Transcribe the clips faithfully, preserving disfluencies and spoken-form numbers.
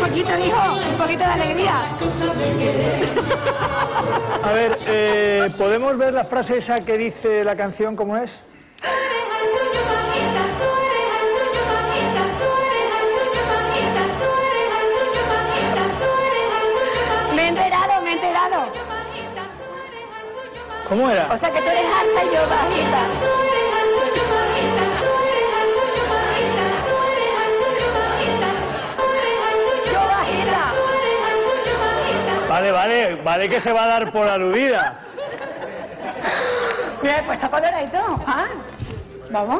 poquito, hijo, un poquito de alegría. A ver, eh, ¿podemos ver la frase esa que dice la canción cómo es? Me he enterado, me he enterado. ¿Cómo era? O sea que tú eres alta y yo bajita. Yo bajita. Vale, vale, vale que se va a dar por aludida. Mira, pues está coloradito, ¿ah? Vamos.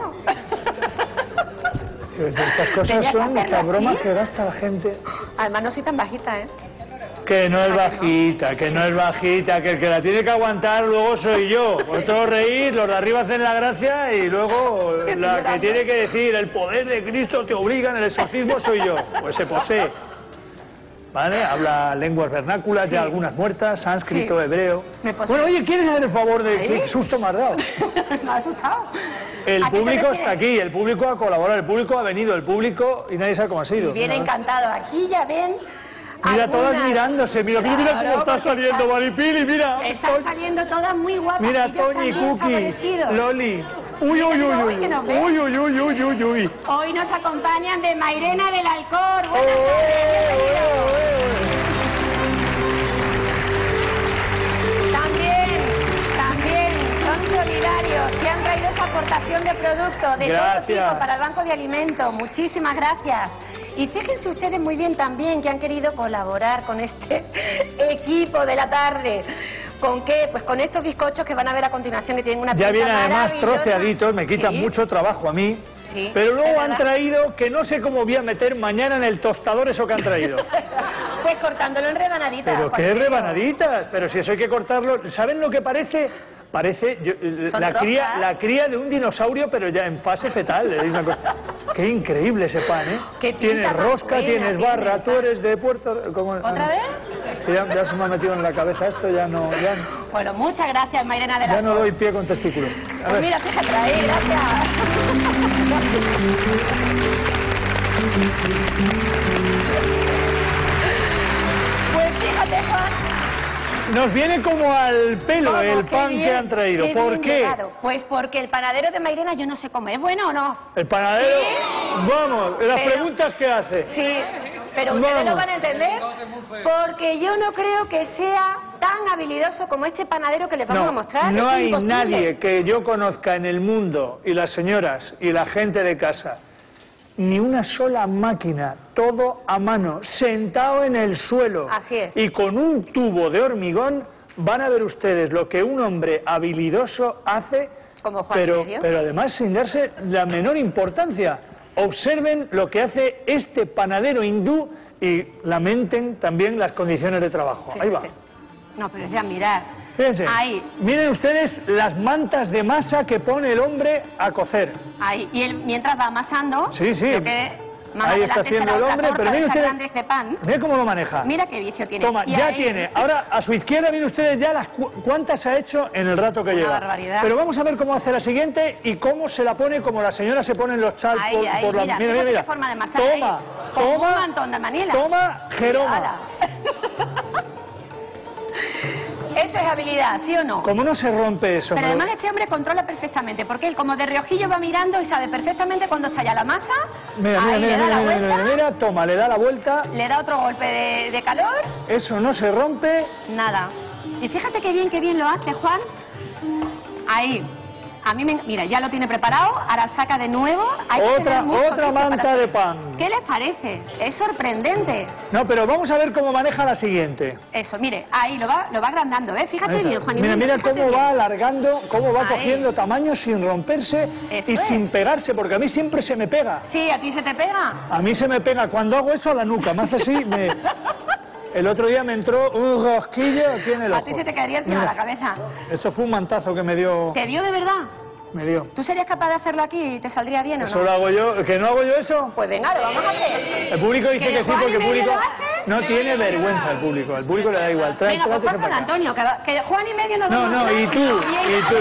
Estas cosas Tenía que son hacerlo estas bromas así. que gasta la gente. Además no soy tan bajita, ¿eh? Que no es bajita, que no es bajita, que el que la tiene que aguantar luego soy yo. Vosotros reír, los de arriba hacen la gracia y luego la que tiene que decir el poder de Cristo te obliga en el exorcismo soy yo. Pues se posee. ¿Vale? Habla lenguas vernáculas, Sí. ya algunas muertas, sánscrito, Sí. hebreo. Me posee. Bueno, oye, ¿quieres hacer el favor de ¿Ahí? qué susto me has dado? Me ha asustado. El ¿A qué te público refieres? está aquí, el público ha colaborado, el público ha venido, el público y nadie sabe cómo ha sido. Viene ¿no? encantado. Aquí ya ven. Mira, algunas- todas mirándose, mira, mira, mira Claro, cómo está porque saliendo están- Maripili, mira. Están Toñ- saliendo todas muy guapas. Mira, Ellos Toñi, también Cookie, favorecidos. Loli. Uy, uy, uy, Uy, uy, que nos ven. uy, uy, uy, uy, uy, uy. Hoy nos acompañan de Mairena del Alcor. Oh, Buenas oh, tardes, bienvenidos. oh, oh. También, también son solidarios y han traído esa aportación de producto de Gracias. todo tipo para el Banco de Alimentos. Muchísimas gracias. Y fíjense ustedes muy bien también que han querido colaborar con este equipo de la tarde. ¿Con qué? Pues con estos bizcochos que van a ver a continuación que tienen una Ya pinta vienen además maravillosa. troceaditos, me quitan Sí. mucho trabajo a mí. Sí, Pero es luego han verdad. traído que no sé cómo voy a meter mañana en el tostador eso que han traído. Pues cortándolo en rebanaditas. Pero Juan qué Emilio. rebanaditas, pero si eso hay que cortarlo. ¿Saben lo que parece? Parece yo- Son la cría, rojas. la cría de un dinosaurio, pero ya en fase fetal. Es una cosa- Qué increíble ese pan, ¿eh? Qué pinta Tienes más rosca, buena tienes tiene barra, el tú pan. eres de Puerto... ¿cómo? ¿Otra vez? Sí, Ya, ya se me ha metido en la cabeza esto, ya no, ya, Bueno, muchas gracias, Mairena de la ya no doy pie con testículo. A Pues ver. mira, fíjate ahí, gracias. Pues fíjate, Juan. Nos viene como al pelo ¿Cómo? el Qué pan bien, que han traído. qué ¿Por bien qué? llegado. Pues porque el panadero de Mairena yo no sé cómo es, ¿bueno o no? El panadero... Sí. Vamos, las Pero- preguntas que hace. Sí, pero ustedes Vamos. lo van a entender porque yo no creo que sea tan habilidoso como este panadero que les vamos No, a mostrar. no Es hay imposible. nadie que yo conozca en el mundo, y las señoras y la gente de casa, ni una sola máquina, todo a mano, sentado en el suelo. Así es. Y con un tubo de hormigón van a ver ustedes lo que un hombre habilidoso hace, Como Juan pero, Medio. pero además sin darse la menor importancia. Observen lo que hace este panadero hindú y lamenten también las condiciones de trabajo. Sí, Ahí sí, va. sí. No, pero ya mirad. Fíjense, Ahí. miren ustedes las mantas de masa que pone el hombre a cocer. Ahí, y él mientras va amasando, Sí, sí. lo que más Ahí está adelante haciendo será el otra hombre, torta pero de miren estas ustedes, grandes de pan. miren cómo lo maneja. Mira qué vicio tiene. Toma, Y ya ahí- tiene. Ahora a su izquierda miren ustedes ya las cu- cuántas ha hecho en el rato que Una lleva. barbaridad. Pero vamos a ver cómo hace la siguiente y cómo se la pone como la señora se pone en los chals Ahí, por, ahí, por la... mira, mira, fíjate mira. qué forma de amasar Toma, ahí, como un toma, mantón de manila. toma, Jeroma. Ala. Eso es habilidad, ¿sí o no? ¿Cómo no se rompe eso? Pero Me- además este hombre controla perfectamente, porque él como de reojillo va mirando y sabe perfectamente cuándo está ya la masa, Mira, mira, ahí mira, le da mira, la mira, vuelta, mira, mira, toma, le da la vuelta, le da otro golpe de, de calor, eso no se rompe. nada. Y fíjate qué bien, qué bien lo hace, Juan. Ahí. A mí me... Mira, ya lo tiene preparado, ahora saca de nuevo. Hay que Otra, tener mucho otra oficio para manta hacer. de pan. ¿Qué les parece? Es sorprendente. No, pero vamos a ver cómo maneja la siguiente. Eso, mire, ahí lo va, lo va agrandando, ¿ves? Fíjate Ahí está. bien, Juan. Mira, mira cómo va alargando, cómo va Ahí. cogiendo tamaño sin romperse Eso y es. sin pegarse, porque a mí siempre se me pega. Sí, a ti se te pega. A mí se me pega, cuando hago eso a la nuca, me hace así, me... El otro día me entró un rosquillo aquí en el A ojo. ti se te caería encima de Mira, la cabeza. Eso fue un mantazo que me dio... ¿Te dio de verdad? Me dio. ¿Tú serías capaz de hacerlo aquí y te saldría bien o ¿Eso no? lo hago yo? ¿Que no hago yo eso? Pues venga, lo vamos a hacer. El público dice ¿Que que sí, Juan porque el y medio público lo hace? no tiene vergüenza, el público. El público le da igual. Trae, Venga, pues tráete pásala, para acá. Antonio, que, que Juan y medio nos No, vamos a no, dar. y tú, y tú.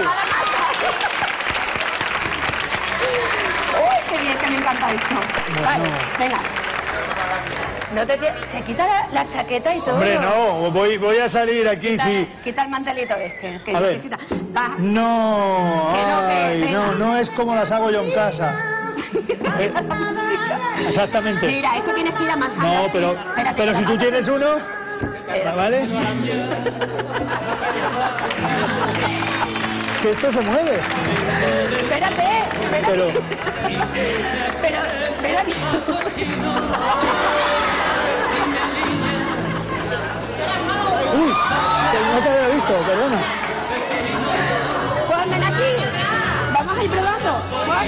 Uy, qué bien, que me encanta esto. No, Vale, no. venga. No te tie- se quita la, la chaqueta y todo. Hombre, no, voy, voy a salir aquí, Quita, sí. quita el mantelito este, que A ver. necesita. Va. No, Que no, que ay, venga. no, no es como las hago yo en casa. Eh, Exactamente. Mira, esto tienes que ir a más allá. No, pero, Espérate, pero que si la tú masa- tienes uno, Eh, ¿vale? Que esto se mueve. Espérate, espérate. Pero- Pero, espérate. Uy, que no te había visto, perdona. Juan, ven aquí. Vamos a ir probando. Juan.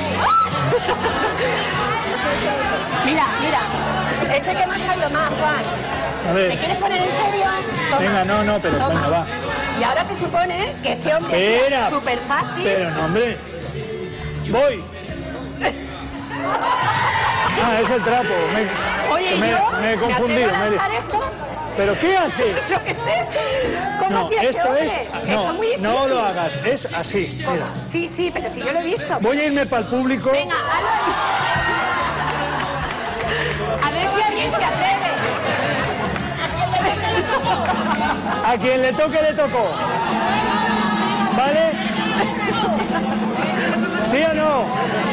Mira, mira. Este que me ha salido más, Juan. A ¿Te ver, quieres poner en serio? Toma. venga, no, no, pero Toma. venga, va. Y ahora se supone que este hombre Espera. es súper fácil. Pero no, hombre. Voy. Ah, es el trapo. Me, Oye, que ¿y me, yo? me he confundido. atrevo a me he- lanzar esto? ¿Pero qué haces? Yo qué sé. ¿Cómo No, hacía este esto hombre? es... Esto No, es muy difícil. no lo hagas, es así. ¿Cómo? Mira. Sí, sí, pero si yo lo he visto. Voy a irme para el público. Venga, hazlo. A ver si alguien se atreve. A quien le toque, le tocó. ¿Vale? ¿Sí o no?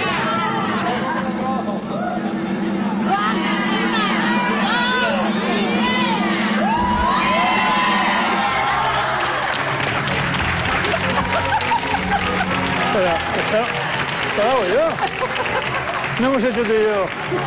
Espera, esto, esto lo hago yo. No hemos hecho tú y yo.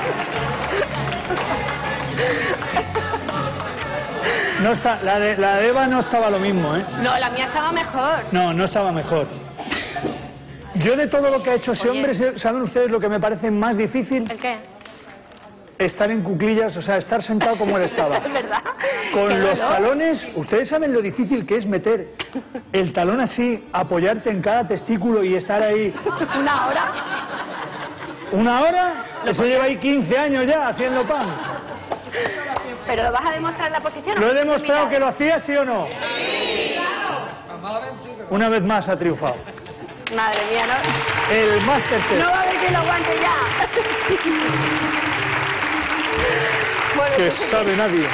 No está, la de, la de Eva no estaba lo mismo, ¿eh? No, la mía estaba mejor. No, no estaba mejor. Yo de todo lo que ha hecho ese Oye. hombre, ¿saben ustedes lo que me parece más difícil? ¿El qué? Estar en cuclillas, o sea, estar sentado como él estaba. Es verdad. Con Qué los dolor. talones, ustedes saben lo difícil que es meter el talón así, apoyarte en cada testículo y estar ahí Una hora. una hora. Eso lleva ahí quince años ya haciendo pan. Pero lo vas a demostrar en la posición. ¿Lo he demostrado que lo hacía, sí o no? Una vez más ha triunfado. Madre mía, no. El Masterchef. No va a haber quien lo aguante ya. Bueno, Que tú- sabe nadie.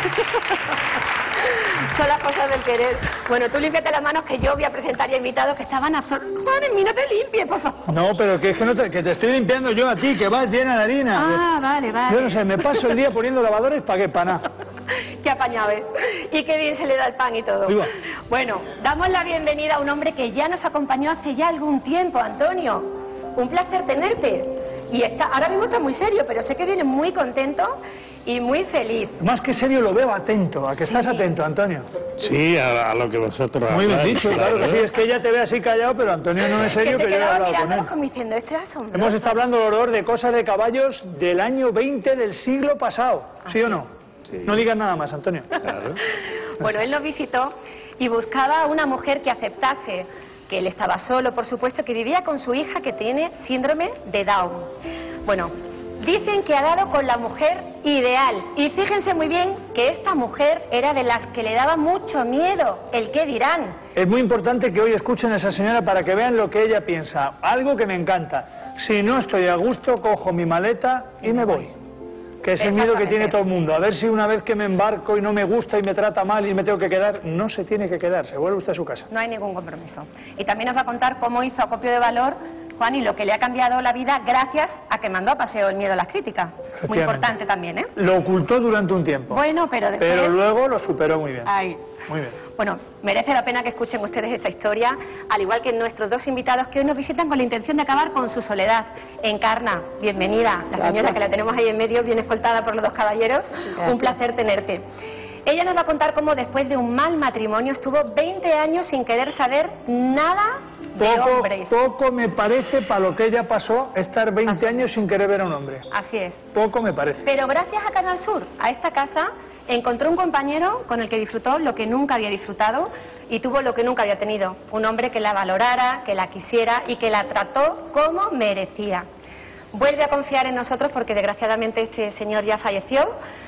Son las cosas del querer. Bueno, tú límpiate las manos que yo voy a presentar ya invitados que estaban absorbidos. Juan, en mí no te limpies, por favor. No, pero que es que, no te, que te estoy limpiando yo a ti, que vas llena de harina. Ah, vale, vale. Yo no sé, me paso el día poniendo lavadores para qué, para nada. Qué apañado, ¿eh? Y qué bien se le da el pan y todo. Ahí va. Bueno, damos la bienvenida a un hombre que ya nos acompañó hace ya algún tiempo, Antonio. Un placer tenerte. Y está, ahora mismo está muy serio, pero sé que viene muy contento y muy feliz. Más que serio lo veo atento, a que estás Sí. atento, Antonio. Sí, a, a lo que vosotros Muy bien habláis, dicho, claro que sí, es que ella te ve así callado, pero Antonio no es serio, que que se yo he quedaba hablado con él. mirándonos como diciendo, esto es asombroso. Hemos estado hablando, Loror, de cosas de caballos del año veinte del siglo pasado, ¿sí o no? Sí. No digas nada más, Antonio. Claro. Bueno, él nos visitó y buscaba una mujer que aceptase que él estaba solo, por supuesto, que vivía con su hija que tiene síndrome de Down. Bueno, dicen que ha dado con la mujer ideal. Y fíjense muy bien que esta mujer era de las que le daba mucho miedo el qué dirán. Es muy importante que hoy escuchen a esa señora para que vean lo que ella piensa. Algo que me encanta. Si no estoy a gusto, cojo mi maleta y me voy. Que es el miedo que tiene todo el mundo. A ver si una vez que me embarco y no me gusta y me trata mal y me tengo que quedar, no se tiene que quedar, se vuelve usted a su casa. No hay ningún compromiso. Y también nos va a contar cómo hizo acopio de valor, Juan, y lo que le ha cambiado la vida gracias a que mandó a paseo el miedo a las críticas. Muy Efectivamente. importante también, ¿eh? Lo ocultó durante un tiempo, Bueno, pero después... pero luego lo superó muy bien. Ay. Muy bien. Bueno, merece la pena que escuchen ustedes esta historia, al igual que nuestros dos invitados que hoy nos visitan con la intención de acabar con su soledad. Encarna, bienvenida. La señora que la tenemos ahí en medio, bien escoltada por los dos caballeros. Un placer tenerte. Ella nos va a contar cómo después de un mal matrimonio estuvo veinte años sin querer saber nada de Poco, hombres. poco me parece para lo que ella pasó estar veinte años sin querer ver a un hombre. Así es. Poco me parece. Pero gracias a Canal Sur, a esta casa, encontró un compañero con el que disfrutó lo que nunca había disfrutado y tuvo lo que nunca había tenido. Un hombre que la valorara, que la quisiera y que la trató como merecía. Vuelve a confiar en nosotros porque desgraciadamente este señor ya falleció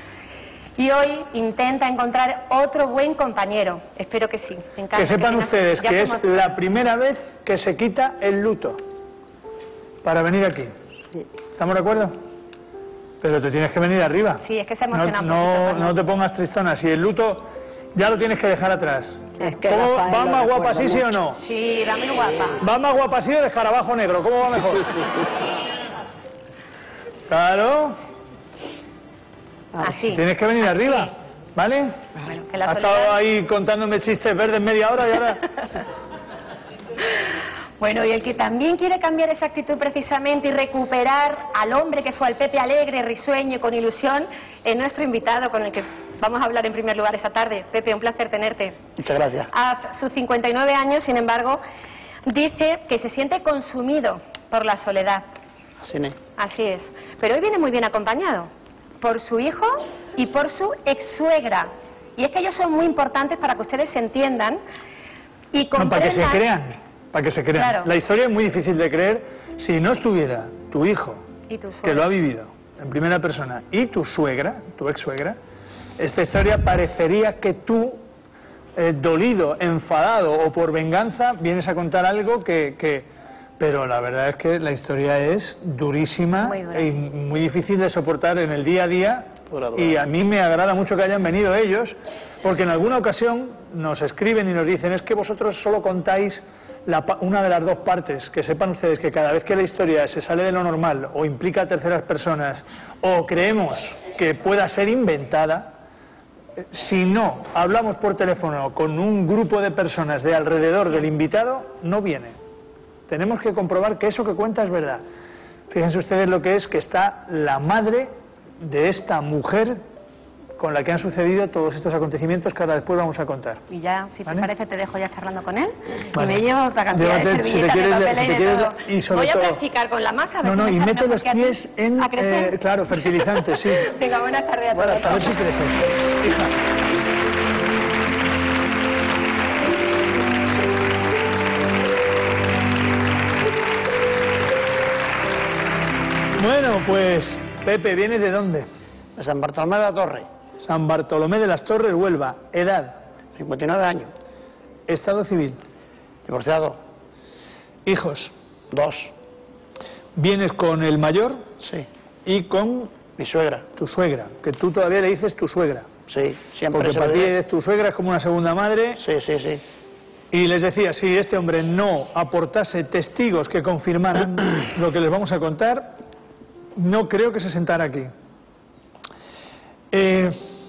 y hoy intenta encontrar otro buen compañero. Espero que sí. Me encanta Que sepan tengas- ustedes ya que es somos- la primera vez que se quita el luto para venir aquí. ¿Estamos de acuerdo? Pero te tienes que venir arriba. Sí, es que se emociona no, un poquito, no, no te pongas tristona. Si el luto ya lo tienes que dejar atrás. Es que ¿Cómo, Rafael ¿Va lo más guapa recuerda así, sí o mucho. no? Sí, dame guapa. ¿Va más guapa así o de escarabajo negro? ¿Cómo va mejor? Claro. Así. Tienes que venir arriba, ¿vale? Bueno, que la Has soledad... estado ahí contándome chistes verdes media hora y ahora... Bueno, y el que también quiere cambiar esa actitud precisamente y recuperar al hombre que fue al Pepe alegre, risueño y con ilusión, es nuestro invitado con el que vamos a hablar en primer lugar esta tarde. Pepe, un placer tenerte. Muchas gracias. A sus cincuenta y nueve años, sin embargo, dice que se siente consumido por la soledad. Así es. Así es. Pero hoy viene muy bien acompañado por su hijo y por su ex-suegra. Y es que ellos son muy importantes para que ustedes se entiendan y No, comprendan... para que se crean, para que se crean. Claro. La historia es muy difícil de creer si no estuviera tu hijo, Y tu que suegra. lo ha vivido en primera persona, y tu suegra, tu ex-suegra, esta historia parecería que tú, eh, dolido, enfadado o por venganza, vienes a contar algo que... que pero la verdad es que la historia es durísima Muy dura. y muy difícil de soportar en el día a día. Dura, dura. Y a mí me agrada mucho que hayan venido ellos, porque en alguna ocasión nos escriben y nos dicen, es que vosotros solo contáis la pa- una de las dos partes. Que sepan ustedes que cada vez que la historia se sale de lo normal o implica a terceras personas o creemos que pueda ser inventada, eh, si no hablamos por teléfono con un grupo de personas de alrededor del invitado, no viene. Tenemos que comprobar que eso que cuenta es verdad. Fíjense ustedes lo que es que está la madre de esta mujer con la que han sucedido todos estos acontecimientos que ahora después vamos a contar. Y ya, si ¿Vale? te parece, te dejo ya charlando con él. Vale. Y me llevo otra cantidad Llévate, de si te servilletas, quieres, de papel si te y de quieres, todo. y sobre Voy a todo- practicar con la masa. A ver No, no, si y me sale mete mejor los que a ti. pies en, ¿A crecer? eh, claro, fertilizantes, sí. Venga, buenas tardes a todos. Bueno, a ver si creces. Hija. Bueno, pues, Pepe, ¿vienes de dónde? De San Bartolomé de la Torre, San Bartolomé de las Torres, Huelva. Edad, cincuenta y nueve años, estado civil, divorciado, hijos. dos, Vienes con el mayor sí, y con mi suegra, tu suegra, que tú todavía le dices tu suegra. sí, siempre Porque se para lo ti diré. es tu suegra, es como una segunda madre. Sí, sí, sí. Y les decía, si este hombre no aportase testigos que confirmaran lo que les vamos a contar, no creo que se sentara aquí. Eh,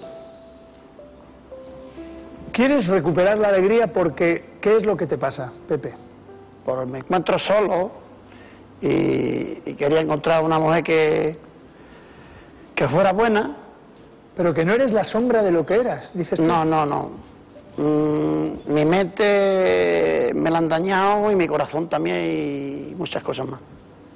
¿Quieres recuperar la alegría? Porque, ¿qué es lo que te pasa, Pepe? Por, me encuentro solo y, y quería encontrar una mujer que, que fuera buena. Pero que no eres la sombra de lo que eras, dices tú. No, no, no. Mm, mi mente me la han dañado y mi corazón también y muchas cosas más.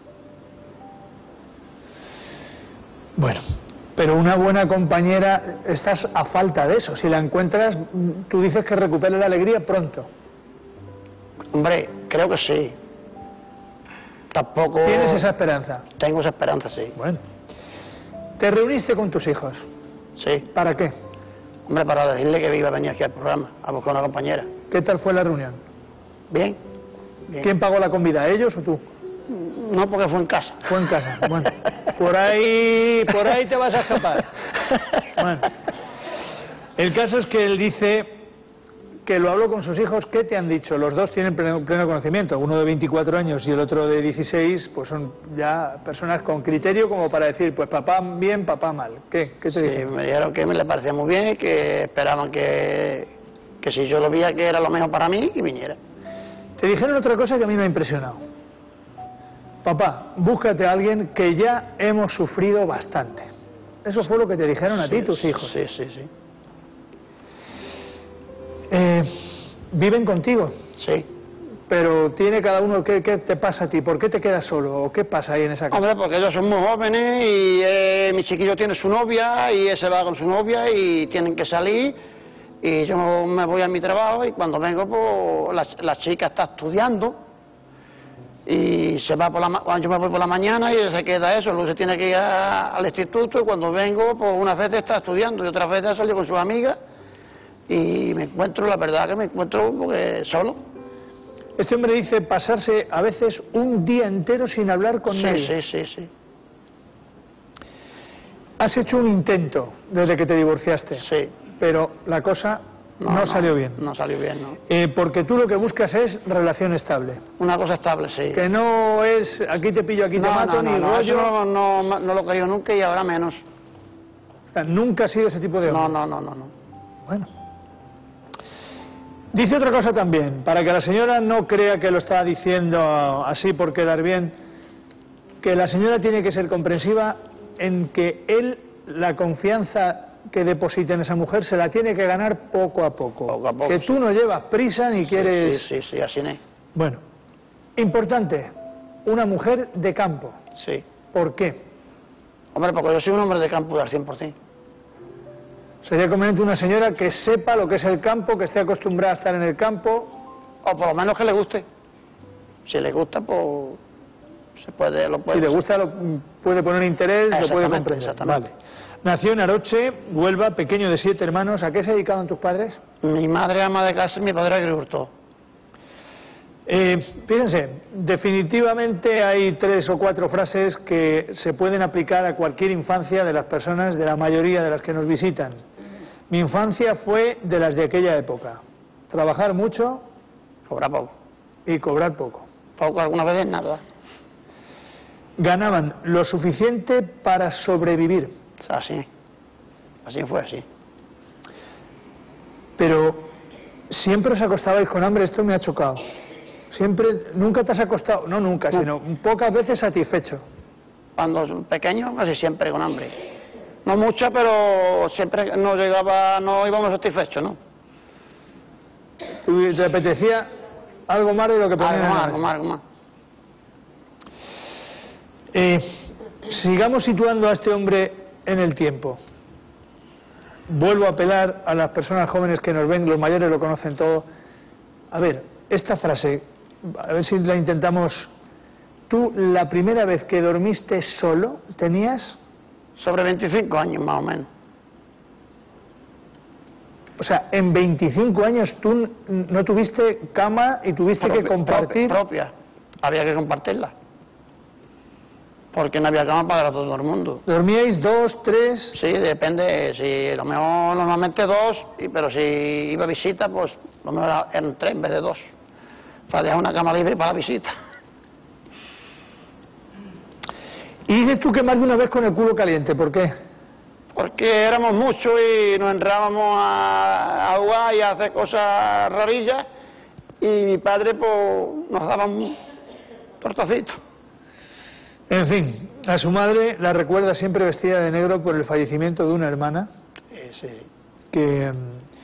Bueno, pero una buena compañera, estás a falta de eso. Si la encuentras, tú dices que recupere la alegría pronto. Hombre, creo que sí. Tampoco... ¿Tienes esa esperanza? Tengo esa esperanza, sí. Bueno. ¿Te reuniste con tus hijos? Sí. ¿Para qué? Hombre, para decirle que iba a venir aquí al programa a buscar una compañera. ¿Qué tal fue la reunión? Bien. Bien. ¿Quién pagó la comida, ellos o tú? No, porque fue en casa. Fue en casa. Bueno, por ahí, por ahí te vas a escapar. Bueno, el caso es que él dice que lo habló con sus hijos. ¿Qué te han dicho? Los dos tienen pleno, pleno conocimiento. Uno de veinticuatro años y el otro de dieciséis, pues son ya personas con criterio como para decir, pues papá bien, papá mal. ¿Qué, qué te Sí, dicen? me dijeron que me le parecía muy bien y que esperaban que, que si yo lo veía que era lo mejor para mí, que viniera. Te dijeron otra cosa que a mí me ha impresionado. Papá, búscate a alguien que ya hemos sufrido bastante. Eso fue lo que te dijeron a ti, Sí, tus hijos. Sí, sí, sí. Eh, viven contigo, Sí. pero tiene cada uno, ¿qué, ¿qué te pasa a ti? ¿Por qué te quedas solo? ¿O qué pasa ahí en esa casa? Hombre, porque ellos son muy jóvenes y eh, mi chiquillo tiene su novia y ese va con su novia y tienen que salir y yo me voy a mi trabajo y cuando vengo pues la, la chica está estudiando y se va por la ma- cuando yo me voy por la mañana y se queda eso, luego se tiene que ir a- al instituto y cuando vengo pues unas veces está estudiando y otras veces salió con sus amigas y me encuentro, la verdad que me encuentro porque solo. Este hombre dice pasarse a veces un día entero sin hablar con Sí, nadie. sí, sí, sí. has hecho un intento desde que te divorciaste. Sí. Pero la cosa no, no, no salió bien. No salió bien, ¿no? Eh, porque tú lo que buscas es relación estable. Una cosa estable, sí. Que no es aquí te pillo, aquí no, te mato, no, no, ni no, rollo. No, no, no, no lo he querido nunca y ahora menos. O sea, nunca ha sido ese tipo de hombre. No, no, no, no, no. Bueno. Dice otra cosa también, para que la señora no crea que lo está diciendo así por quedar bien, que la señora tiene que ser comprensiva en que él, la confianza que deposita en esa mujer, se la tiene que ganar poco a poco. Poco a poco, que sí. tú no llevas prisa ni Sí, quieres... Sí, sí, sí, así no es. Bueno, importante, una mujer de campo. Sí. ¿Por qué? Hombre, porque yo soy un hombre de campo al cien por cien. Sería conveniente una señora que sepa lo que es el campo, que esté acostumbrada a estar en el campo. O por lo menos que le guste. Si le gusta, pues se puede, lo puede. Si le gusta, lo puede poner interés, lo puede comprender. Exactamente. Vale. Nació en Aroche, Huelva, pequeño de siete hermanos. ¿A qué se dedicaban tus padres? Mi madre ama de casa y mi padre agricultor. Eh, fíjense, definitivamente hay tres o cuatro frases que se pueden aplicar a cualquier infancia de las personas, de la mayoría de las que nos visitan. Mi infancia fue de las de aquella época. Trabajar mucho. Cobra poco. Y cobrar poco. Poco, algunas veces nada. Ganaban lo suficiente para sobrevivir. Así. Así fue, así. Pero siempre os acostabais con hambre, esto me ha chocado. Siempre, nunca te has acostado, no nunca, no. sino pocas veces satisfecho. Cuando pequeño, casi siempre con hambre. No mucha, pero siempre no llegaba, no íbamos satisfechos, ¿no? ¿Te apetecía algo más de lo que ponían? Algo más, algo más, algo más. Eh, sigamos situando a este hombre en el tiempo. Vuelvo a apelar a las personas jóvenes que nos ven, los mayores lo conocen todo. A ver, esta frase, a ver si la intentamos. ¿Tú la primera vez que dormiste solo tenías? Sobre veinticinco años más o menos. O sea, en veinticinco años tú no tuviste cama y tuviste propia, que compartir. Propia, había que compartirla. Porque no había cama para todo el mundo. ¿Dormíais dos, tres? Sí, depende. Si lo mejor normalmente dos, y, pero si iba a visita, pues lo mejor eran tres en vez de dos. Para dejar una cama libre para la visita. Y dices tú que más de una vez con el culo caliente, ¿por qué? Porque éramos muchos y nos entrábamos a, a jugar y a hacer cosas rarillas, y mi padre pues nos daba un tortacito. En fin, a su madre la recuerda siempre vestida de negro por el fallecimiento de una hermana, Sí. que eh,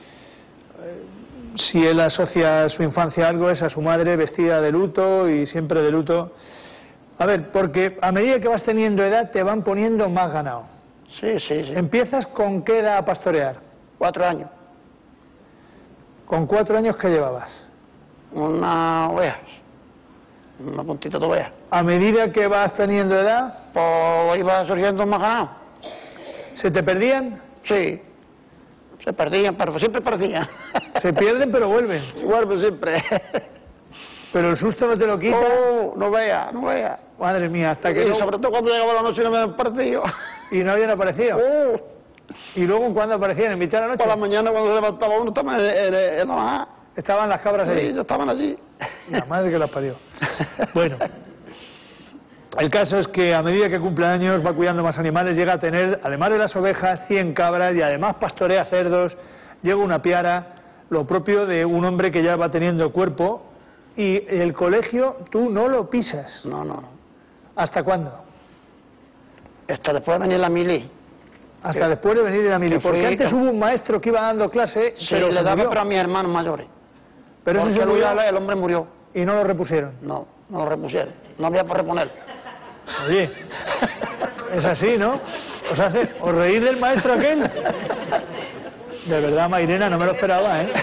si él asocia su infancia a algo es a su madre vestida de luto y siempre de luto. A ver, porque a medida que vas teniendo edad te van poniendo más ganado. Sí, sí, sí. ¿Empiezas con qué edad a pastorear? Cuatro años. ¿Con cuatro años qué llevabas? Una oveja. Una puntita de oveja. A medida que vas teniendo edad, pues iba surgiendo más ganado. ¿se te perdían? Sí. Se perdían, pero siempre perdían. Se pierden pero vuelven. Vuelven siempre. Pero el susto no te lo quita. Oh, no vea, no vea. Madre mía, hasta que Y no... sobre todo cuando llegaba la noche y no me habían perdido. Y no habían aparecido. Oh, Y luego cuando aparecían en mitad de la noche. por la mañana cuando se levantaba uno estaban en, en, en la maja. Estaban las cabras ahí. Sí, ya estaban allí. La madre que las parió. Bueno, el caso es que a medida que cumple años va cuidando más animales, llega a tener, además de las ovejas, cien cabras y además pastorea cerdos, llega una piara, lo propio de un hombre que ya va teniendo cuerpo. Y el colegio tú no lo pisas. No, no. ¿Hasta cuándo? Hasta después de venir la mili. Hasta Que- después de venir de la mili. que fui- Porque antes que- hubo un maestro que iba dando clase, Sí, pero le se daba murió. pero a mis hermanos mayores. Pero ese Porque se luego murió ya el hombre murió. y no lo repusieron. No, no lo repusieron. No había por reponer. Oye, es así, ¿no? ¿Os hace, os reír del maestro aquel? De verdad, Mairena, no me lo esperaba, ¿eh?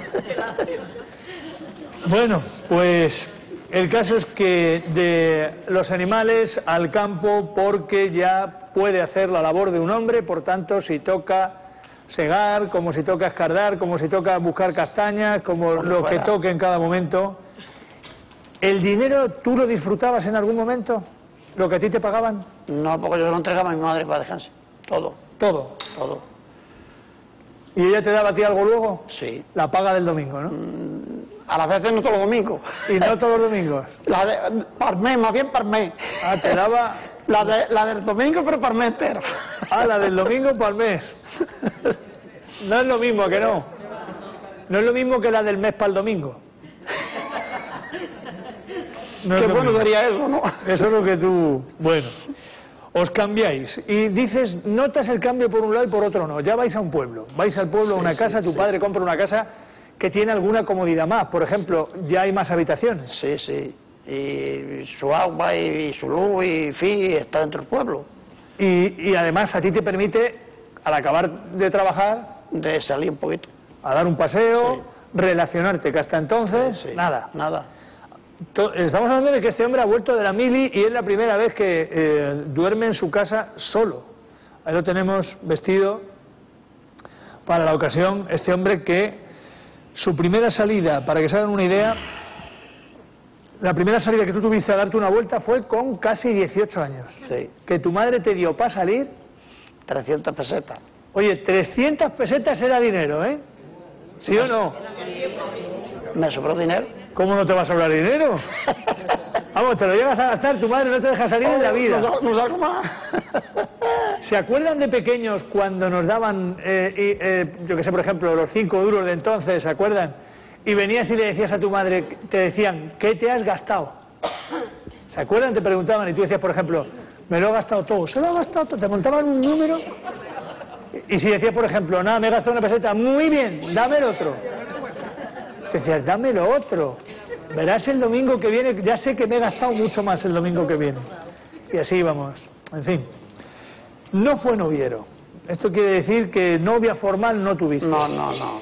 Bueno, pues el caso es que de los animales al campo, porque ya puede hacer la labor de un hombre, por tanto, si toca segar, como si toca escardar, como si toca buscar castañas, como Como lo que fuera. toque en cada momento. ¿El dinero tú lo disfrutabas en algún momento? ¿Lo que a ti te pagaban? No, porque yo lo entregaba a mi madre para descansar. todo. Todo. Todo. ¿Y ella te daba a ti algo luego? Sí. La paga del domingo, ¿no? A las veces no todos los domingos. ¿Y no todos los domingos? La de, par mes, más bien par mes. Ah, te daba... La, de, la del domingo, pero par mes entero. Ah, la del domingo para el mes. No es lo mismo, ¿a que no? No es lo mismo que la del mes para el domingo. No Qué es lo bueno mismo. sería eso, ¿no? Eso es lo que tú... Bueno, os cambiáis y dices, notas el cambio por un lado y por otro no. Ya vais a un pueblo, vais al pueblo a una Sí, casa, sí, tu sí. padre compra una casa que tiene alguna comodidad más. Por ejemplo, ya hay más habitaciones. Sí, sí. Y su agua y su luz y fin está dentro del pueblo. Y, y además a ti te permite, al acabar de trabajar, De salir un poquito. a dar un paseo, Sí. relacionarte, que hasta entonces, Sí, sí. nada. Nada. To- Estamos hablando de que este hombre ha vuelto de la mili y es la primera vez que eh, duerme en su casa solo. Ahí lo tenemos vestido para la ocasión, este hombre que su primera salida, para que se hagan una idea, la primera salida que tú tuviste a darte una vuelta fue con casi dieciocho años. Sí. Que tu madre te dio para salir, trescientas pesetas. oye, trescientas pesetas era dinero, ¿eh? ¿Sí o no? Me sobró dinero. ¿Cómo no te va a sobrar dinero? Vamos, te lo llevas a gastar, tu madre no te deja salir en la vida. No, no salgo más. ¿Se acuerdan de pequeños cuando nos daban, eh, y, eh, yo que sé, por ejemplo, los cinco duros de entonces, ¿se acuerdan? Y venías y le decías a tu madre, te decían, ¿qué te has gastado? ¿Se acuerdan? Te preguntaban y tú decías, por ejemplo, me lo he gastado todo, se lo ha gastado todo, te montaban un número. Y si decías, por ejemplo, nada, me he gastado una peseta, muy bien, dame el otro. Te decías, dame lo otro. Verás el domingo que viene, ya sé que me he gastado mucho más el domingo que viene. Y así íbamos. En fin. No fue noviero. Esto quiere decir que novia formal no tuviste. No, no, no.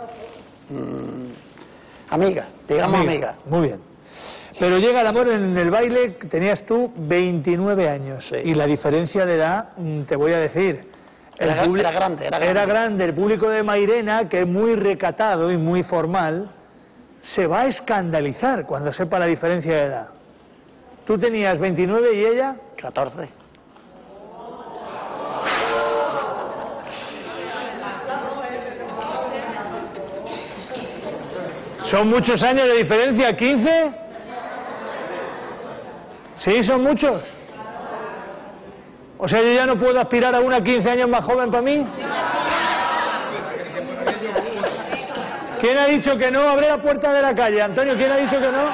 Mm, amiga, digamos amiga. Muy bien. Pero llega el amor en el baile, tenías tú veintinueve años. Sí. Y la diferencia de edad, mm, te voy a decir... el Era, publi- era grande, era grande. Era grande. El público de Mairena, que es muy recatado y muy formal, se va a escandalizar cuando sepa la diferencia de edad. Tú tenías veintinueve y ella... catorce. ¿Son muchos años de diferencia? ¿quince? ¿Sí, son muchos? O sea, yo ya no puedo aspirar a una quince años más joven para mí. ¿Quién ha dicho que no? Abre la puerta de la calle. Antonio, ¿quién ha dicho que no?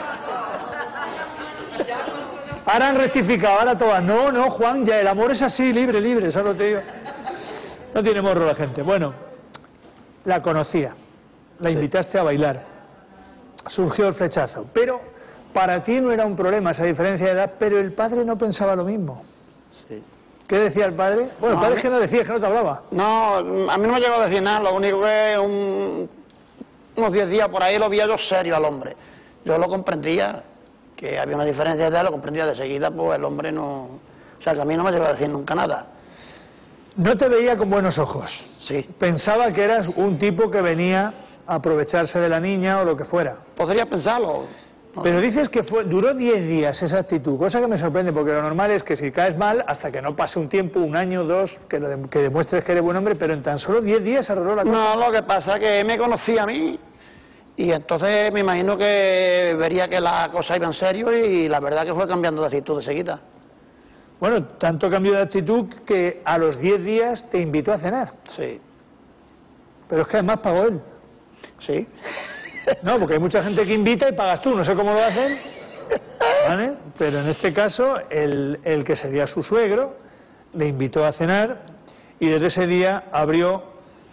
Ahora han rectificado, ahora todas. No, no, Juan, ya el amor es así, libre, libre, eso lo te digo. No tiene morro la gente. Bueno, la conocía, la invitaste a bailar, surgió el flechazo, pero para ti no era un problema esa diferencia de edad, pero el padre no pensaba lo mismo. Sí. ¿Qué decía el padre? Bueno, el No, padre a es que no decía, es que no te hablaba. No, a mí no me llegó a decir nada, lo único que un, unos diez días por ahí lo veía yo serio al hombre. Yo lo comprendía, que había una diferencia de edad, lo comprendía de seguida, pues el hombre no... O sea, que a mí no me llegó a decir nunca nada. No te veía con buenos ojos. Sí. Pensaba que eras un tipo que venía a aprovecharse de la niña o lo que fuera. Podría pensarlo. No Pero sé. dices que fue, duró diez días esa actitud, cosa que me sorprende, porque lo normal es que si caes mal, hasta que no pase un tiempo, un año, dos, que, lo de- que demuestres que eres buen hombre, pero en tan solo diez días se arregló la cosa. No, lo que pasa es que me conocía a mí y entonces me imagino que vería que la cosa iba en serio y la verdad que fue cambiando de actitud de seguida. Bueno, tanto cambio de actitud que a los diez días te invitó a cenar. Sí, Pero es que además pagó él. sí. No, porque hay mucha gente que invita y pagas tú, no sé cómo lo hacen, ¿vale? Pero en este caso, el, el que sería su suegro le invitó a cenar y desde ese día abrió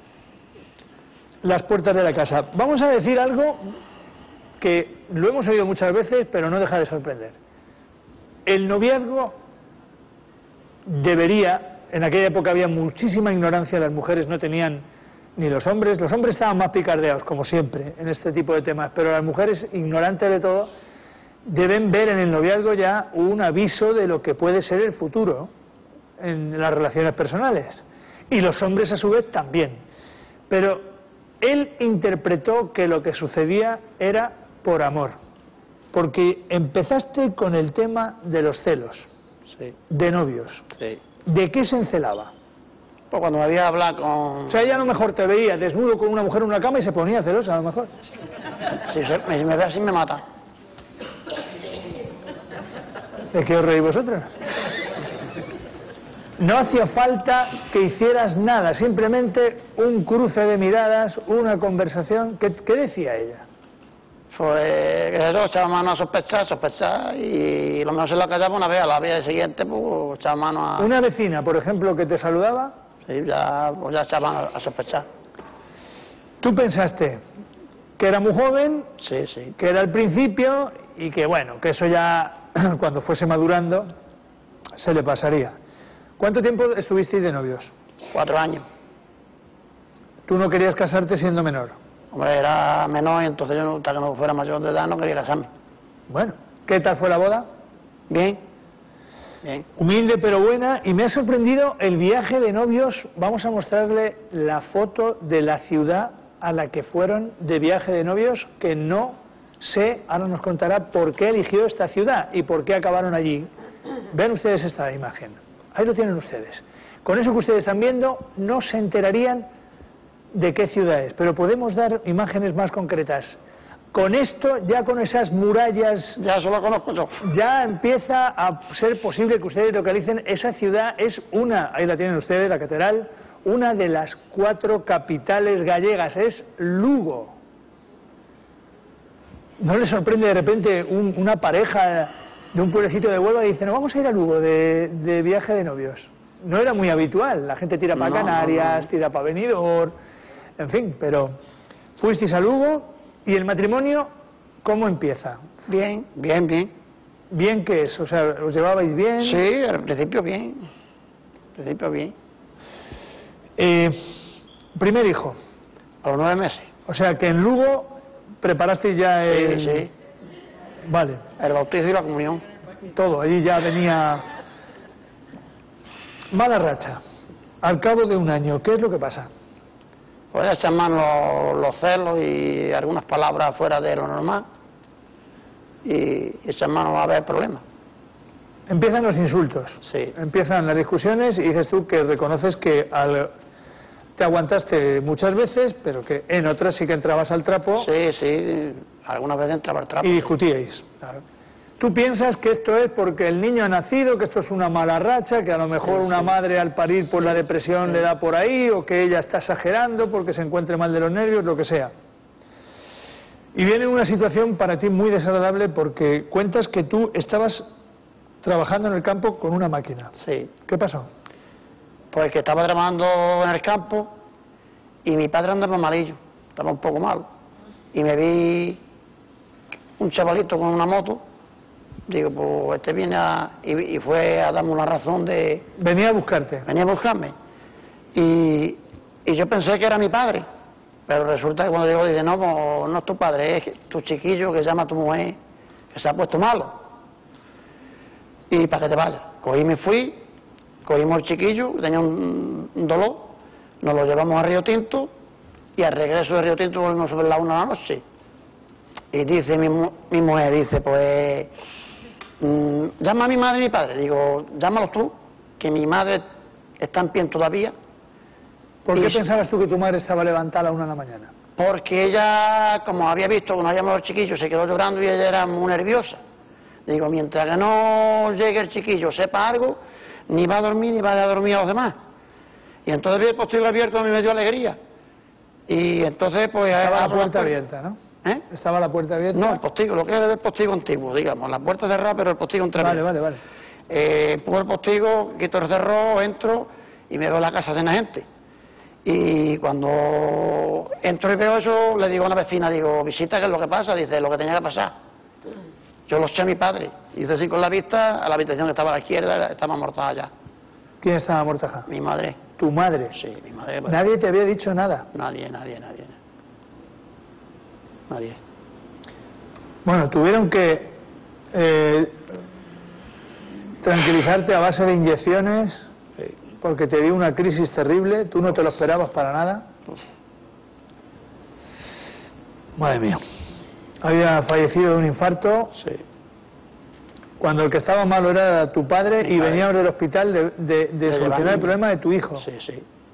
las puertas de la casa. Vamos a decir algo que lo hemos oído muchas veces, pero no deja de sorprender. El noviazgo debería, en aquella época había muchísima ignorancia, las mujeres no tenían, ni los hombres, los hombres estaban más picardeados, como siempre, en este tipo de temas, pero las mujeres, ignorantes de todo, deben ver en el noviazgo ya un aviso de lo que puede ser el futuro en las relaciones personales. Y los hombres, a su vez, también. Pero él interpretó que lo que sucedía era por amor, porque empezaste con el tema de los celos, Sí, de novios. sí. ¿De qué se encelaba? Pues cuando me veía hablar con... O sea, ella a lo mejor te veía desnudo con una mujer en una cama y se ponía celosa, a lo mejor. Si se- me, me ve así me mata. ¿De qué os reís vosotros? No hacía falta que hicieras nada, simplemente un cruce de miradas, una conversación. ¿Qué, qué decía ella? Pues que eso, echaba mano a sospechar, sospechar, y lo mejor se la callaba una vez, a la vez siguiente, pues echaba mano a... Una vecina, por ejemplo, que te saludaba, Sí, ya, pues ya echaba mano a sospechar. tú pensaste que era muy joven, Sí, sí. que era el principio y que bueno, que eso ya cuando fuese madurando se le pasaría. ¿Cuánto tiempo estuvisteis de novios? Cuatro años. Tú no querías casarte siendo menor. Hombre, era menor y entonces yo, no- hasta que no fuera mayor de edad, no quería casarme. Bueno, ¿qué tal fue la boda? Bien. Bien. Humilde pero buena, y me ha sorprendido el viaje de novios. Vamos a mostrarle la foto de la ciudad a la que fueron de viaje de novios, que no sé, ahora nos contará por qué eligió esta ciudad y por qué acabaron allí. Vean ustedes esta imagen, ahí lo tienen ustedes. Con eso que ustedes están viendo no se enterarían de qué ciudad es, pero podemos dar imágenes más concretas. Con esto, ya con esas murallas, Ya eso lo conozco yo. ya empieza a ser posible que ustedes localicen esa ciudad. Es una, ahí la tienen ustedes, la catedral, una de las cuatro capitales gallegas, es Lugo. ¿No les sorprende de repente un- una pareja de un pueblecito de Huelva y dice, no, vamos a ir a Lugo de, de viaje de novios? No era muy habitual, la gente tira para No, no, Canarias, no. tira para Benidorm, en fin, pero fuisteis a Lugo. ¿Y el matrimonio cómo empieza? Bien, bien, bien. ¿Bien qué es? O sea, ¿os llevabais bien? Sí, al principio bien. Al principio bien. Eh, primer hijo. A los nueve meses. O sea, que en Lugo preparasteis ya el... Sí, sí. Vale, El bautizo y la comunión. todo, allí ya venía... Mala racha. Al cabo de un año, ¿qué es lo que pasa? Pues echan mano los, los celos y algunas palabras fuera de lo normal. Y echan mano a haber problemas. Empiezan los insultos. Sí. Empiezan las discusiones y dices tú que reconoces que al... te aguantaste muchas veces, pero que en otras sí que entrabas al trapo Sí, sí. Algunas veces entraba el trapo. y discutíais. Claro. Tú piensas que esto es porque el niño ha nacido, que esto es una mala racha, que a lo mejor Sí, una sí. madre al parir por la depresión sí. le da por ahí, o que ella está exagerando porque se encuentre mal de los nervios, lo que sea. Y viene una situación para ti muy desagradable porque cuentas que tú estabas trabajando en el campo con una máquina. Sí. ¿Qué pasó? Pues que estaba trabajando en el campo y mi padre andaba malillo, estaba un poco malo. Y me vi un chavalito con una moto, digo, pues este viene a... Y, y fue a darme una razón de... Venía a buscarte. venía a buscarme. Y, y yo pensé que era mi padre, pero resulta que cuando llegó dice, no, pues, no es tu padre, es tu chiquillo que llama a tu mujer, que se ha puesto malo. Y para que te vayas. Cogí y me fui, cogimos el chiquillo, que tenía un, un dolor, nos lo llevamos a Río Tinto, y al regreso de Río Tinto volvimos sobre la una de la noche. Y dice mi, mu- mi mujer, dice, pues, mm, llama a mi madre y mi padre. Digo, llámalos tú, que mi madre está en pie todavía, ¿Por qué Y- pensabas tú que tu madre estaba levantada a la una de la mañana? porque ella, como había visto que no habíamos el chiquillo, se quedó llorando y ella era muy nerviosa. Digo, mientras que no llegue el chiquillo, sepa algo, ni va a dormir ni va a dormir a los demás. Y entonces vi el postigo abierto, a mí me dio alegría. Y entonces, pues... Estaba a- la a- puerta abierta, ¿no? ¿Eh? Estaba la puerta abierta. No, el postigo, lo que era el postigo antiguo, digamos, la puerta cerrada, pero el postigo Vale, entreabierto. vale, vale. Eh, pongo el postigo, quito el cerro, entro y me veo la casa llena de gente. Y cuando entro y veo eso, le digo a una vecina, digo, visita, ¿qué es lo que pasa? Dice, lo que tenía que pasar. Yo lo eché a mi padre. Hice así con la vista, a la habitación que estaba a la izquierda, estaba mortada ya. ¿Quién estaba mortaja? Mi madre. Tu madre. Sí, mi madre. pues, Nadie te había dicho nada. Nadie, nadie, nadie. Nadie. Bueno, tuvieron que eh, tranquilizarte a base de inyecciones Sí. porque te dio una crisis terrible, tú no te lo esperabas para nada. Madre mía. Había fallecido de un infarto Sí. cuando el que estaba malo era tu padre Mi y padre. veníamos del hospital de, de- de De solucionar llevarme. el problema de tu hijo. Sí, sí.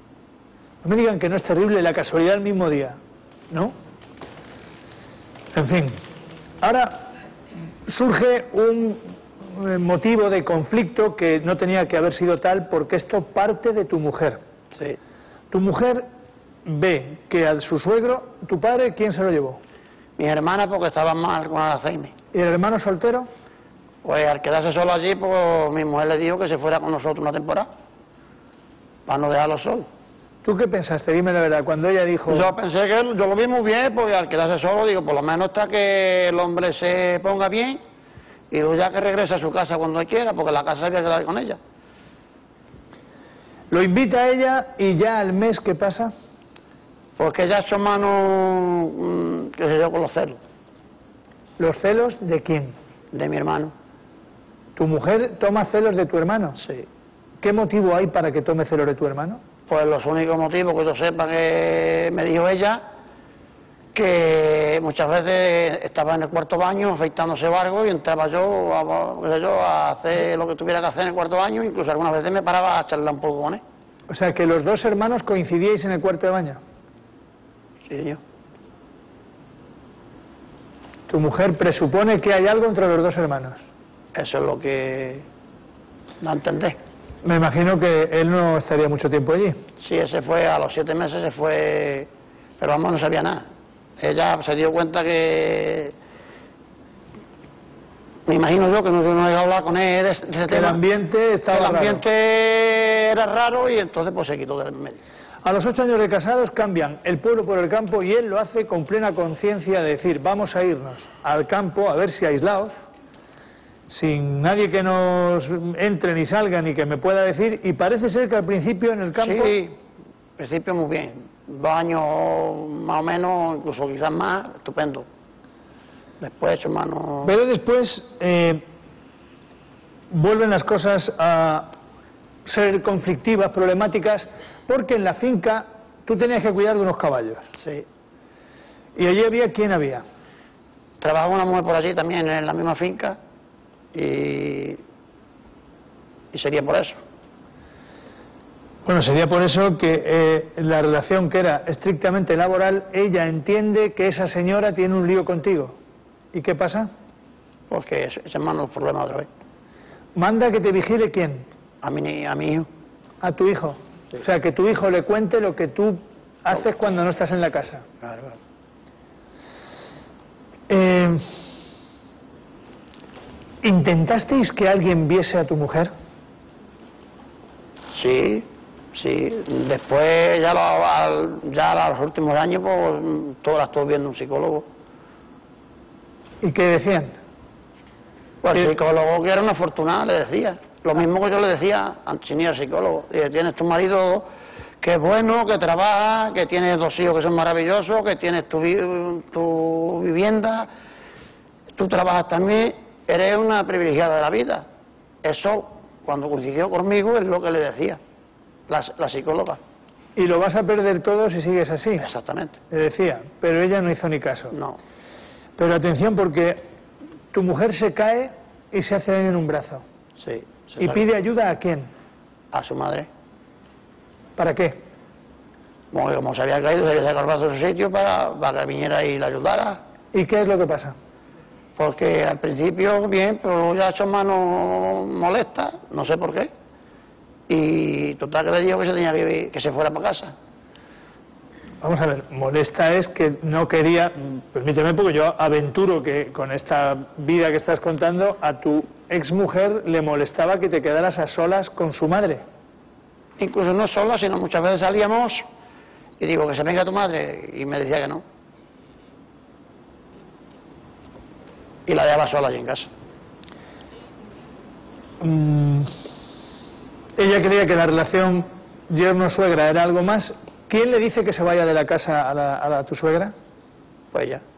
No me digan que no es terrible la casualidad del mismo día, ¿no? En fin, ahora surge un motivo de conflicto que no tenía que haber sido tal, porque esto parte de tu mujer. Sí. Tu mujer ve que a su suegro, tu padre, ¿quién se lo llevó? Mis hermanas, porque estaban mal con el Alzheimer. ¿Y el hermano soltero? Pues al quedarse solo allí, pues mi mujer le dijo que se fuera con nosotros una temporada, para no dejarlo solo. ¿Tú qué pensaste? Dime la verdad, cuando ella dijo... Yo pensé que yo lo vi muy bien, porque al quedarse solo, digo, por lo menos hasta que el hombre se ponga bien, y luego ya que regrese a su casa cuando quiera, porque la casa había que quedar con ella. Lo invita a ella y ya al mes, ¿qué pasa? Pues que ya son manos, mmm, qué sé yo, con los celos. ¿Los celos de quién? De mi hermano. ¿Tu mujer toma celos de tu hermano? Sí. ¿Qué motivo hay para que tome celos de tu hermano? Pues los únicos motivos que yo sepa que me dijo ella, que muchas veces estaba en el cuarto baño afeitándose o algo y entraba yo a, qué sé yo, a hacer lo que tuviera que hacer en el cuarto baño, incluso algunas veces me paraba a charlar un poco con él. O sea, que los dos hermanos coincidíais en el cuarto de baño. Sí, señor. Tu mujer presupone que hay algo entre los dos hermanos. Eso es lo que da a entender. Me imagino que él no estaría mucho tiempo allí. Sí, ese fue, a los siete meses se fue, pero vamos, no sabía nada. Ella se dio cuenta que, me imagino yo que no, no iba a hablar con él de, de ese Que tema. el ambiente estaba El ambiente raro. era raro y entonces pues se quitó del medio. A los ocho años de casados cambian el pueblo por el campo y él lo hace con plena conciencia de decir, vamos a irnos al campo a ver si aislados, sin nadie que nos entre ni salga ni que me pueda decir, y parece ser que al principio en el campo... Sí, al principio muy bien, dos años más o menos, incluso quizás más, estupendo. Después, hermano... Pero después eh, vuelven las cosas a ser conflictivas, problemáticas, porque en la finca tú tenías que cuidar de unos caballos. Sí. ¿Y allí había quién había? Trabajaba una mujer por allí también en la misma finca y, y sería por eso. Bueno, sería por eso que eh, la relación que era estrictamente laboral, ella entiende que esa señora tiene un lío contigo. ¿Y qué pasa? Porque ese hermano el problema otra vez. Manda que te vigile quién. A mi, a mi hijo. A tu hijo. Sí. O sea, que tu hijo le cuente lo que tú haces cuando no estás en la casa. Claro, claro. Eh, ¿Intentasteis que alguien viese a tu mujer? Sí, sí. Después, ya, lo, al, ya a los últimos años, pues todo la estuvo viendo un psicólogo. ¿Y qué decían? Pues ¿Qué? el psicólogo que era una afortunada, le decía. Lo mismo que yo le decía al señor psicólogo. Dije, tienes tu marido que es bueno, que trabaja, que tienes dos hijos que son maravillosos, que tienes tu, tu vivienda, tú trabajas también, eres una privilegiada de la vida. Eso, cuando coincidió conmigo, es lo que le decía la, la psicóloga. Y lo vas a perder todo si sigues así. Exactamente. Le decía, pero ella no hizo ni caso. No. Pero atención, porque tu mujer se cae y se hace daño en un brazo. Sí. Se ¿Y sabe. pide ayuda a quién? A su madre. ¿Para qué? Como, como se había caído, se había sacado el brazo de su sitio para, para que viniera y la ayudara. ¿Y qué es lo que pasa? Porque al principio bien, pero luego ya su hermano molesta, no sé por qué. Y total que le dijo que se tenía que, ir, que se fuera para casa. Vamos a ver, molesta es que no quería, permíteme porque yo aventuro que con esta vida que estás contando, a tu exmujer le molestaba que te quedaras a solas con su madre. Incluso no sola, sino muchas veces salíamos y digo que se venga tu madre y me decía que no. Y la dejaba sola allí en casa. Mm, ella creía que la relación yerno-suegra era algo más. ¿Quién le dice que se vaya de la casa a, la, a, la, a tu suegra? Pues ya.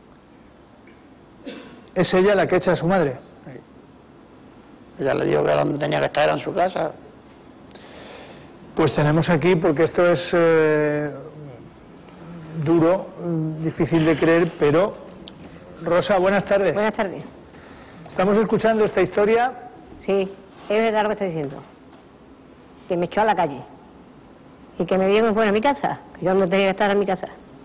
¿Es ella la que echa a su madre? Sí. Ella le dijo que donde tenía que estar era en su casa. Pues tenemos aquí, porque esto es eh, duro, difícil de creer, pero... Rosa, buenas tardes. Buenas tardes. Estamos escuchando esta historia. Sí, es verdad lo que está diciendo. Que me echó a la calle. y que me dijo que fuera a mi casa, que yo no tenía que estar en mi casa.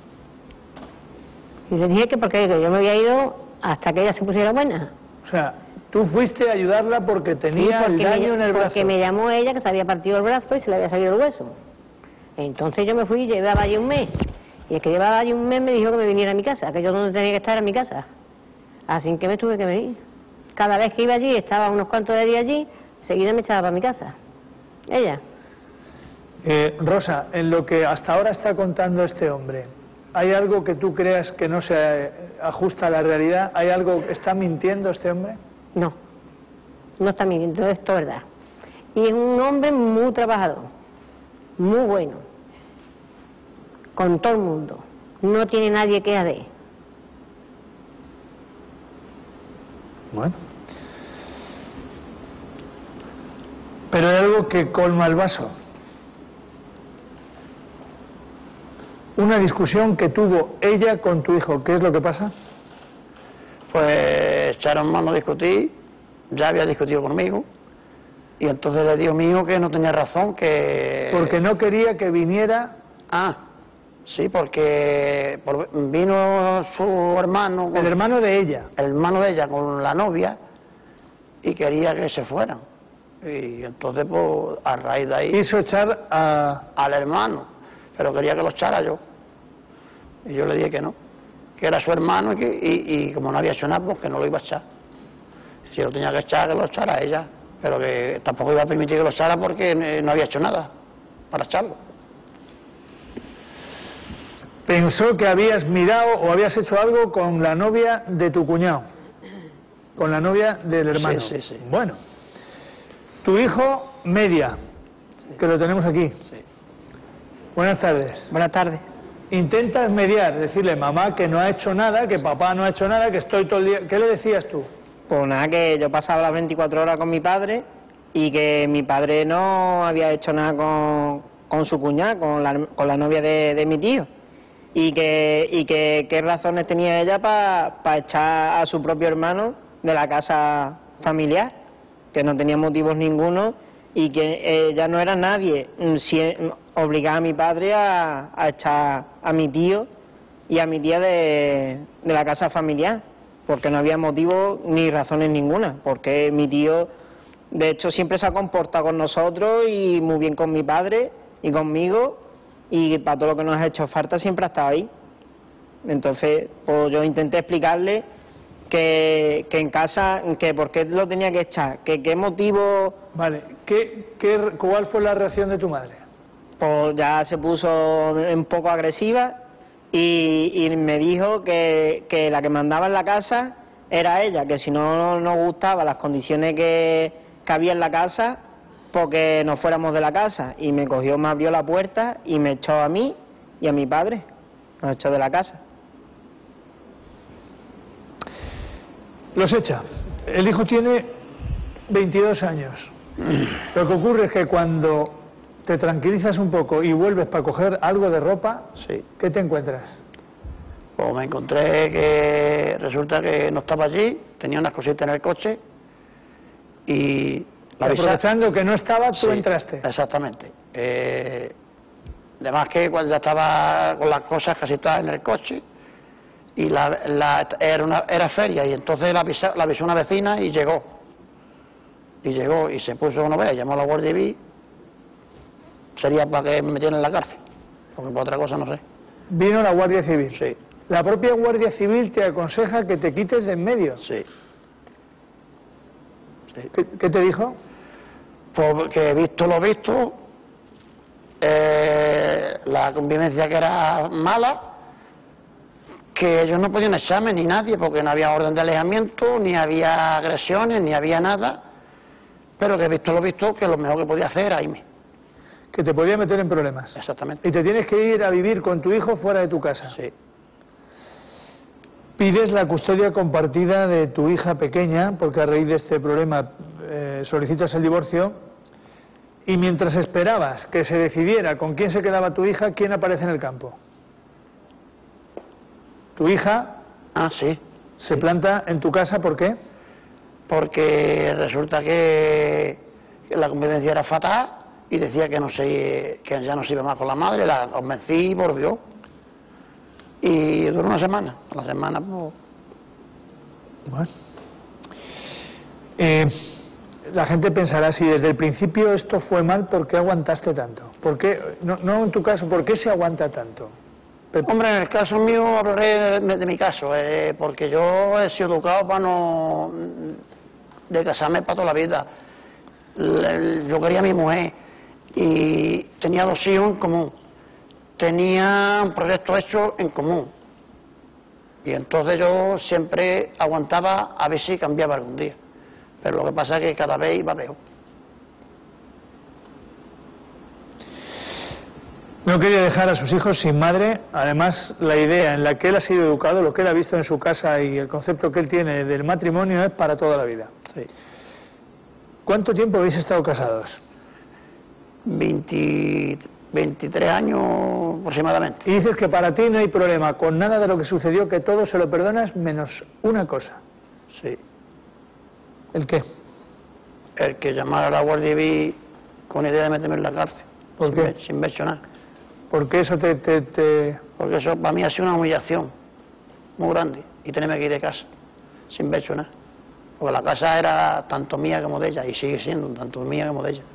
Y le dije que porque que yo me había ido hasta que ella se pusiera buena. O sea, tú fuiste a ayudarla porque tenía Sí, porque el daño me, en el brazo. Porque me llamó ella que se había partido el brazo y se le había salido el hueso. Entonces yo me fui y llevaba allí un mes. Y el que llevaba allí un mes me dijo que me viniera a mi casa, que yo no tenía que estar en mi casa. Así que me tuve que venir. Cada vez que iba allí, estaba unos cuantos de días allí, seguida me echaba para mi casa. Ella. Eh, Rosa, en lo que hasta ahora está contando este hombre, ¿hay algo que tú creas que no se eh, ajusta a la realidad? ¿Hay algo, está mintiendo este hombre? No, no está mintiendo, esto es verdad. Y es un hombre muy trabajador, muy bueno, con todo el mundo. No tiene nadie que de. Bueno. Pero hay algo que colma el vaso. Una discusión que tuvo ella con tu hijo, ¿qué es lo que pasa? Pues echaron mano a discutir, ya había discutido conmigo, y entonces le dijo a mi hijo que no tenía razón, que... Porque no quería que viniera... Ah, sí, porque por- vino su hermano... con- El hermano de ella. el hermano de ella con la novia, y quería que se fueran. Y entonces, pues, a raíz de ahí... Quiso echar a... al hermano, pero quería que lo echara yo. Y yo le dije que no, que era su hermano y, que, y, y como no había hecho nada, pues que no lo iba a echar. Si lo tenía que echar, que lo echara ella, pero que tampoco iba a permitir que lo echara porque eh, no había hecho nada para echarlo. Pensó que habías mirado o habías hecho algo con la novia de tu cuñado, con la novia del hermano. Sí, sí, sí. Bueno, tu hijo, Media, que lo tenemos aquí. Sí. Buenas tardes. Buenas tardes. Intentas mediar, decirle mamá que no ha hecho nada, que papá no ha hecho nada, que estoy todo el día... ¿Qué le decías tú? Pues nada, que yo pasaba las veinticuatro horas con mi padre y que mi padre no había hecho nada con, con su cuñada, con la, con la novia de, de mi tío. Y que, y que qué razones tenía ella para pa echar a su propio hermano de la casa familiar, que no tenía motivos ninguno y que ella no era nadie. Si, obligaba a mi padre a, a echar a mi tío y a mi tía de, de la casa familiar, porque no había motivo ni razones ninguna, porque mi tío de hecho siempre se ha comportado con nosotros y muy bien con mi padre y conmigo, y para todo lo que nos ha hecho falta siempre ha estado ahí. Entonces pues yo intenté explicarle que, que en casa, que por qué lo tenía que echar, que qué motivo. Vale, ¿qué, qué, ¿cuál fue la reacción de tu madre? Pues ya se puso un poco agresiva y, y me dijo que, que la que mandaba en la casa era ella, que si no nos gustaban las condiciones que, que había en la casa, porque nos fuéramos de la casa. Y me cogió, me abrió la puerta y me echó a mí y a mi padre, nos echó de la casa. Los echa. El hijo tiene veintidós años. Lo que ocurre es que cuando te tranquilizas un poco y vuelves para coger algo de ropa, Sí. ¿qué te encuentras? Pues me encontré que resulta que no estaba allí, tenía unas cositas en el coche y... la avisa- Aprovechando que no estaba, tú Sí, entraste. Exactamente. Eh, además que cuando ya estaba con las cosas casi todas en el coche y la, la- era, una, era feria y entonces la, avisa- la avisó una vecina y llegó. Y llegó y se puso una vez, llamó a la Guardia Civil, sería para que me metieran en la cárcel, porque por otra cosa no sé. Vino la Guardia Civil. Sí, La propia Guardia Civil te aconseja que te quites de en medio. sí. sí. ¿Qué, qué te dijo? Porque visto lo visto, eh, la convivencia que era mala, que ellos no podían echarme ni nadie, porque no había orden de alejamiento, ni había agresiones, ni había nada, pero que visto lo visto, que lo mejor que podía hacer era irme. Que te podía meter en problemas. Exactamente. Y te tienes que ir a vivir con tu hijo fuera de tu casa. Sí, Pides la custodia compartida de tu hija pequeña, porque a raíz de este problema eh, solicitas el divorcio, y mientras esperabas que se decidiera con quién se quedaba tu hija, ¿quién aparece en el campo? Tu hija ah, sí, se planta en tu casa, ¿por qué? porque resulta que, que la convivencia era fatal y decía que no se, que ya no se iba más con la madre, la convencí y volvió. Y duró una semana, a la semana pues... Bueno. Eh, la gente pensará, si desde el principio esto fue mal, ¿por qué aguantaste tanto? ¿Por qué, no, no en tu caso, ¿por qué se aguanta tanto? Pepe. Hombre, en el caso mío hablaré de, de mi caso, eh, porque yo he sido educado para no... de casarme para toda la vida. Le, yo quería a mi mujer y tenía dos hijos en común. Tenía un proyecto hecho en común. Y entonces yo siempre aguantaba a ver si cambiaba algún día. Pero lo que pasa es que cada vez iba peor. No quería dejar a sus hijos sin madre. Además, la idea en la que él ha sido educado, lo que él ha visto en su casa y el concepto que él tiene del matrimonio es para toda la vida. Sí. ¿Cuánto tiempo habéis estado casados? veinte, veintitrés años aproximadamente. Y dices que para ti no hay problema con nada de lo que sucedió, que todo se lo perdonas menos una cosa. Sí. ¿El qué? El que llamara a la Guardia Civil con idea de meterme en la cárcel. ¿Por sin qué? ver- Sin ver hecho nada. Porque eso te, te, te... Porque eso para mí ha sido una humillación muy grande. Y tenerme que ir de casa, sin ver hecho nada. Porque la casa era tanto mía como de ella, y sigue siendo tanto mía como de ella.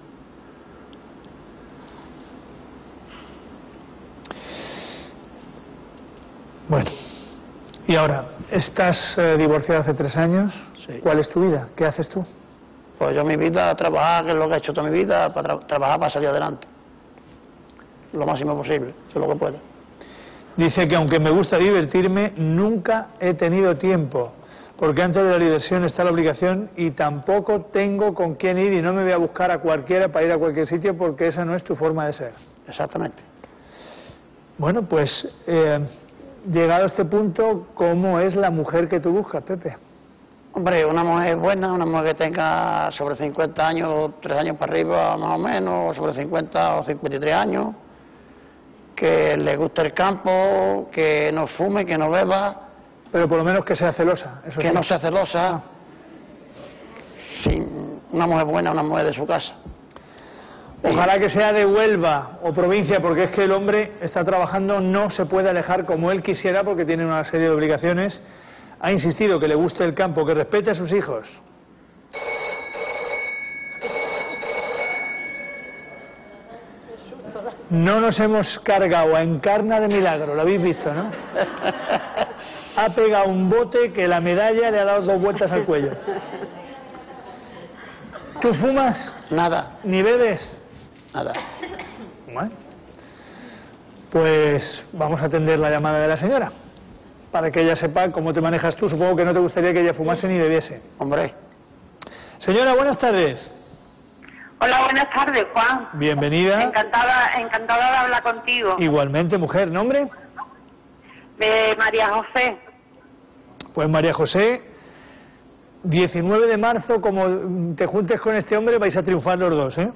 Bueno, y ahora, estás eh, divorciado hace tres años. Sí. ¿Cuál es tu vida? ¿Qué haces tú? Pues yo mi vida, trabajar, que es lo que he hecho toda mi vida, para tra- trabajar para salir adelante. Lo máximo posible, eso es lo que pueda. Dice que aunque me gusta divertirme, nunca he tenido tiempo, porque antes de la diversión está la obligación y tampoco tengo con quién ir y no me voy a buscar a cualquiera para ir a cualquier sitio porque esa no es tu forma de ser. Exactamente. Bueno, pues eh, llegado a este punto, ¿cómo es la mujer que tú buscas, Pepe? Hombre, una mujer buena, una mujer que tenga sobre cincuenta años, tres años para arriba más o menos, sobre cincuenta o cincuenta y tres años, que le guste el campo, que no fume, que no beba, Pero por lo menos que sea celosa. Eso que sí. no sea celosa. Sí, una mujer buena, una mujer de su casa. Ojalá que sea de Huelva o provincia, porque es que el hombre está trabajando, no se puede alejar como él quisiera porque tiene una serie de obligaciones. Ha insistido que le guste el campo, que respete a sus hijos. No nos hemos cargado a Encarna de milagro, lo habéis visto, ¿no? Ha pegado un bote que la medalla le ha dado dos vueltas al cuello. ¿Tú fumas? Nada, ¿Ni bebes? nada. Bueno, pues vamos a atender la llamada de la señora, para que ella sepa cómo te manejas tú. Supongo que no te gustaría que ella fumase ni bebiese. Hombre, Señora, buenas tardes. Hola, buenas tardes, Juan. Bienvenida. Encantada, encantada de hablar contigo. Igualmente, mujer. ¿Nombre? De María José. Pues María José, diecinueve de marzo, como te juntes con este hombre, vais a triunfar los dos, ¿eh?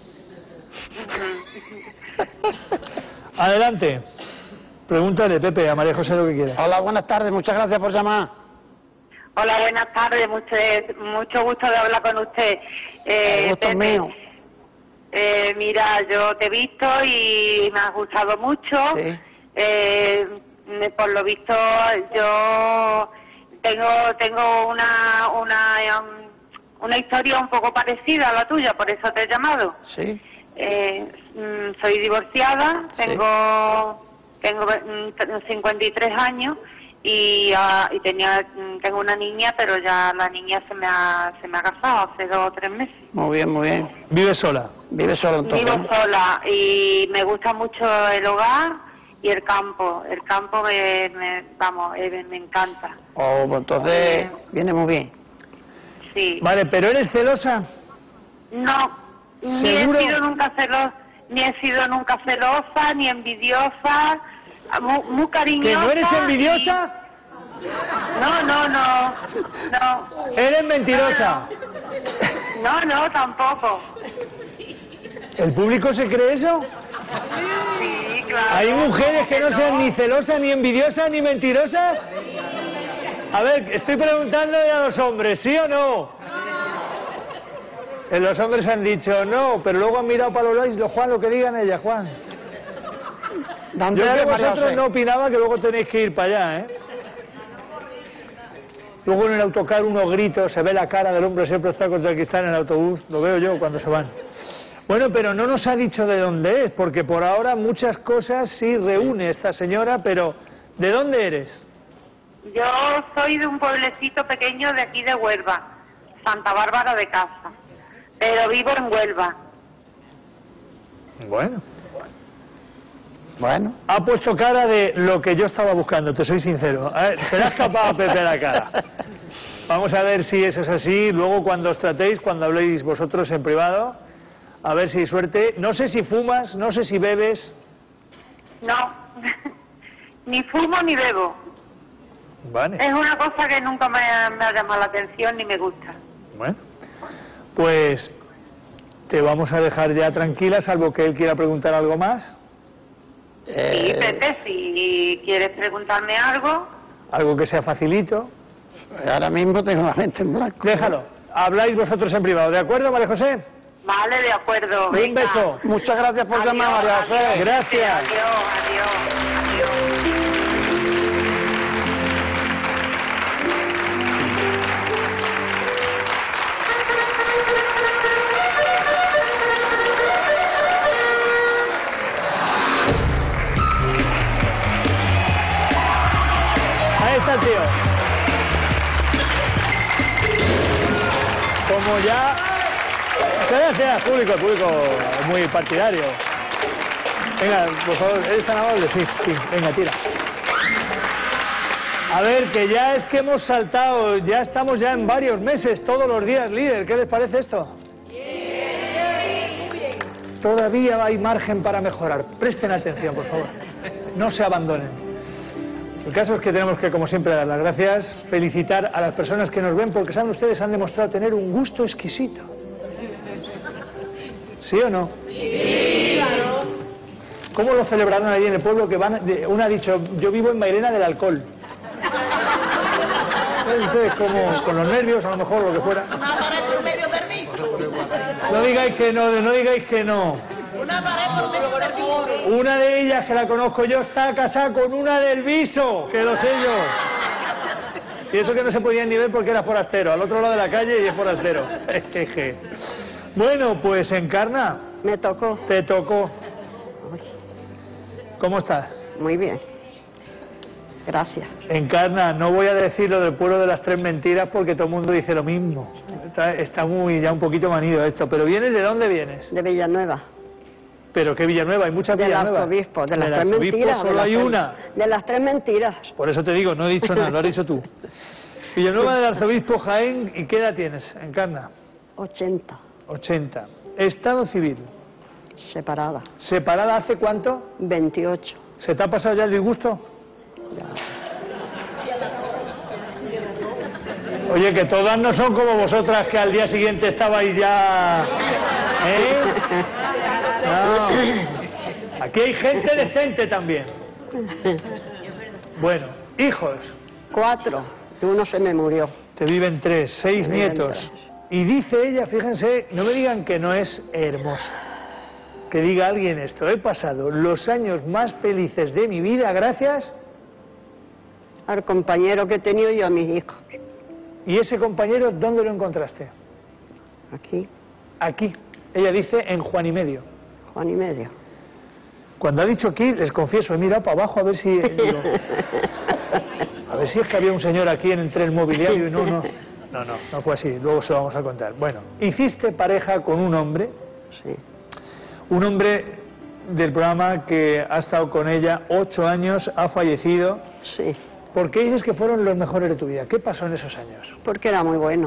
Adelante. Pregúntale, Pepe, a María José lo que quiera. hola, buenas tardes, muchas gracias por llamar. Hola, buenas tardes. Mucho, mucho gusto de hablar con usted. Eh, El gusto es Pepe, mío. eh, mira, yo te he visto y me ha gustado mucho. Sí. Eh, me- por lo visto, yo tengo tengo una una um, una historia un poco parecida a la tuya, por eso te he llamado. Sí, Eh, mm, soy divorciada, Sí. tengo tengo mm, cincuenta y tres años y, ah, y tenía mm, tengo una niña, pero ya la niña se me ha se me ha casado hace dos o tres meses. muy bien, muy bien. ¿Vive sola? Vive solo entonces. Vivo sola y me gusta mucho el hogar y el campo. El campo me, me- vamos, eh, me encanta. Oh, pues entonces viene muy bien. Sí. Vale, pero ¿eres celosa? No, ni he ¿Seguro? sido nunca celosa, ni he sido nunca celosa, ni envidiosa, muy, muy ¿Que cariñosa. no eres envidiosa? y- No, no, no, no, ¿Eres mentirosa? no, no, tampoco. ¿El público se cree eso? Sí, claro. ¿Hay mujeres que no no. sean ni celosas, ni envidiosas, ni mentirosas? A ver, estoy preguntándole a los hombres, ¿sí o no? Eh, Los hombres han dicho no, pero luego han mirado para los lados y lo, Juan, lo que digan ella, Juan. Dan Yo que de María vosotros José. no opinaba que luego tenéis que ir para allá, ¿eh? Luego en el autocar unos gritos, se ve la cara del hombre siempre está contra el cristal en el autobús, lo veo yo cuando se van. Bueno, pero no nos ha dicho de dónde es, porque por ahora muchas cosas sí reúne esta señora, pero ¿de dónde eres? Yo soy de un pueblecito pequeño de aquí de Huelva, Santa Bárbara de Casa, pero vivo en Huelva. Bueno. Bueno. Ha puesto cara de lo que yo estaba buscando, te soy sincero. A ver, se le ha escapado a Pepe la cara. Vamos a ver si eso es así. Luego cuando os tratéis, cuando habléis vosotros en privado, a ver si hay suerte. No sé si fumas, no sé si bebes. No, ni fumo ni bebo. Vale. Es una cosa que nunca me ha, me ha llamado la atención ni me gusta. Bueno, pues te vamos a dejar ya tranquila, salvo que él quiera preguntar algo más. Sí, Eh, Pepe, si quieres preguntarme algo, Algo que sea facilito. ahora mismo tengo la mente en blanco. Déjalo. Habláis vosotros en privado, ¿de acuerdo, María José? vale, de acuerdo. Un venga. beso. Muchas gracias por llamar, María Adiós, José. adiós, Gracias. Adiós, adiós, adiós. Ahí está el tío. Como ya... Gracias, público, el público es muy partidario. Venga, por favor, ¿eres tan amable? Sí, sí, venga, tira. A ver, que ya es que hemos saltado, ya estamos ya en varios meses, todos los días, líder. ¿Qué les parece esto? Todavía hay margen para mejorar. Presten atención, por favor. No se abandonen. El caso es que tenemos que, como siempre, dar las gracias, felicitar a las personas que nos ven, porque saben ustedes, han demostrado tener un gusto exquisito. ¿Sí o no? Sí, claro. ¿Cómo lo celebraron allí en el pueblo? Que van, una ha dicho, yo vivo en Mairena del Alcohol. ¿Saben ustedes cómo, con los nervios, a lo mejor, lo que fuera? No digáis que no, no digáis que no. Una de ellas, que la conozco yo, está casada con una del Viso, que lo sé yo. Y eso que no se podían ni ver porque era forastero, al otro lado de la calle y es forastero. Jeje. Bueno, pues Encarna, Me tocó. te tocó. ¿Cómo estás? Muy bien. Gracias. Encarna, no voy a decir lo del pueblo de las tres mentiras porque todo el mundo dice lo mismo. Está, está muy ya un poquito manido esto. ¿Pero vienes de dónde vienes? De Villanueva. ¿Pero qué Villanueva? Hay muchas Del Villanuevas. arzobispo. De las Del tres arzobispo mentiras. solo de las hay tres- una. De las tres mentiras. Por eso te digo, no he dicho nada, lo has dicho tú. Villanueva del arzobispo Jaén, ¿y qué edad tienes, Encarna? ochenta. ochenta. Estado civil. Separada. ¿Separada hace cuánto? veintiocho. ¿Se te ha pasado ya el disgusto? Oye, que todas no son como vosotras que al día siguiente estabais ya... ¿Eh? No. Aquí hay gente decente también. Bueno, hijos. Cuatro. Y uno se me murió. Te viven tres, seis Me viven nietos. tres. Y dice ella, fíjense, no me digan que no es hermoso. Que diga alguien esto, he pasado los años más felices de mi vida gracias... Al compañero que he tenido y a mis hijos. ¿Y ese compañero dónde lo encontraste? Aquí. Aquí. Ella dice en Juan y Medio. Juan y medio. Cuando ha dicho aquí, les confieso, he mirado para abajo a ver si... digo, a ver si es que había un señor aquí en entre el mobiliario y no, no... No, no, no fue así, luego se lo vamos a contar. Bueno, hiciste pareja con un hombre, Sí. un hombre del programa que ha estado con ella ocho años, ha fallecido. Sí. ¿Por qué dices que fueron los mejores de tu vida? ¿Qué pasó en esos años? Porque era muy bueno.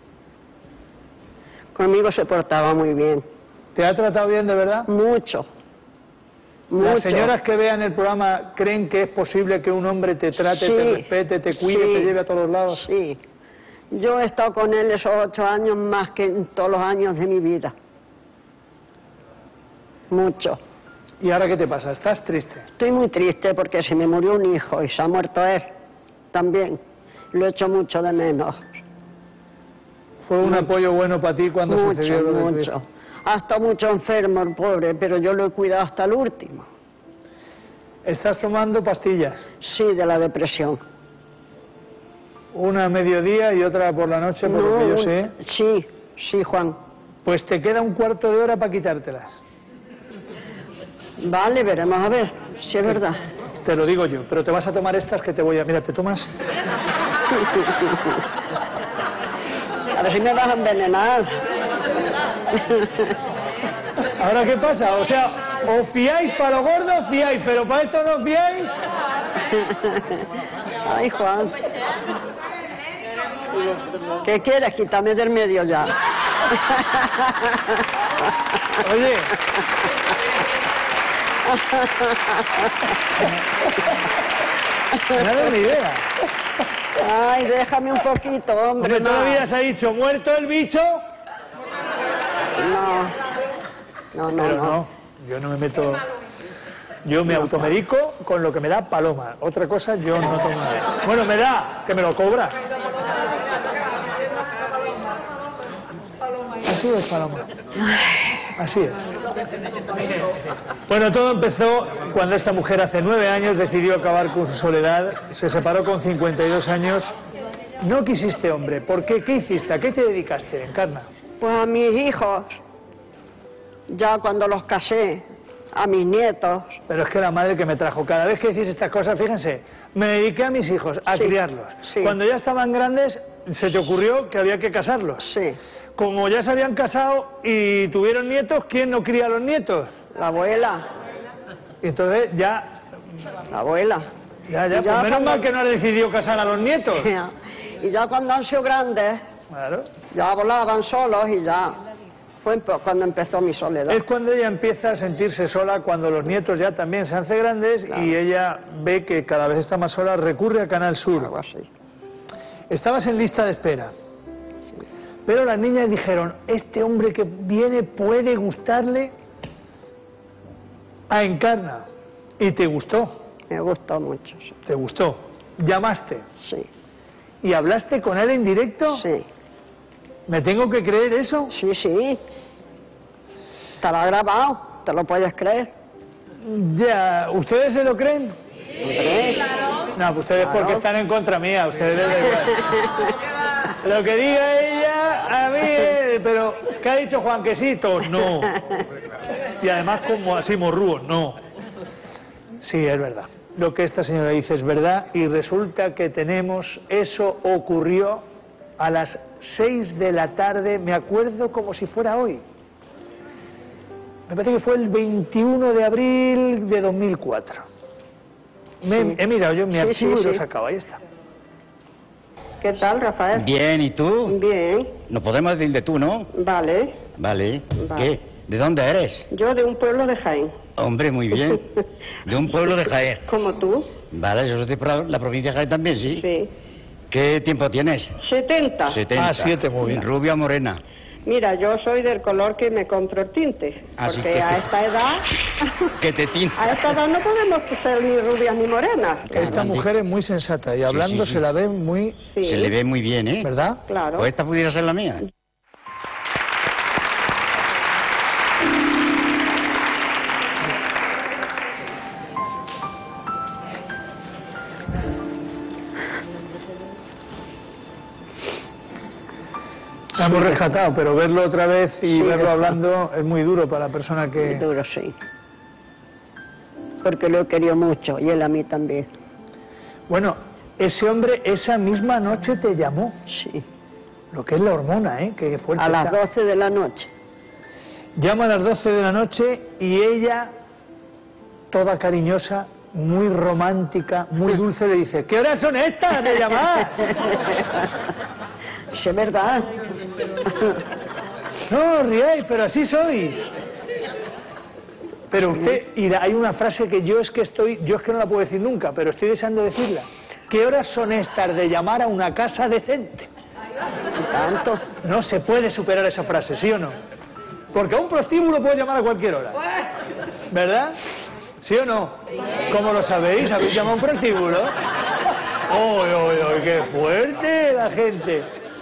Conmigo se portaba muy bien. ¿Te ha tratado bien de verdad? Mucho. Mucho. Las señoras que vean el programa creen que es posible que un hombre te trate, Sí, te respete, te cuide, sí, te lleve a todos lados. Sí. Yo he estado con él esos ocho años más que en todos los años de mi vida. Mucho. ¿Y ahora qué te pasa? ¿Estás triste? Estoy muy triste porque se me murió un hijo y se ha muerto él también. Lo echo mucho de menos. Fue un apoyo bueno para ti cuando mucho, sucedió lo de tu mucho. hijo. Ha estado mucho enfermo el pobre, pero yo lo he cuidado hasta el último. ¿Estás tomando pastillas? Sí, de la depresión. Una a mediodía y otra por la noche, por lo que yo un- sé. Sí, sí, Juan. Pues te queda un cuarto de hora para quitártelas. Vale, veremos a ver si es verdad. Te lo digo yo, pero te vas a tomar estas que te voy a... Mira, ¿te tomas? A ver si me vas a envenenar. ¿Ahora qué pasa? O sea, o fiáis para lo gordo, o fiáis, pero para esto no fiáis. Ay, Juan. ¿Qué quieres? Quítame del medio ya. Oye. No da ni idea. Ay, déjame un poquito, hombre. Hombre, toda la no. vida se ha dicho, ¿muerto el bicho? No, no, no. Pero no. no, yo no me meto... Yo me automedico con lo que me da Paloma. Otra cosa yo no tomo nada. Bueno, me da, que me lo cobra. Así es, Paloma. Así es. Bueno, todo empezó cuando esta mujer hace nueve años decidió acabar con su soledad. Se separó con cincuenta y dos años. No quisiste hombre. ¿Por qué? ¿Qué hiciste? ¿A qué te dedicaste, Encarna? Pues a mis hijos, ya cuando los casé, a mis nietos. Pero es que la madre que me trajo, cada vez que decís estas cosas, fíjense, me dediqué a mis hijos, a Sí, criarlos. sí. Cuando ya estaban grandes, se te ocurrió que había que casarlos. Sí, Como ya se habían casado y tuvieron nietos, ¿quién no cría a los nietos? la abuela, Y entonces ya, la abuela. ya, ya, Y ya pues menos cuando- mal que no has decidido casar a los nietos. Y ya cuando han sido grandes, Claro. ya volaban solos y ya fue empe- cuando empezó mi soledad. Es cuando ella empieza a sentirse sola, cuando los nietos ya también se hacen grandes Claro. y ella ve que cada vez está más sola, recurre a Canal Sur. Algo así. Estabas en lista de espera. Pero las niñas dijeron, este hombre que viene puede gustarle a Encarna. Y te gustó, Me gustó mucho, sí. te gustó. Llamaste Sí, y hablaste con él en directo. sí, ¿Me tengo que creer eso? sí, sí. Estará grabado, ¿te lo puedes creer? Ya, ¿ustedes se lo creen? Hombre. No, pues ustedes Claro. porque están en contra mía, ustedes les da igual. Lo que diga ella, a mí, eh, pero ¿qué ha dicho Juanquesito? No. Y además como así morrúo, no. Sí, es verdad. Lo que esta señora dice es verdad y resulta que tenemos, eso ocurrió a las seis de la tarde, me acuerdo como si fuera hoy. Me parece que fue el veintiuno de abril de dos mil cuatro. Me, Sí. He mirado yo en mi Sí, archivo sí, y lo he sí. sacado, ahí está. ¿Qué tal, Rafael? Bien, ¿y tú? Bien, Nos podemos decir de tú, ¿no? vale. Vale. Vale. ¿Qué? ¿De dónde eres? Yo de un pueblo de Jaén. Hombre, muy bien. De un pueblo de Jaén. Como tú. Vale, yo soy de pro- la provincia de Jaén también, ¿sí? Sí. ¿Qué tiempo tienes? setenta. setenta. Ah, siete, muy bien. Rubia o morena. Mira, yo soy del color que me compro el tinte. Así Porque que- a esta edad... Que te tinta. A esta edad no podemos ser ni rubias ni morenas. Esta mujer es muy sensata y hablando sí, sí. se la ve muy... Sí, Se le ve muy bien, ¿eh? ¿Verdad? claro. Pues esta pudiera ser la mía. La hemos rescatado, pero verlo otra vez y Sí, verlo es- hablando es muy duro para la persona Muy que... duro, sí. Porque lo he querido mucho y él a mí también. Bueno, ese hombre esa misma noche te llamó. Sí. Lo que es la hormona, ¿eh? Que fuerte A las está. doce de la noche. Llama a las doce de la noche y ella, toda cariñosa, muy romántica, muy dulce, le dice, ¿qué horas son estas de llamar? Sí, es verdad. No, riáis, pero así soy. Pero usted, y hay una frase que yo es que estoy, yo es que no la puedo decir nunca, pero estoy deseando decirla. ¿Qué horas son estas de llamar a una casa decente? Y tanto. No se puede superar esa frase, ¿sí o no? Porque a un prostíbulo puedes llamar a cualquier hora. ¿Verdad? ¿Sí o no? ¿Cómo lo sabéis? ¿Habéis llamado a un prostíbulo? ¡Uy, uy, uy! ¡Qué fuerte la gente!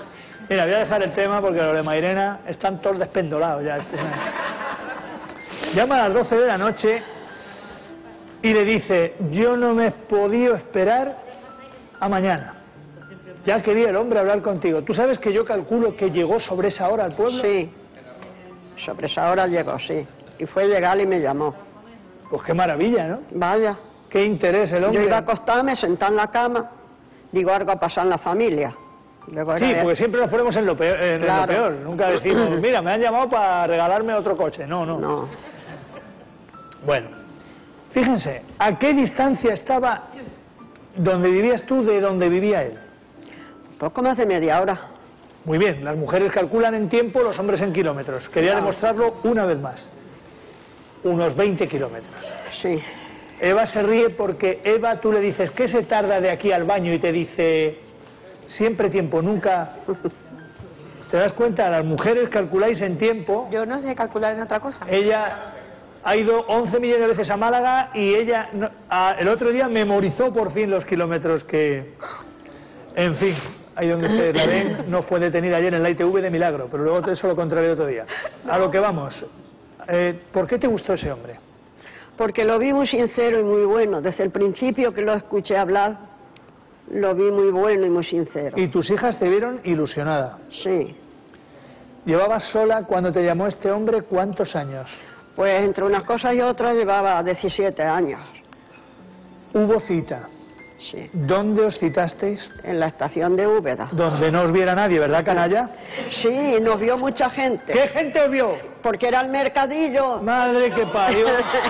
Mira, voy a dejar el tema porque los de Mairena están todos despendolados ya. Llama a las doce de la noche y le dice, yo no me he podido esperar a mañana. Ya quería el hombre hablar contigo. ¿Tú sabes que yo calculo que llegó sobre esa hora al pueblo? Sí, sobre esa hora llegó, sí. Y fue llegar y me llamó. Pues qué maravilla, ¿no? Vaya. Qué interés el hombre. Yo iba a acostarme, sentar en la cama, digo, algo ha pasado en la familia. Luego Sí, era- porque siempre nos ponemos en lo peor, en Claro. lo peor. Nunca decimos, mira, me han llamado para regalarme otro coche. No, no. No, Bueno, fíjense, ¿a qué distancia estaba donde vivías tú de donde vivía él? poco más de media hora. Muy bien, las mujeres calculan en tiempo, los hombres en kilómetros. Quería Claro. demostrarlo una vez más. Unos veinte kilómetros. Sí, Eva se ríe porque Eva, tú le dices, ¿qué se tarda de aquí al baño? Y te dice, siempre tiempo, nunca. ¿Te das cuenta? Las mujeres calculáis en tiempo. Yo no sé calcular en otra cosa. Ella ha ido once millones de veces a Málaga y ella no- a- el otro día memorizó por fin los kilómetros que... En fin, ahí donde ustedes la ven, no fue detenida ayer en la I T V de milagro, pero luego te eso lo contaré otro día. A lo que vamos, eh, ¿por qué te gustó ese hombre? porque lo vi muy sincero y muy bueno. Desde el principio que lo escuché hablar, lo vi muy bueno y muy sincero. Y tus hijas te vieron ilusionada. Sí, ¿Llevabas sola cuando te llamó este hombre cuántos años? pues entre unas cosas y otras llevaba diecisiete años. Hubo cita. Sí, ¿Dónde os citasteis? en la estación de Úbeda. Donde no os viera nadie, ¿verdad, canalla? Sí, nos vio mucha gente. ¿Qué gente os vio? Porque era el mercadillo. Madre que parió.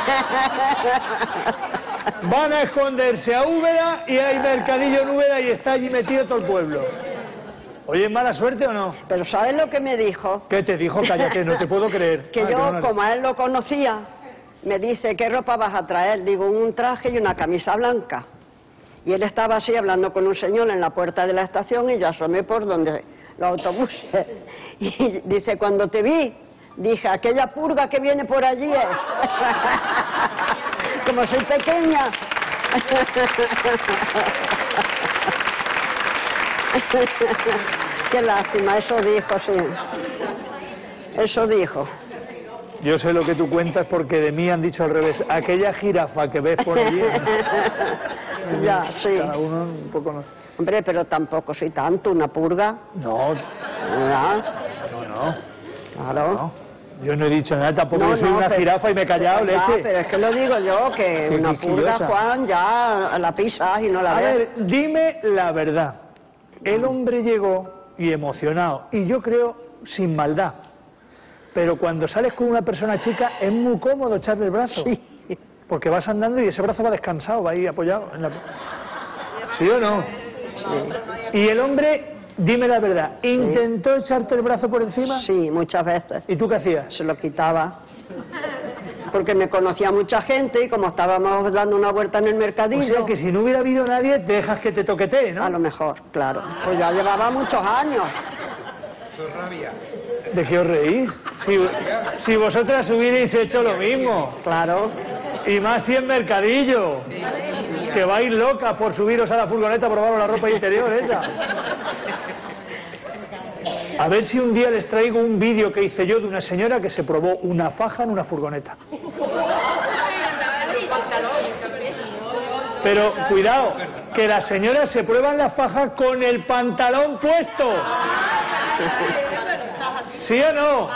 Van a esconderse a Úbeda y hay mercadillo en Úbeda y está allí metido todo el pueblo. Oye, ¿mala suerte o no? Pero ¿sabes lo que me dijo? ¿Qué te dijo? Cállate, no te puedo creer. Que Ah, yo, perdónale. como a él lo conocía, me dice, ¿qué ropa vas a traer? Digo, un traje y una camisa blanca. Y él estaba así hablando con un señor en la puerta de la estación y yo asomé por donde los autobuses. Y dice, cuando te vi, dije, aquella purga que viene por allí es. Como soy pequeña. Qué lástima, eso dijo, sí. Eso dijo. Yo sé lo que tú cuentas porque de mí han dicho al revés. Aquella jirafa que ves por allí. Ya, sí. Cada uno un poco no. Hombre, pero tampoco soy tanto, una purga. No, ¿Verdad? no, no. Claro. no. Yo no he dicho nada, tampoco No, yo soy no, una pero- jirafa y me he callado, Ya, leche. pero es que lo digo yo, que Qué una purga, quisquillosa. Juan, ya la pisas y no la A ves. ver, dime la verdad. El hombre llegó y emocionado, y yo creo sin maldad. Pero cuando sales con una persona chica es muy cómodo echarle el brazo. Sí. Porque vas andando y ese brazo va descansado, va ahí apoyado. En la... ¿Sí o no? Y el hombre, dime la verdad, ¿intentó echarte el brazo por encima? Sí, muchas veces. ¿Y tú qué hacías? Se lo quitaba. Porque me conocía mucha gente y como estábamos dando una vuelta en el O mercadillo, sea que si no hubiera habido nadie, dejas que te toquetee, ¿no? a lo mejor, claro. Pues ya llevaba muchos años. ¿De qué os reís? Si, si vosotras hubierais hecho lo mismo. Claro. Y más si en mercadillo. Que vais locas por subiros a la furgoneta a probaros la ropa interior esa. A ver si un día les traigo un vídeo que hice yo de una señora que se probó una faja en una furgoneta. Pero cuidado, que las señoras se prueban las fajas con el pantalón puesto. ¿Sí o no?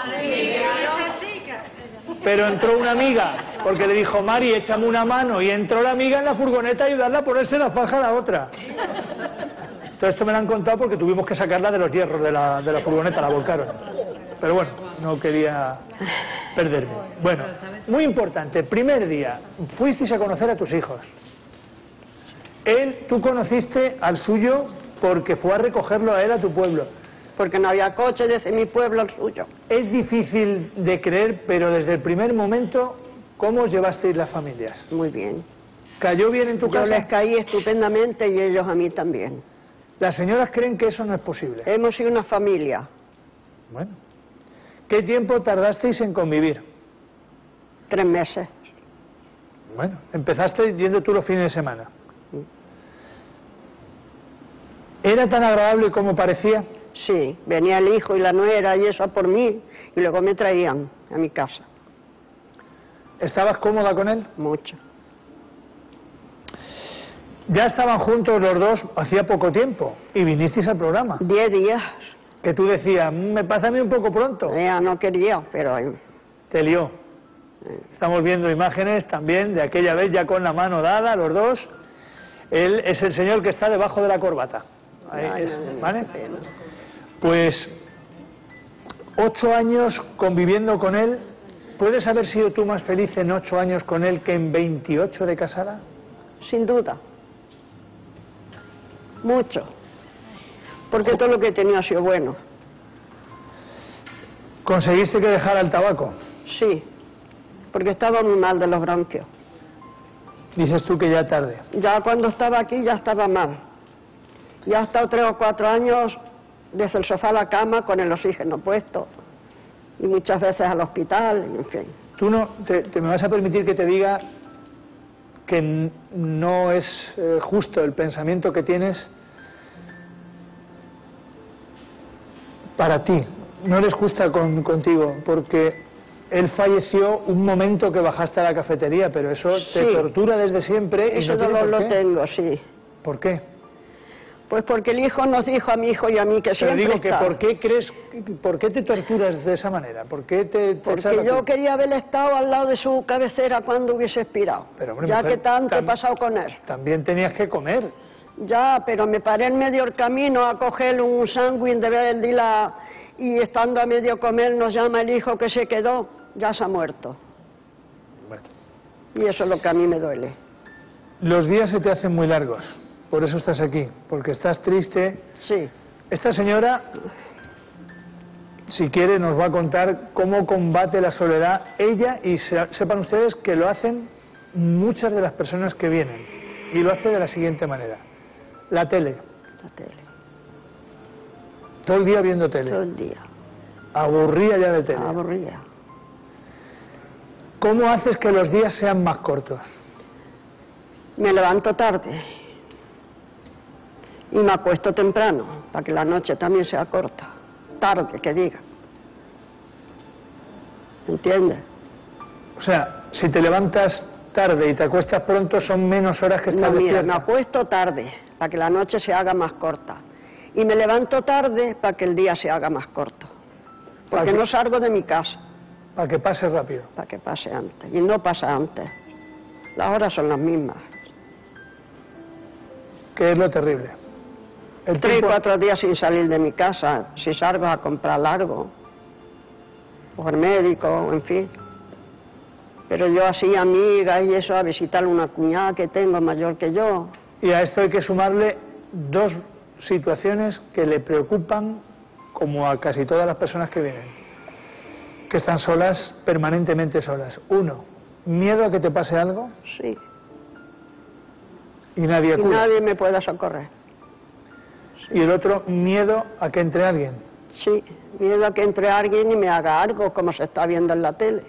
Pero entró una amiga, porque le dijo, Mari, échame una mano, y entró la amiga en la furgoneta a ayudarla a ponerse la faja a la otra. Todo esto me lo han contado porque tuvimos que sacarla de los hierros de la, de la furgoneta, la volcaron. Pero bueno, no quería perderme. Bueno, muy importante, primer día, fuisteis a conocer a tus hijos. Él, tú conociste al suyo porque fue a recogerlo a él a tu pueblo. Porque no había coche desde mi pueblo al suyo. Es difícil de creer, pero desde el primer momento, ¿cómo os llevasteis las familias? Muy bien. ¿Cayó bien en tu Yo casa? les caí estupendamente y ellos a mí también. Las señoras creen que eso no es posible. Hemos sido una familia. Bueno. ¿Qué tiempo tardasteis en convivir? Tres meses. Bueno, empezaste yendo tú los fines de semana. ¿Era tan agradable como parecía? Sí, venía el hijo y la nuera y eso por mí, y luego me traían a mi casa. ¿Estabas cómoda con él? Mucho. Ya estaban juntos los dos hacía poco tiempo y vinisteis al programa. Diez días. Que tú decías, me pasa a mí un poco pronto. Ella no quería, pero... Te lió. Estamos viendo imágenes también de aquella vez ya con la mano dada, los dos. Él es el señor que está debajo de la corbata. Ahí Ay, es, no, no, ¿vale? qué pena. Pues ocho años conviviendo con él. ¿Puedes haber sido tú más feliz en ocho años con él que en veintiocho de casada? Sin duda. Mucho. Porque todo lo que he tenido ha sido bueno. ¿Conseguiste que dejara el tabaco? Sí. Porque estaba muy mal de los bronquios. Dices tú que ya tarde. Ya cuando estaba aquí ya estaba mal. Ya ha estado tres o cuatro años desde el sofá a la cama con el oxígeno puesto. Y muchas veces al hospital, en fin. Tú no, te, te me vas a permitir que te diga que n- no es eh, justo el pensamiento que tienes para ti. No eres justa con, contigo, porque él falleció un momento que bajaste a la cafetería, pero eso te Sí. tortura desde siempre. Y Ese no tiene dolor por lo qué. tengo, sí. ¿Por qué? Pues porque el hijo nos dijo a mi hijo y a mí que Te siempre digo que está. ¿por qué crees, por qué te torturas de esa manera? ¿Por qué te, te echas Porque la yo culpa? quería haber estado al lado de su cabecera cuando hubiese expirado. Pero, hombre, ya mujer, que tanto he tam- pasado con él. También tenías que comer. Ya, pero me paré en medio del camino a coger un sándwich de verdila y estando a medio comer nos llama el hijo que se quedó, ya se ha muerto. Bueno. Y eso es lo que a mí me duele. Los días se te hacen muy largos, por eso estás aquí, porque estás triste. Sí, Esta señora, si quiere, nos va a contar cómo combate la soledad ella, y se- sepan ustedes que lo hacen muchas de las personas que vienen, y lo hace de la siguiente manera. La tele, la tele, todo el día viendo tele, todo el día, aburrida ya de tele. aburrida. ¿Cómo haces que los días sean más cortos? Me levanto tarde y me acuesto temprano, para que la noche también sea corta. Tarde, que diga. ¿Entiendes? O sea, si te levantas tarde y te acuestas pronto, son menos horas que estás No, mira, despierta. me acuesto tarde, para que la noche se haga más corta. Y me levanto tarde para que el día se haga más corto. ¿Para Porque qué? no salgo de mi casa, Para que pase rápido. para que pase antes. Y no pasa antes. Las horas son las mismas. Que es lo terrible. El Tres y tiempo- cuatro días sin salir de mi casa, si salgo a comprar algo, o al médico, en fin. Pero yo así, amigas y eso, a visitar una cuñada que tengo mayor que yo. Y a esto hay que sumarle dos situaciones que le preocupan, como a casi todas las personas que vienen, que están solas, permanentemente solas. Uno, miedo a que te pase algo Sí, y nadie y acude. nadie me pueda socorrer. Y el otro, miedo a que entre alguien. Sí, miedo a que entre alguien y me haga algo, como se está viendo en la tele.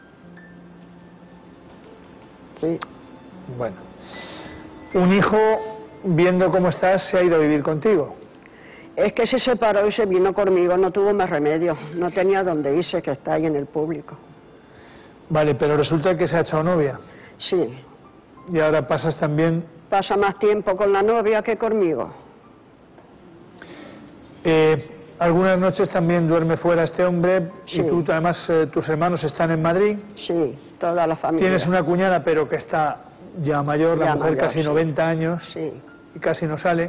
Sí, Bueno, un hijo, viendo cómo estás, se ha ido a vivir contigo. es que se separó y se vino conmigo, no tuvo más remedio, no tenía dónde irse, que está ahí en el público. Vale, pero resulta que se ha echado novia. Sí, Y ahora pasas también... pasa más tiempo con la novia que conmigo. eh, algunas noches también duerme fuera este hombre, Sí. y tú, además, eh, tus hermanos están en Madrid. Sí, toda la familia. Tienes una cuñada, pero que está ya mayor, la Ya mujer mayor, casi sí. noventa años, Sí, y casi no sale.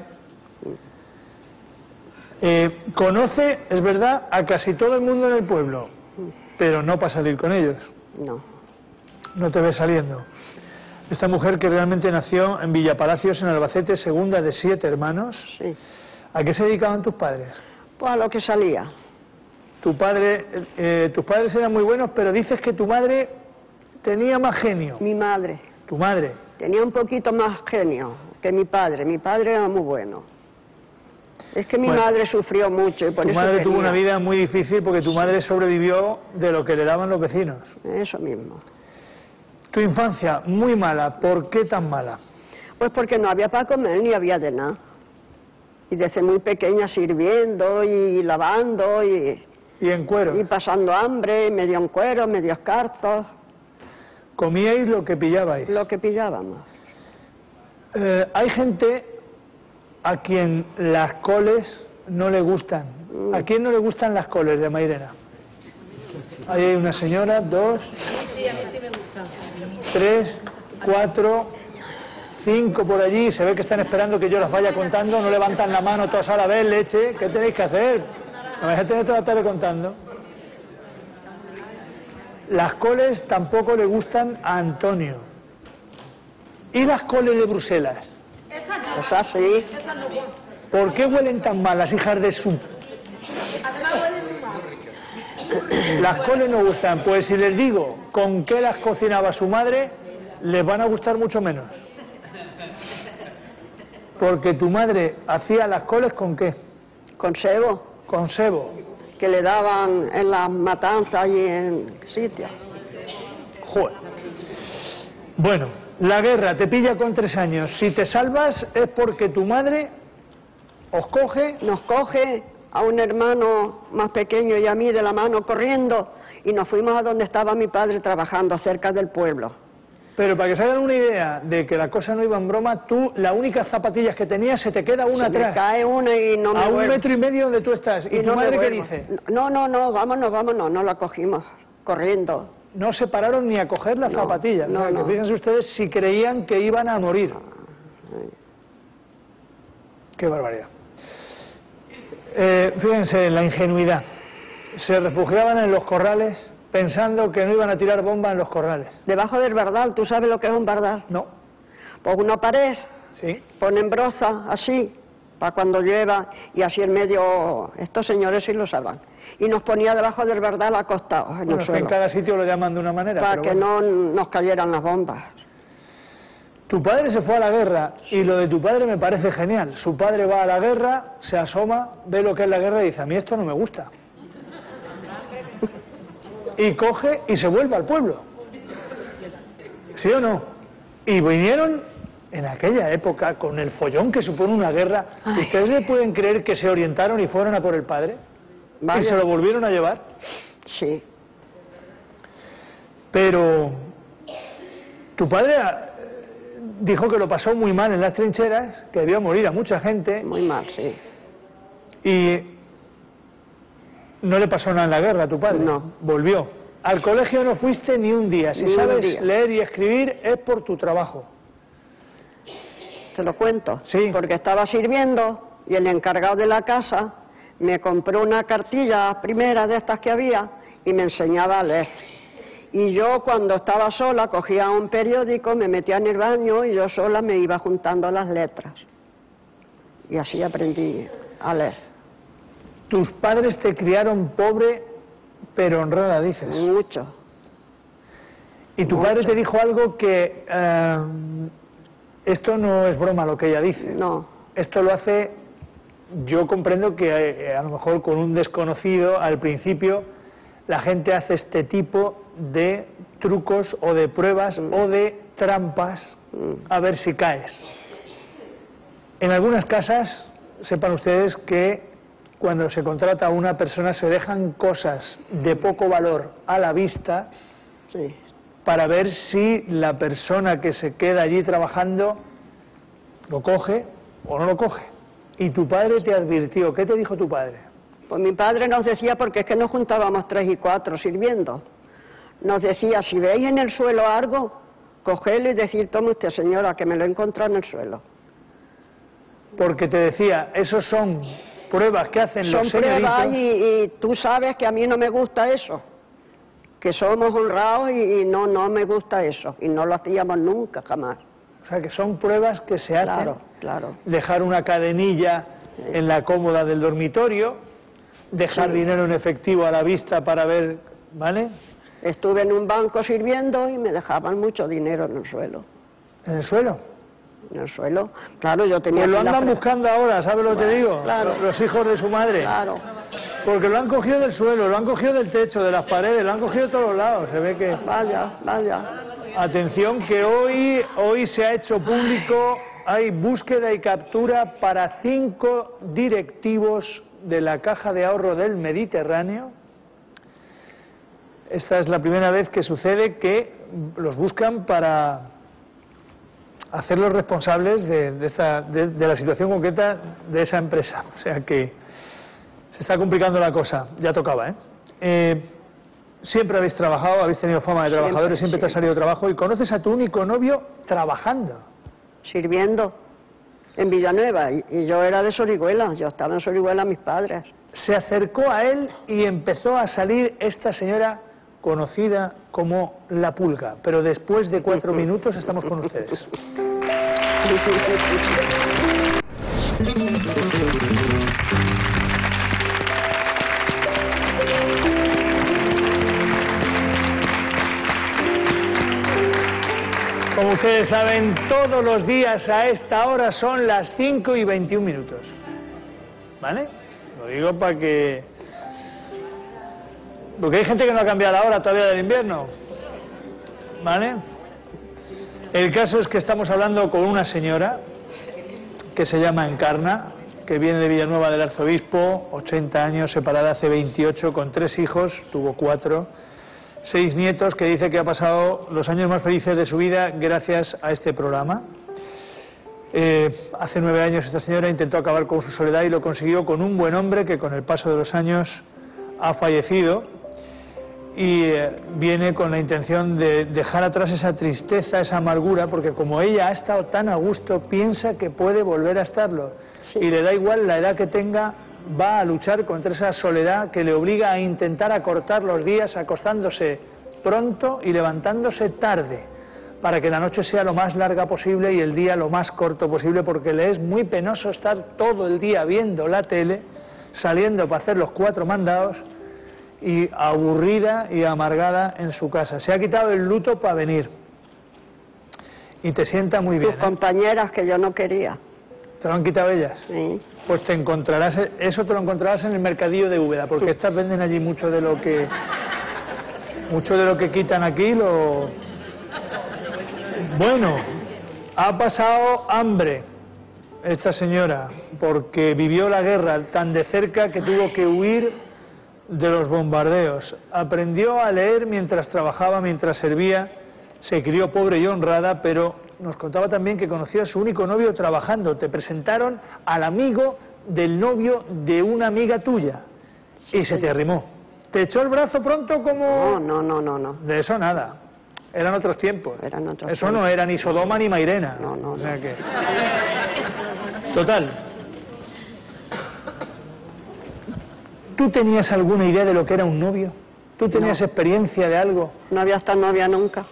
Eh, conoce, es verdad, a casi todo el mundo en el pueblo, pero no para salir con ellos. no, No te ves saliendo. Esta mujer que realmente nació en Villapalacios, en Albacete, segunda de siete hermanos. sí. ¿A qué se dedicaban tus padres? Pues a lo que salía. Tu padre, eh, tus padres eran muy buenos, pero dices que tu madre tenía más genio. Mi madre Tu madre. tenía un poquito más genio que mi padre. Mi padre era muy bueno. Es que mi Bueno, madre sufrió mucho y por Tu eso madre tuvo quería. una vida muy difícil porque tu madre sobrevivió de lo que le daban los vecinos. Eso mismo. Tu infancia, muy mala. ¿Por qué tan mala? Pues porque no había para comer ni había de nada. Y desde muy pequeña sirviendo y lavando y, ¿Y en cuero? y pasando hambre, medio en cuero, medio escarzos, ¿Comíais lo que pillabais? lo que pillábamos. Eh, hay gente a quien las coles no le gustan. ¿A quién no le gustan las coles de Mairena? Ahí hay una señora, dos, tres, cuatro, cinco por allí. Se ve que están esperando que yo las vaya contando. No levantan la mano todos a la vez, leche. ¿Qué tenéis que hacer? Me vais a tener toda la tarde contando. Las coles tampoco le gustan a Antonio. ¿Y las coles de Bruselas? Pues así. ¿Por qué huelen tan mal las hijas de su...? Las coles no gustan. Pues si les digo con qué las cocinaba su madre, les van a gustar mucho menos. Porque tu madre hacía las coles ¿con qué? Con sebo, Con sebo. que le daban en las matanzas y en sitios. Joder. Bueno, la guerra te pilla con tres años. Si te salvas es porque tu madre os coge... Nos coge a un hermano más pequeño y a mí de la mano corriendo y nos fuimos a donde estaba mi padre trabajando, cerca del pueblo. Pero para que se hagan una idea de que la cosa no iba en broma, tú, la única zapatillas que tenías, se te queda una Se me atrás. cae una y no me A un vuelvo. metro y medio donde tú estás. ¿Y, Y tu no me madre qué vuelvo. dice? No, no, no, vámonos, vámonos, no la cogimos, corriendo. No se pararon ni a coger las No, zapatillas. no, O sea, que no. fíjense ustedes si creían que iban a morir. Qué barbaridad. Eh, fíjense en la ingenuidad. Se refugiaban en los corrales pensando que no iban a tirar bombas en los corrales. Debajo del bardal, ¿tú sabes lo que es un bardal? No. Pues una pared, Sí. ponen broza así, para cuando llueva, y así en medio, estos señores sí lo saben. Y nos ponía debajo del bardal acostados en Bueno, el es que en suelo, cada sitio lo llaman de una manera. para pero que bueno. no nos cayeran las bombas. Tu padre se fue a la guerra y lo de tu padre me parece genial. Su padre va a la guerra, se asoma, ve lo que es la guerra y dice, a mí esto no me gusta. Y coge y se vuelve al pueblo. ¿Sí o no? Y vinieron en aquella época con el follón que supone una guerra. Ay. ¿Ustedes le pueden creer que se orientaron y fueron a por el padre? Vaya. Y se lo volvieron a llevar. Sí. Pero tu padre ah, dijo que lo pasó muy mal en las trincheras, que debió morir a mucha gente. Muy mal, sí. Y no le pasó nada en la guerra a tu padre. No. Volvió. Al colegio no fuiste ni un día. Si Ni un sabes día. leer y escribir es por tu trabajo. Te lo cuento. Sí. Porque estaba sirviendo y el encargado de la casa me compró una cartilla primera de estas que había y me enseñaba a leer. Y yo cuando estaba sola cogía un periódico, me metía en el baño y yo sola me iba juntando las letras. Y así aprendí a leer. Tus padres te criaron pobre pero honrada, dices. Mucho. Y tu mucho. padre te dijo algo que... eh, esto no es broma lo que ella dice. No. Esto lo hace... Yo comprendo que eh, a lo mejor con un desconocido al principio la gente hace este tipo de trucos o de pruebas Mm. o de trampas Mm. a ver si caes. En algunas casas, sepan ustedes que cuando se contrata a una persona se dejan cosas de poco valor a la vista Sí. para ver si la persona que se queda allí trabajando lo coge o no lo coge. Y tu padre te advirtió. ¿Qué te dijo tu padre? Pues mi padre nos decía, porque es que nos juntábamos tres y cuatro sirviendo, nos decía, si veis en el suelo algo, cogedlo y decir, tome usted señora, que me lo he encontrado en el suelo. Porque te decía, esos son pruebas que hacen Son los pruebas señoritos. y, y tú sabes que a mí no me gusta eso, que somos honrados y, y no, no me gusta eso, y no lo hacíamos nunca, jamás. O sea, que son pruebas que se hacen. Claro, claro. Dejar una cadenilla en la cómoda del dormitorio, dejar Sí. dinero en efectivo a la vista para ver, ¿vale? Estuve en un banco sirviendo y me dejaban mucho dinero en el suelo. En el suelo. En el suelo. Claro, yo tenía Pues lo aquí la andan fre- buscando ahora, ¿sabes lo que te Bueno, digo? claro. Los- Los hijos de su madre. Claro. Porque lo han cogido del suelo, lo han cogido del techo, de las paredes, lo han cogido de todos lados. Se ve que... Vaya, vaya. Atención, que hoy, hoy se ha hecho público hay búsqueda y captura para cinco directivos de la Caja de Ahorro del Mediterráneo. Esta es la primera vez que sucede que los buscan para hacerlos responsables de, de, esta, de, de la situación concreta de esa empresa. O sea que se está complicando la cosa, ya tocaba, ¿eh? eh siempre habéis trabajado, habéis tenido fama de trabajadores, siempre, siempre te ha salido trabajo y conoces a tu único novio trabajando. Sirviendo en Villanueva, y, y yo era de Sorihuela, yo estaba en Sorihuela mis padres. Se acercó a él y empezó a salir esta señora conocida como La Pulga, pero después de cuatro minutos estamos con ustedes. Como ustedes saben, todos los días a esta hora son las cinco y veintiún minutos. ¿Vale? Lo digo para que... Porque hay gente que no ha cambiado la hora todavía del invierno. ¿Vale? El caso es que estamos hablando con una señora que se llama Encarna, que viene de Villanueva del Arzobispo, ochenta años, separada hace veintiocho, con tres hijos, tuvo cuatro... seis nietos, que dice que ha pasado los años más felices de su vida gracias a este programa. Eh, hace nueve años esta señora intentó acabar con su soledad y lo consiguió con un buen hombre que con el paso de los años ha fallecido y eh, viene con la intención de dejar atrás esa tristeza, esa amargura, porque como ella ha estado tan a gusto, piensa que puede volver a estarlo. Sí. Y le da igual la edad que tenga, va a luchar contra esa soledad que le obliga a intentar acortar los días acostándose pronto y levantándose tarde, para que la noche sea lo más larga posible y el día lo más corto posible, porque le es muy penoso estar todo el día viendo la tele, saliendo para hacer los cuatro mandados y aburrida y amargada en su casa. Se ha quitado el luto para venir y te sienta muy bien. Tus compañeras, ¿eh? Que yo no quería. ¿Te lo han quitado ellas? Sí. Pues te encontrarás, eso te lo encontrarás en el mercadillo de Úbeda, porque estas venden allí mucho de lo que mucho de lo que quitan aquí. Lo bueno, ha pasado hambre esta señora porque vivió la guerra tan de cerca que tuvo que huir de los bombardeos. Aprendió a leer mientras trabajaba, mientras servía, se crió pobre y honrada, pero nos contaba también que conoció a su único novio trabajando. Te presentaron al amigo del novio de una amiga tuya y se te arrimó. ¿Te echó el brazo pronto como...? No, no, no, no, no. De eso nada. Eran otros tiempos. Eran otros eso tiempos. No era ni Sodoma ni Mairena. No, no, no. O sea que... Total. ¿Tú tenías alguna idea de lo que era un novio? ¿Tú tenías no. experiencia de algo? No había estado novia nunca.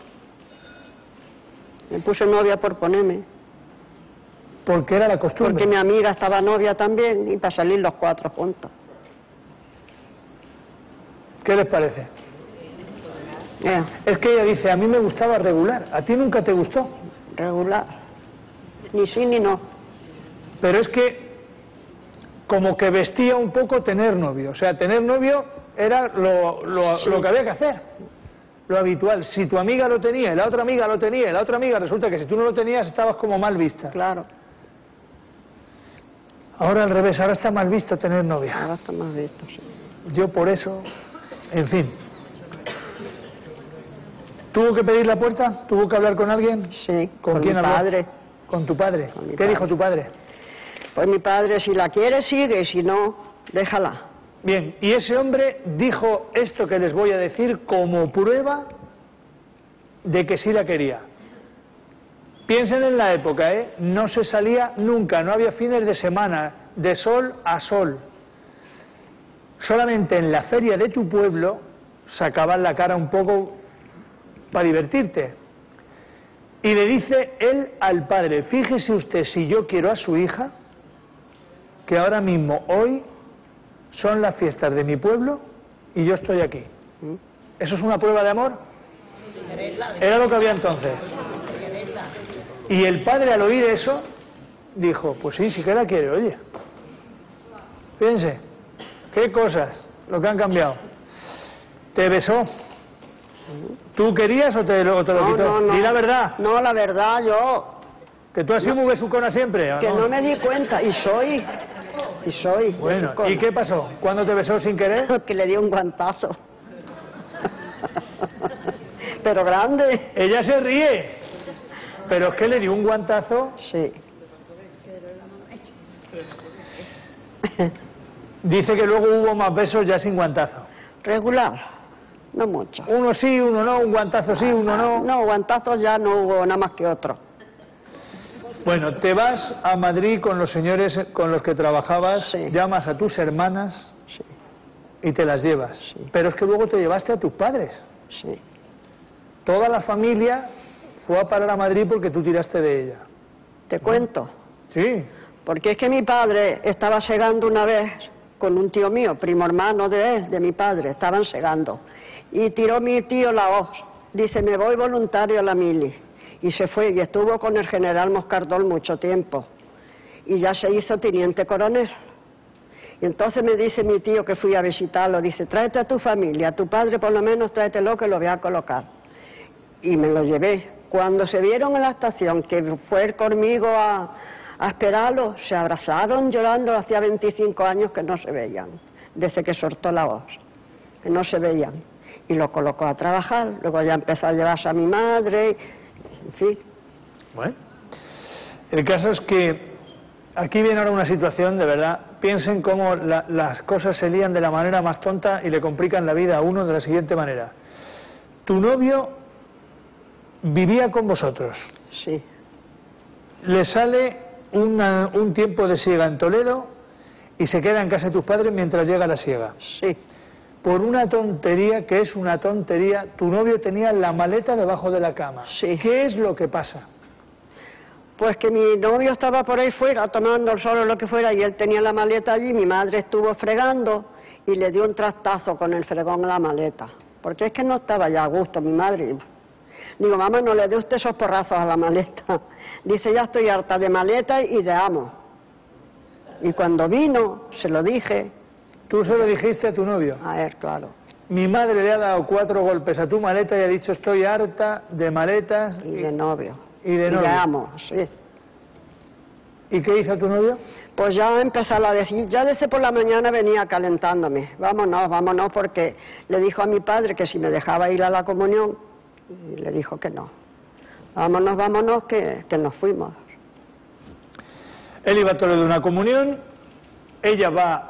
Me puse novia por ponerme. Porque era la costumbre. Porque mi amiga estaba novia también y para salir los cuatro juntos. ¿Qué les parece? Yeah. Es que ella dice, a mí me gustaba regular. ¿A ti nunca te gustó? Regular. Ni sí ni no. Pero es que como que vestía un poco tener novio. O sea, tener novio era lo, lo, sí. lo que había que hacer. Lo habitual. Si tu amiga lo tenía y la otra amiga lo tenía y la otra amiga, resulta que si tú no lo tenías estabas como mal vista. Claro. Ahora al revés, ahora está mal visto tener novia. Ahora está mal visto, sí. Yo por eso, en fin. ¿Tuvo que pedir la puerta? ¿Tuvo que hablar con alguien? Sí, ¿Con, con quién mi habló? padre. ¿Con tu padre? Con mi ¿Qué padre. dijo tu padre? Pues mi padre, si la quiere, sigue, si no, déjala. Bien, y ese hombre dijo esto que les voy a decir como prueba de que sí la quería. Piensen en la época, ¿eh? No se salía nunca, no había fines de semana, de sol a sol. Solamente en la feria de tu pueblo sacaban la cara un poco para divertirte. Y le dice él al padre, fíjese usted si yo quiero a su hija, que ahora mismo, hoy, son las fiestas de mi pueblo y yo estoy aquí. ¿Eso es una prueba de amor? Era lo que había entonces. Y el padre, al oír eso, dijo, pues sí, sí que la quiere, oye. Fíjense, qué cosas, lo que han cambiado. Te besó. ¿Tú querías o te, o te lo no, quitó? No, no. Di la verdad. No, la verdad, yo ¿Que tú has sido muy besucona siempre? ¿O Que no me di cuenta, y soy, y soy. Bueno, besucona. ¿y qué pasó? ¿Cuándo te besó sin querer? Que le di un guantazo. Pero grande. Ella se ríe, pero es que le dio un guantazo. Sí. Dice que luego hubo más besos ya sin guantazo. Regular, no mucho. Uno sí, uno no, un guantazo sí, uno no. No, guantazos ya no hubo nada más que otro. Bueno, te vas a Madrid con los señores con los que trabajabas, Sí. llamas a tus hermanas Sí, y te las llevas. Sí. Pero es que luego te llevaste a tus padres. sí. Toda la familia fue a parar a Madrid porque tú tiraste de ella. Te cuento. Sí. Porque es que mi padre estaba segando una vez con un tío mío, primo hermano de él, de mi padre, estaban segando. Y tiró mi tío la hoz. Dice, me voy voluntario a la mili. Y se fue y estuvo con el general Moscardón mucho tiempo. Y ya se hizo teniente coronel. Y entonces me dice mi tío que fui a visitarlo, dice, tráete a tu familia, a tu padre por lo menos tráetelo que lo voy a colocar. Y me lo llevé. Cuando se vieron en la estación, que fue él conmigo a, a esperarlo, se abrazaron llorando, hacía veinticinco años que no se veían, desde que soltó la voz, que no se veían. Y lo colocó a trabajar, luego ya empezó a llevarse a mi madre, en fin. Bueno, el caso es que aquí viene ahora una situación, de verdad, piensen cómo la- las cosas se lían de la manera más tonta y le complican la vida a uno de la siguiente manera. Tu novio vivía con vosotros, Sí, le sale una- un tiempo de siega en Toledo y se queda en casa de tus padres mientras llega la siega. sí. Por una tontería, que es una tontería, tu novio tenía la maleta debajo de la cama. Sí. ¿Qué es lo que pasa? Pues que mi novio estaba por ahí fuera tomando el sol o lo que fuera y él tenía la maleta allí, mi madre estuvo fregando y le dio un trastazo con el fregón a la maleta. Porque es que no estaba ya a gusto mi madre. Digo, mamá, no le dé usted esos porrazos a la maleta. Dice, ya estoy harta de maleta y de amo. Y cuando vino, se lo dije Tú se lo dijiste a tu novio. a él, claro. Mi madre le ha dado cuatro golpes a tu maleta y ha dicho, estoy harta de maletas Y de novio. y de novio. amo, sí. ¿Y qué hizo tu novio? Pues ya empezaba a decir, ya desde por la mañana venía calentándome. Vámonos, vámonos, porque le dijo a mi padre que si me dejaba ir a la comunión, y le dijo que no. Vámonos, vámonos, que, que nos fuimos. Él iba a Toledo de una comunión, ella va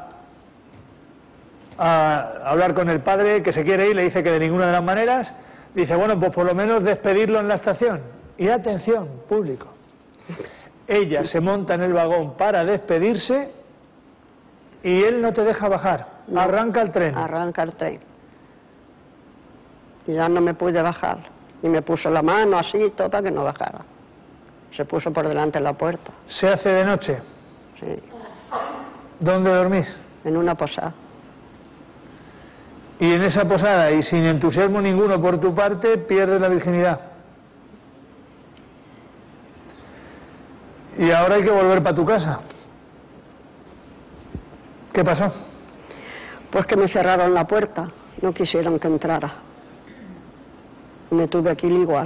a hablar con el padre que se quiere ir, le dice que de ninguna de las maneras, dice, bueno, pues por lo menos despedirlo en la estación. Y atención, público, ella se monta en el vagón para despedirse y él no te deja bajar, No. arranca el tren. Arranca el tren. Y ya no me pude bajar. Y me puso la mano así y todo para que no bajara. Se puso por delante de la puerta, Se hace de noche. sí, ¿Dónde dormís? en una posada. Y en esa posada, y sin entusiasmo ninguno por tu parte, pierdes la virginidad. Y ahora hay que volver para tu casa. ¿Qué pasó? Pues que me cerraron la puerta, no quisieron que entrara. Me tuve que ir igual.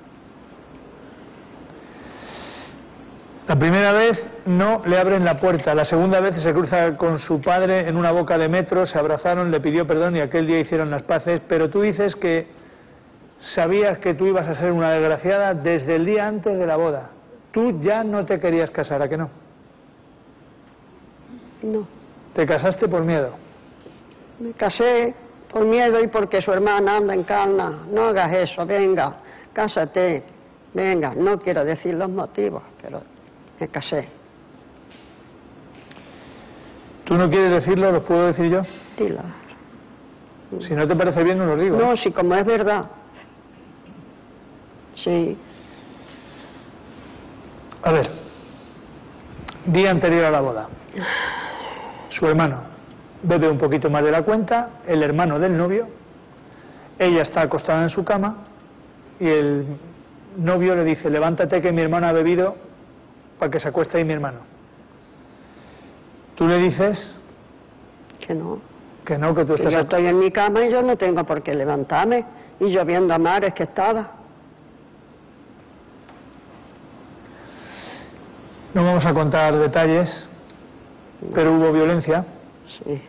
La primera vez no le abren la puerta, la segunda vez se cruza con su padre en una boca de metro, se abrazaron, le pidió perdón y aquel día hicieron las paces, pero tú dices que sabías que tú ibas a ser una desgraciada desde el día antes de la boda. Tú ya no te querías casar, ¿a que no? No, Te casaste por miedo. me casé por miedo y porque su hermana anda en calma. No hagas eso, venga, cásate, venga. No quiero decir los motivos, pero me casé. ¿Tú no quieres decirlo? ¿Los puedo decir yo? Dila. Si no te parece bien, no los digo. No, si como es verdad. Sí, A ver, día anterior a la boda, su hermano bebe un poquito más de la cuenta, el hermano del novio, ella está acostada en su cama y el novio le dice, levántate que mi hermano ha bebido para que se acueste ahí mi hermano. Tú le dices que no. que no, que tú Que estás... yo ac- estoy en mi cama y yo no tengo por qué levantarme. Y yo viendo a mares que estaba. No vamos a contar detalles, pero hubo violencia. Sí.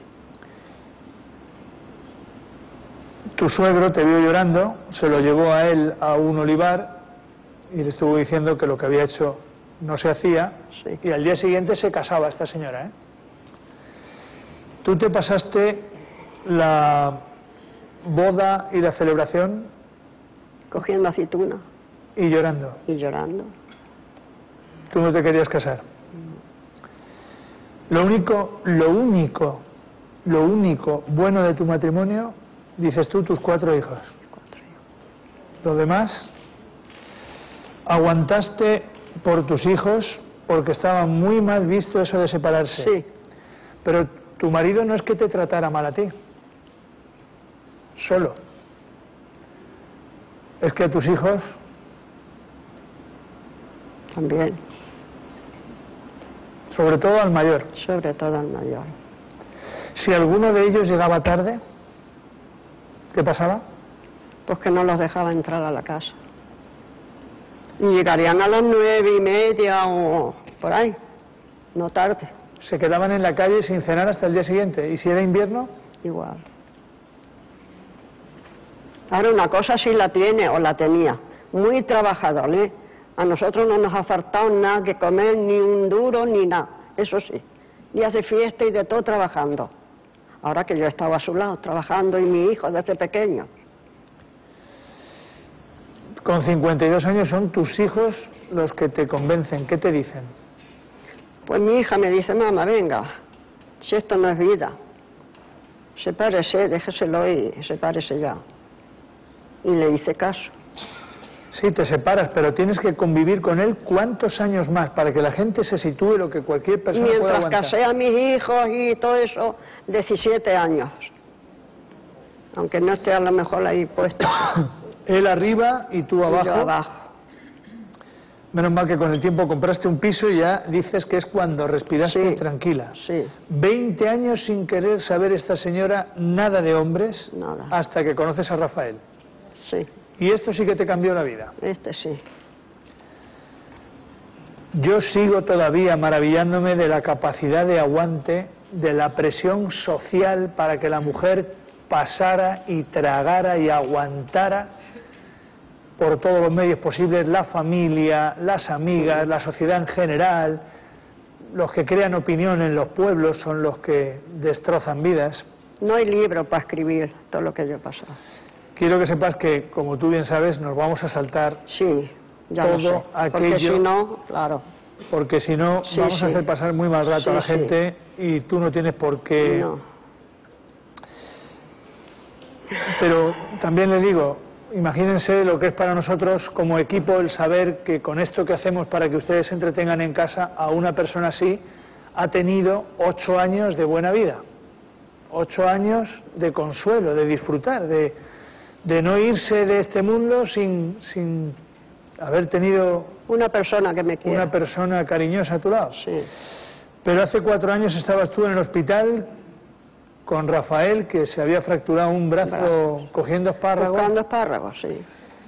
Tu suegro te vio llorando, se lo llevó a él a un olivar y le estuvo diciendo que lo que había hecho no se hacía, Sí. y al día siguiente se casaba esta señora, ¿eh? Tú te pasaste la boda y la celebración Cogiendo aceituna y llorando. y llorando. Tú no te querías casar. Lo único, lo único, lo único bueno de tu matrimonio, dices tú, tus cuatro hijos. Lo demás, aguantaste por tus hijos porque estaba muy mal visto eso de separarse. Sí, Pero tu marido no es que te tratara mal a ti, solo. Es que a tus hijos, también, sobre todo al mayor, sobre todo el mayor. si alguno de ellos llegaba tarde, ¿qué pasaba? Pues que no los dejaba entrar a la casa. Y llegarían a las nueve y media o por ahí, no tarde, Se quedaban en la calle sin cenar hasta el día siguiente. ¿Y si era invierno? igual. Ahora una cosa sí la tiene o la tenía, muy trabajador, ¿eh? A nosotros no nos ha faltado nada que comer, ni un duro, ni nada, eso sí. Días de fiesta y de todo trabajando. Ahora que yo estaba a su lado trabajando y mi hijo desde pequeño. Con cincuenta y dos años son tus hijos los que te convencen. ¿Qué te dicen? Pues mi hija me dice, mamá, venga, si esto no es vida, sepárese, déjeselo y sepárese ya. Y le hice caso. Sí, te separas, pero tienes que convivir con él ¿cuántos años más? Para que la gente se sitúe lo que cualquier persona pueda Mientras aguantar. casé a mis hijos y todo eso, diecisiete años. Aunque no esté a lo mejor ahí puesto. Él arriba y tú Y abajo. yo abajo. Menos mal que con el tiempo compraste un piso y ya dices que es cuando respiraste Sí. tranquila. Sí, veinte años sin querer saber esta señora nada de hombres, Nada. hasta que conoces a Rafael. sí, Y esto sí que te cambió la vida. este sí. Yo sigo todavía maravillándome de la capacidad de aguante, de la presión social para que la mujer pasara y tragara y aguantara por todos los medios posibles, la familia, las amigas, la sociedad en general. Los que crean opinión en los pueblos son los que destrozan vidas. No hay libro para escribir todo lo que yo he pasado. Quiero que sepas que, como tú bien sabes, nos vamos a saltar, Sí, ya Todo lo sé. Porque aquello- si no, claro, porque si no Sí, vamos a sí. hacer pasar muy mal rato a la Sí, sí. gente y tú no tienes por qué... no. Pero también les digo, imagínense lo que es para nosotros como equipo el saber que con esto que hacemos para que ustedes se entretengan en casa, a una persona así ha tenido ocho años de buena vida, ocho años de consuelo, de disfrutar, de, de no irse de este mundo sin, sin haber tenido Una persona que me quiere. una persona cariñosa a tu lado. Sí, Pero hace cuatro años estabas tú en el hospital con Rafael, que se había fracturado un brazo cogiendo espárragos, buscando espárragos, sí.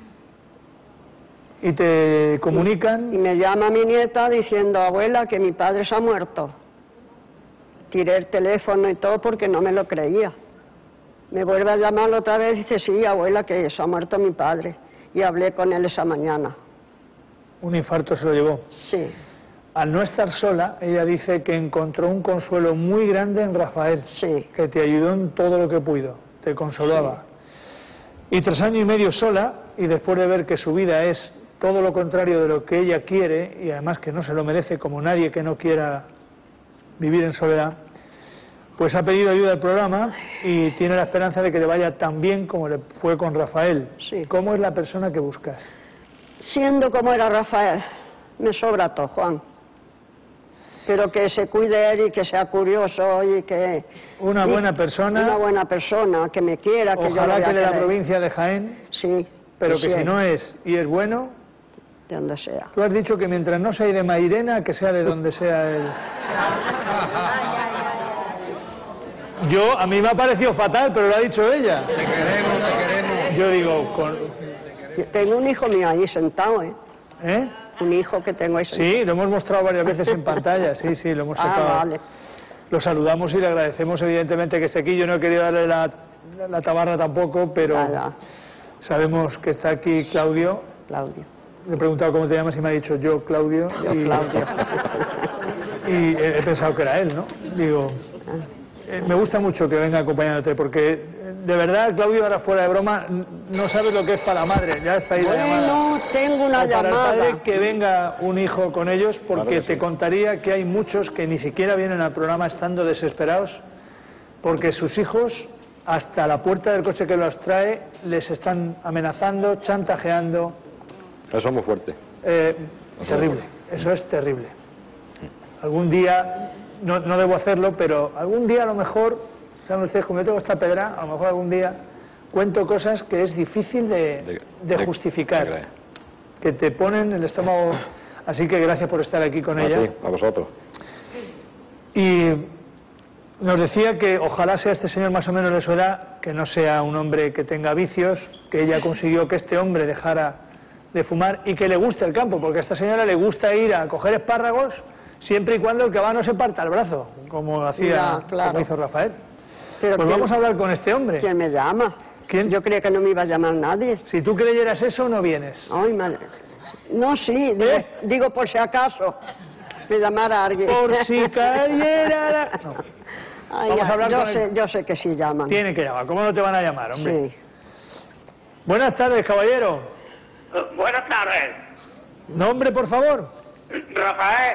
y te Y comunican, me llama mi nieta diciendo, abuela, que mi padre se ha muerto. Tiré el teléfono y todo porque no me lo creía. Me vuelve a llamar otra vez y dice, sí, abuela, que se ha muerto mi padre. Y hablé con él esa mañana. un infarto se lo llevó. Sí, Al no estar sola, ella dice que encontró un consuelo muy grande en Rafael, sí, que te ayudó en todo lo que pudo, te consolaba. Y tras año y medio sola, y después de ver que su vida es todo lo contrario de lo que ella quiere, y además que no se lo merece como nadie que no quiera vivir en soledad, pues ha pedido ayuda al programa y tiene la esperanza de que le vaya tan bien como le fue con Rafael. Sí. ¿Cómo es la persona que buscas? siendo como era Rafael, me sobra todo, Juan. Pero que se cuide él y que sea curioso y que... Una y- buena persona, Una buena persona, que me quiera, que yo lo ojalá voy a que de la querer. provincia de Jaén, Sí, pero sí, que si no es y es bueno, de donde sea. tú has dicho que mientras no sea de Mairena, que sea de donde sea él. Yo, a mí me ha parecido fatal, pero lo ha dicho ella. Te queremos, te queremos. Yo digo, con, Yo tengo un hijo mío ahí sentado, ¿eh? ¿eh? un hijo que tengo ahí. Sí, lo hemos mostrado varias veces en pantalla, sí, sí, lo hemos Ah, sacado. vale. Lo saludamos y le agradecemos evidentemente que esté aquí. Yo no he querido darle la, la tabarra tampoco, pero Nada. sabemos que está aquí Claudio. Claudio. Le he preguntado cómo te llamas y me ha dicho yo, Claudio. Yo, y, Claudio. Y he, he pensado que era él, ¿no? Digo, eh, me gusta mucho que venga acompañándote porque, eh, de verdad, Claudio, ahora fuera de broma, n- no sabes lo que es para la madre. Ya está ahí la llamada. Bueno, tengo una O para llamada. el padre que venga un hijo con ellos, porque te contaría que hay muchos que ni siquiera vienen al programa estando desesperados, porque sus hijos, hasta la puerta del coche que los trae, les están amenazando, chantajeando. Eso es muy fuerte. Eh, terrible, eso es terrible. Algún día, no, no debo hacerlo, pero algún día a lo mejor, saben ustedes, como yo tengo esta pedra, a lo mejor algún día cuento cosas que es difícil de, De- de de- justificar, de creer. que te ponen el estómago. Así que gracias por estar aquí con A ella. ti, a vosotros. Y nos decía que ojalá sea este señor más o menos de su edad, que no sea un hombre que tenga vicios, que ella consiguió que este hombre dejara de fumar y que le guste el campo, porque a esta señora le gusta ir a coger espárragos siempre y cuando el que va no se parta el brazo, como hacía, Ya, claro. como hizo Rafael. Pero Pues ¿quién- vamos a hablar con este hombre. ¿Quién me llama? ¿Quién? Yo creía que no me iba a llamar nadie. Si tú creyeras eso, no vienes. Ay, madre. No, sí, digo, ¿Eh? digo por si acaso me llamara alguien. Por si cayera la... No, Ay, Vamos ya, a hablar yo, con el- sé, yo sé que sí llaman. tiene que llamar. ¿Cómo no te van a llamar, hombre? Sí. Buenas tardes, caballero. Buenas tardes, Nombre, por favor. Rafael.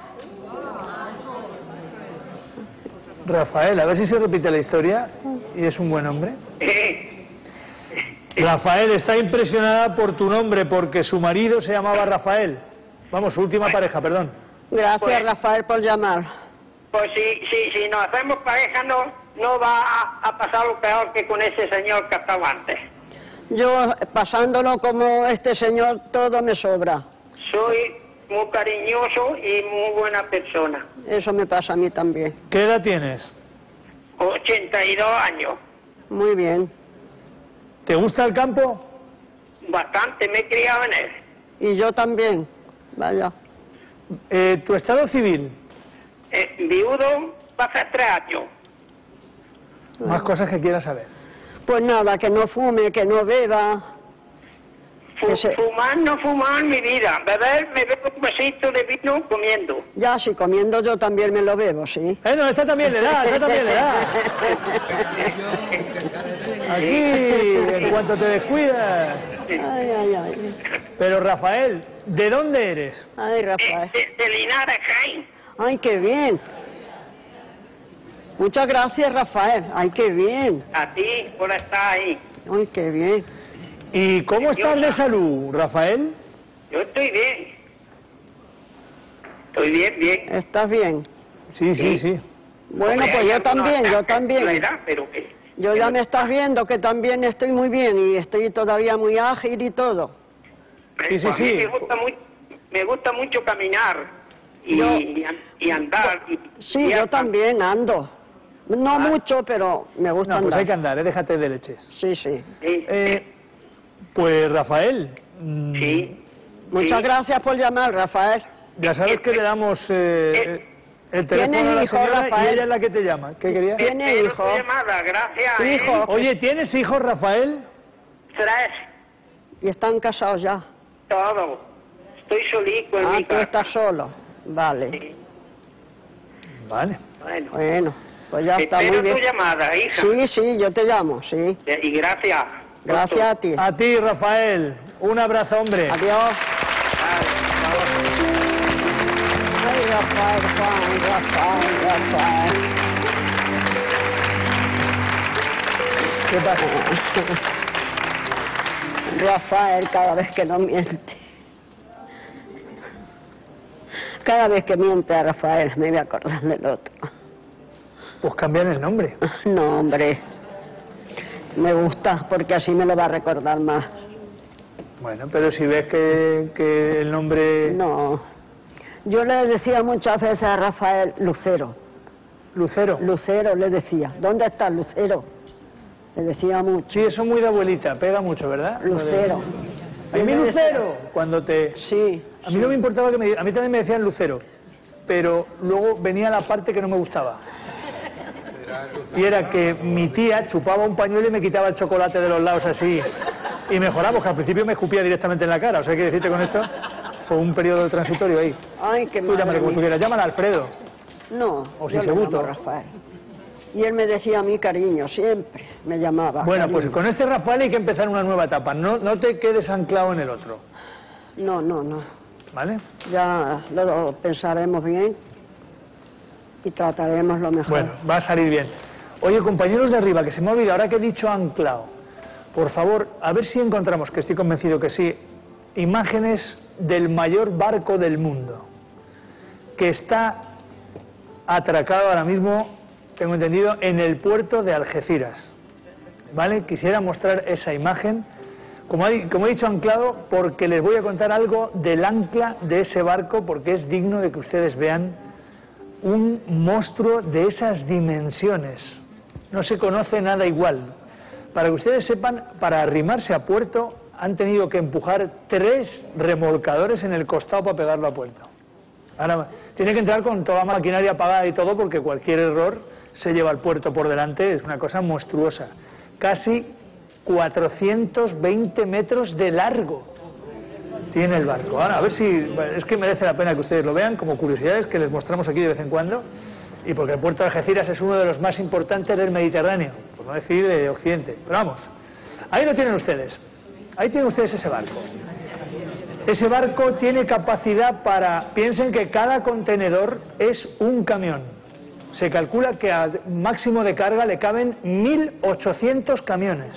Rafael, a ver si se repite la historia y es un buen hombre. Sí. Rafael está impresionada por tu nombre porque su marido se llamaba Rafael. Vamos, su última pareja, perdón. Gracias, Pues- Rafael, por llamar. Pues si, si, si nos hacemos pareja no, no va a, a pasar lo peor que con ese señor que estaba antes. Yo, pasándolo como este señor, todo me sobra. Soy muy cariñoso y muy buena persona. Eso me pasa a mí también. ¿Qué edad tienes? ochenta y dos años. Muy bien. ¿Te gusta el campo? Bastante, me he criado en él. Y yo también. Vaya. Eh, ¿Tu estado civil? Eh, viudo hace tres años. Más cosas que quieras saber. Pues nada, que no fume, que no beba. Fu- Ese- Fumar, no fumar en mi vida. Beber, me bebo un vasito de vino comiendo. Ya, si comiendo yo también me lo bebo, sí. Eh, no, esta también le da, esta también le da. Aquí, en cuanto te descuidas. Ay, ay, ay. Pero Rafael, ¿de dónde eres? Ay, Eh, Rafael. de, de Linares, Jaén. Ay, qué bien. Muchas gracias, Rafael. Ay, qué bien. A ti por estar ahí. Ay, qué bien. ¿Y cómo estás de salud, Rafael? Yo estoy bien. Estoy bien, bien. ¿Estás bien? Sí, sí, sí. Bueno, Hombre, pues hay yo algunos también, yo ataques de también. la edad, pero que... Yo ya me estás viendo que también estoy muy bien y estoy todavía muy ágil y todo. Sí, sí, Pues a mí sí. Me gusta, muy, me gusta mucho caminar y, Yo- y an- y andar. Y, Sí, y yo hasta- también ando. No mucho, pero me gusta No, pues andar. hay que andar, eh, déjate de leches. Sí, sí. Sí, Eh, pues Rafael, mm, sí. Muchas Sí. gracias por llamar, Rafael. ya sabes que le damos eh, el teléfono ¿Tienes a la hijo, señora Rafael? y ella es la que te llama. ¿Qué querías? ¿Tiene Espero hijo? tu llamada, gracias. ¿eh? Hijo. Oye, ¿tienes hijos, Rafael? Tres, Y están casados ya. todo. Estoy solito en Ah, mi tú casa. estás solo. Vale. Sí, Vale. bueno. Bueno, pues ya está Espero muy bien. tu llamada, hija. Sí, sí, yo te llamo, sí. Y gracias. Gracias a ti. A ti, Rafael. Un abrazo, hombre. Adiós. Vale, Ay, Rafael, Juan, Rafael, Rafael. ¿Qué pasa? Rafael, cada vez que no miente. Cada vez que miente a Rafael me voy a acordar del otro. Pues cambian el nombre. No, hombre. Me gusta porque así me lo va a recordar más. Bueno, pero si ves que, que el nombre... No. Yo le decía muchas veces a Rafael Lucero. Lucero. Lucero le decía. ¿Dónde está Lucero? Le decía mucho. Sí, eso es muy de abuelita, pega mucho, ¿verdad? Lo de- Lucero. A mí Lucero, cuando te... Sí. A mí no me importaba que me... A mí también me decían Lucero, pero luego venía la parte que no me gustaba. Y era que mi tía chupaba un pañuelo y me quitaba el chocolate de los lados así. Y mejoraba, porque al principio me escupía directamente en la cara. O sea, ¿qué decirte con esto? Fue un periodo transitorio ahí. Ay, qué Tú llámale como tú quieras, llámale a Alfredo. No, o yo si le se llamo Rafael. Y él me decía a mí cariño, siempre me llamaba. Bueno, cariño. pues con este Rafael hay que empezar una nueva etapa. No, no te quedes anclado en el otro. No, no, no. ¿Vale? Ya lo pensaremos bien y trataremos lo mejor. Bueno, va a salir bien. Oye, compañeros de arriba, que se me ha olvidado, ahora que he dicho anclado, por favor, a ver si encontramos, que estoy convencido que sí, imágenes del mayor barco del mundo, que está atracado ahora mismo, tengo entendido, en el puerto de Algeciras. ¿Vale? Quisiera mostrar esa imagen, como he, como he dicho anclado, porque les voy a contar algo del ancla de ese barco, porque es digno de que ustedes vean un monstruo de esas dimensiones. No se conoce nada igual. Para que ustedes sepan, para arrimarse a puerto han tenido que empujar tres remolcadores en el costado para pegarlo a puerto. Ahora tiene que entrar con toda la maquinaria apagada y todo, porque cualquier error se lleva al puerto por delante. Es una cosa monstruosa. Casi cuatrocientos veinte metros de largo tiene el barco. Ahora, a ver si... Es que merece la pena que ustedes lo vean como curiosidades que les mostramos aquí de vez en cuando, y porque el puerto de Algeciras es uno de los más importantes del Mediterráneo, por no decir de Occidente. Pero vamos, ahí lo tienen ustedes. Ahí tienen ustedes ese barco. Ese barco tiene capacidad para... Piensen que cada contenedor es un camión. Se calcula que al máximo de carga le caben mil ochocientos camiones.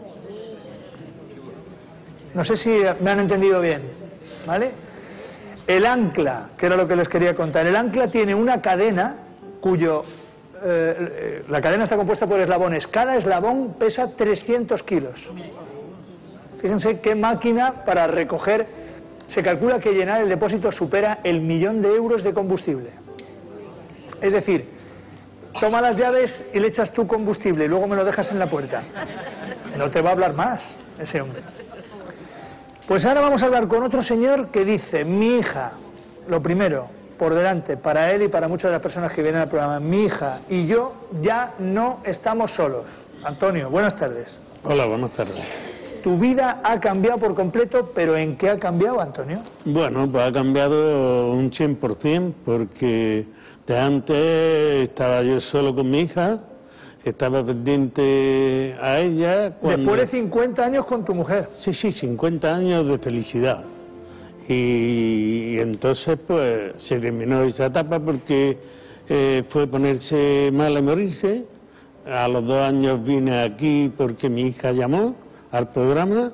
No sé si me han entendido bien, ¿vale? El ancla, que era lo que les quería contar. El ancla tiene una cadena cuyo... Eh, la cadena está compuesta por eslabones. Cada eslabón pesa trescientos kilos. Fíjense qué máquina para recoger. Se calcula que llenar el depósito supera el millón de euros de combustible. Es decir, toma las llaves y le echas tu combustible y luego me lo dejas en la puerta. No te va a hablar más ese hombre. Pues ahora vamos a hablar con otro señor que dice: mi hija, lo primero, por delante, para él y para muchas de las personas que vienen al programa, mi hija y yo ya no estamos solos. Antonio, buenas tardes. Hola, buenas tardes. Tu vida ha cambiado por completo, pero ¿en qué ha cambiado, Antonio? Bueno, pues ha cambiado un cien por ciento, porque de antes estaba yo solo con mi hija, estaba pendiente a ella. Cuando... Después de cincuenta años con tu mujer. Sí, sí, cincuenta años de felicidad. Y, y entonces pues se terminó esa etapa porque eh, fue ponerse mal y morirse. A los dos años vine aquí porque mi hija llamó al programa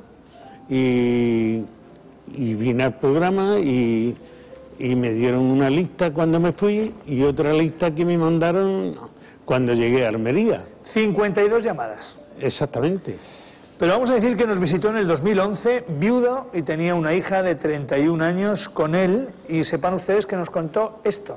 y, y vine al programa y, y me dieron una lista cuando me fui y otra lista que me mandaron cuando llegué a Almería. cincuenta y dos llamadas. Exactamente. Pero vamos a decir que nos visitó en el dos mil once, viudo, y tenía una hija de treinta y un años con él, y sepan ustedes que nos contó esto.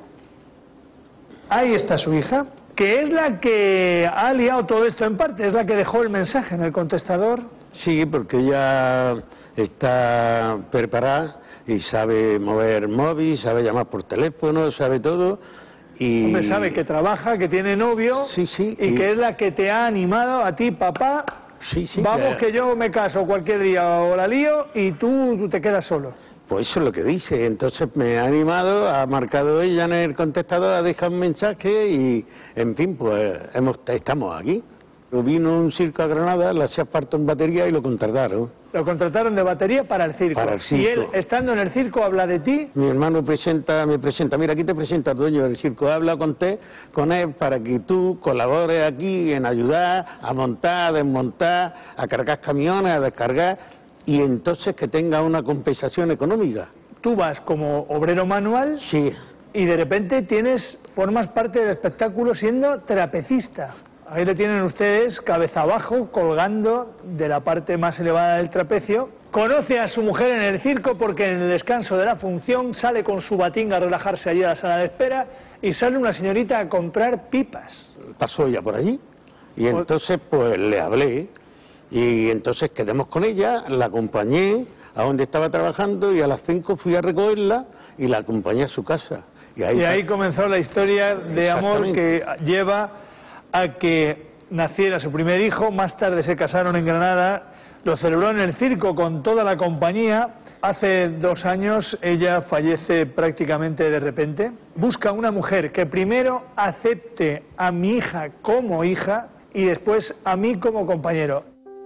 Ahí está su hija, que es la que ha liado todo esto en parte, es la que dejó el mensaje en el contestador. Sí, porque ella está preparada y sabe mover móvil, sabe llamar por teléfono, sabe todo. Y... Hombre, sabe que trabaja, que tiene novio, sí, sí, y, y que es la que te ha animado a ti, papá. Sí, sí, vamos, que... que yo me caso cualquier día o la lío y tú, tú te quedas solo. Pues eso es lo que dice. Entonces me ha animado, ha marcado ella en el contestador, ha dejado un mensaje y, en fin, pues hemos, estamos aquí. Vino un circo a Granada, la se apartó en batería y lo contrataron. Lo contrataron de batería para el circo. Para el circo. Y él, estando en el circo, habla de ti. Mi hermano presenta, me presenta, mira, aquí te presenta el dueño del circo. Habla con, te, con él para que tú colabores aquí en ayudar a montar, a desmontar, a cargar camiones, a descargar, y entonces que tenga una compensación económica. Tú vas como obrero manual. Sí. Y de repente tienes, formas parte del espectáculo siendo trapecista. Ahí le tienen ustedes cabeza abajo, colgando de la parte más elevada del trapecio. Conoce a su mujer en el circo porque en el descanso de la función sale con su batinga a relajarse allí a la sala de espera y sale una señorita a comprar pipas. Pasó ella por allí y entonces pues le hablé y entonces quedamos con ella, la acompañé a donde estaba trabajando y a las cinco fui a recogerla y la acompañé a su casa. Y ahí, y ahí comenzó la historia de amor que lleva a que naciera su primer hijo. Más tarde se casaron en Granada, lo celebró en el circo con toda la compañía. Hace dos años ella fallece prácticamente de repente. Busca una mujer que primero acepte a mi hija como hija y después a mí como compañero.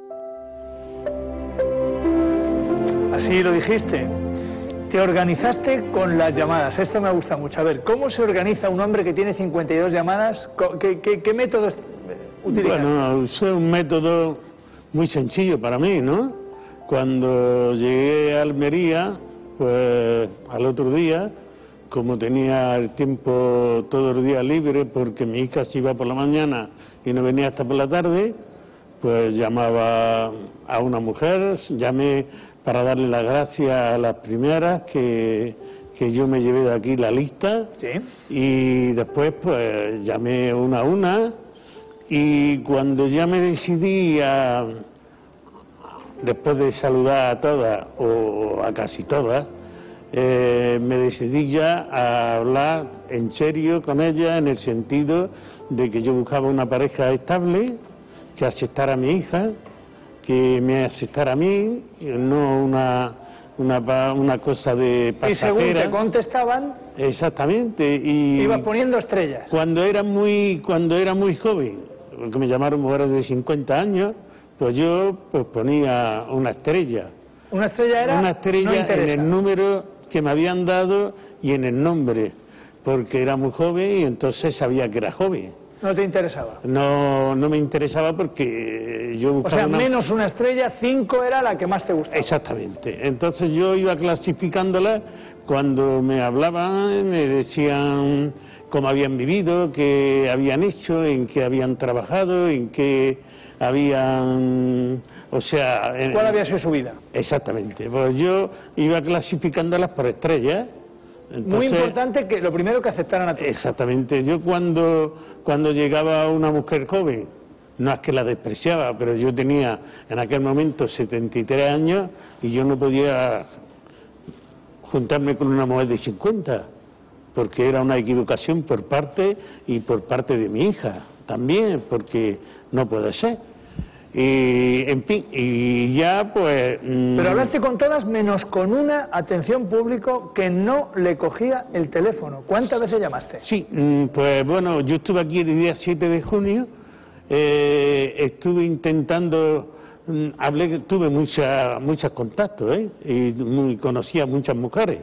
Así lo dijiste. Te organizaste con las llamadas. Esto me gusta mucho. A ver, ¿cómo se organiza un hombre que tiene cincuenta y dos llamadas? ¿Qué, qué, qué métodos utilizas? Bueno, usé un método muy sencillo para mí, ¿no? Cuando llegué a Almería, pues al otro día, como tenía el tiempo todo el día libre porque mi hija se iba por la mañana y no venía hasta por la tarde, pues llamaba a una mujer, llamé para darle las gracias a las primeras que, que yo me llevé de aquí la lista. ¿Sí? Y después pues llamé una a una y cuando ya me decidí a, después de saludar a todas o a casi todas, eh, me decidí ya a hablar en serio con ellas en el sentido de que yo buscaba una pareja estable que aceptara a mi hija, que me aceptara a mí, no una, una, una cosa de pasajera. Y según te contestaban, exactamente, y ibas poniendo estrellas. Cuando era muy, cuando era muy joven, porque me llamaron mujeres de cincuenta años, pues yo pues ponía una estrella. ¿Una estrella era? Una estrella no en el número que me habían dado y en el nombre, porque era muy joven y entonces sabía que era joven. ¿No te interesaba? No, no me interesaba porque yo buscaba... O sea, una... menos una estrella, cinco era la que más te gustaba. Exactamente. Entonces yo iba clasificándola, cuando me hablaban me decían cómo habían vivido, qué habían hecho, en qué habían trabajado, en qué habían... O sea... En... ¿Cuál había sido su vida? Exactamente. Pues yo iba clasificándolas por estrellas. Entonces, muy importante que lo primero que aceptaran a ti. Exactamente. Yo cuando, cuando llegaba una mujer joven, no es que la despreciaba, pero yo tenía en aquel momento setenta y tres años y yo no podía juntarme con una mujer de cincuenta, porque era una equivocación por parte y por parte de mi hija también, porque no puede ser. Y en fin, y ya pues... Mmm... Pero hablaste con todas menos con una, atención público, que no le cogía el teléfono. ¿Cuántas veces llamaste? Sí, pues bueno, yo estuve aquí el día siete de junio, eh, estuve intentando, hablé, tuve mucha, muchos contactos, ¿eh? Y muy, conocí a muchas mujeres.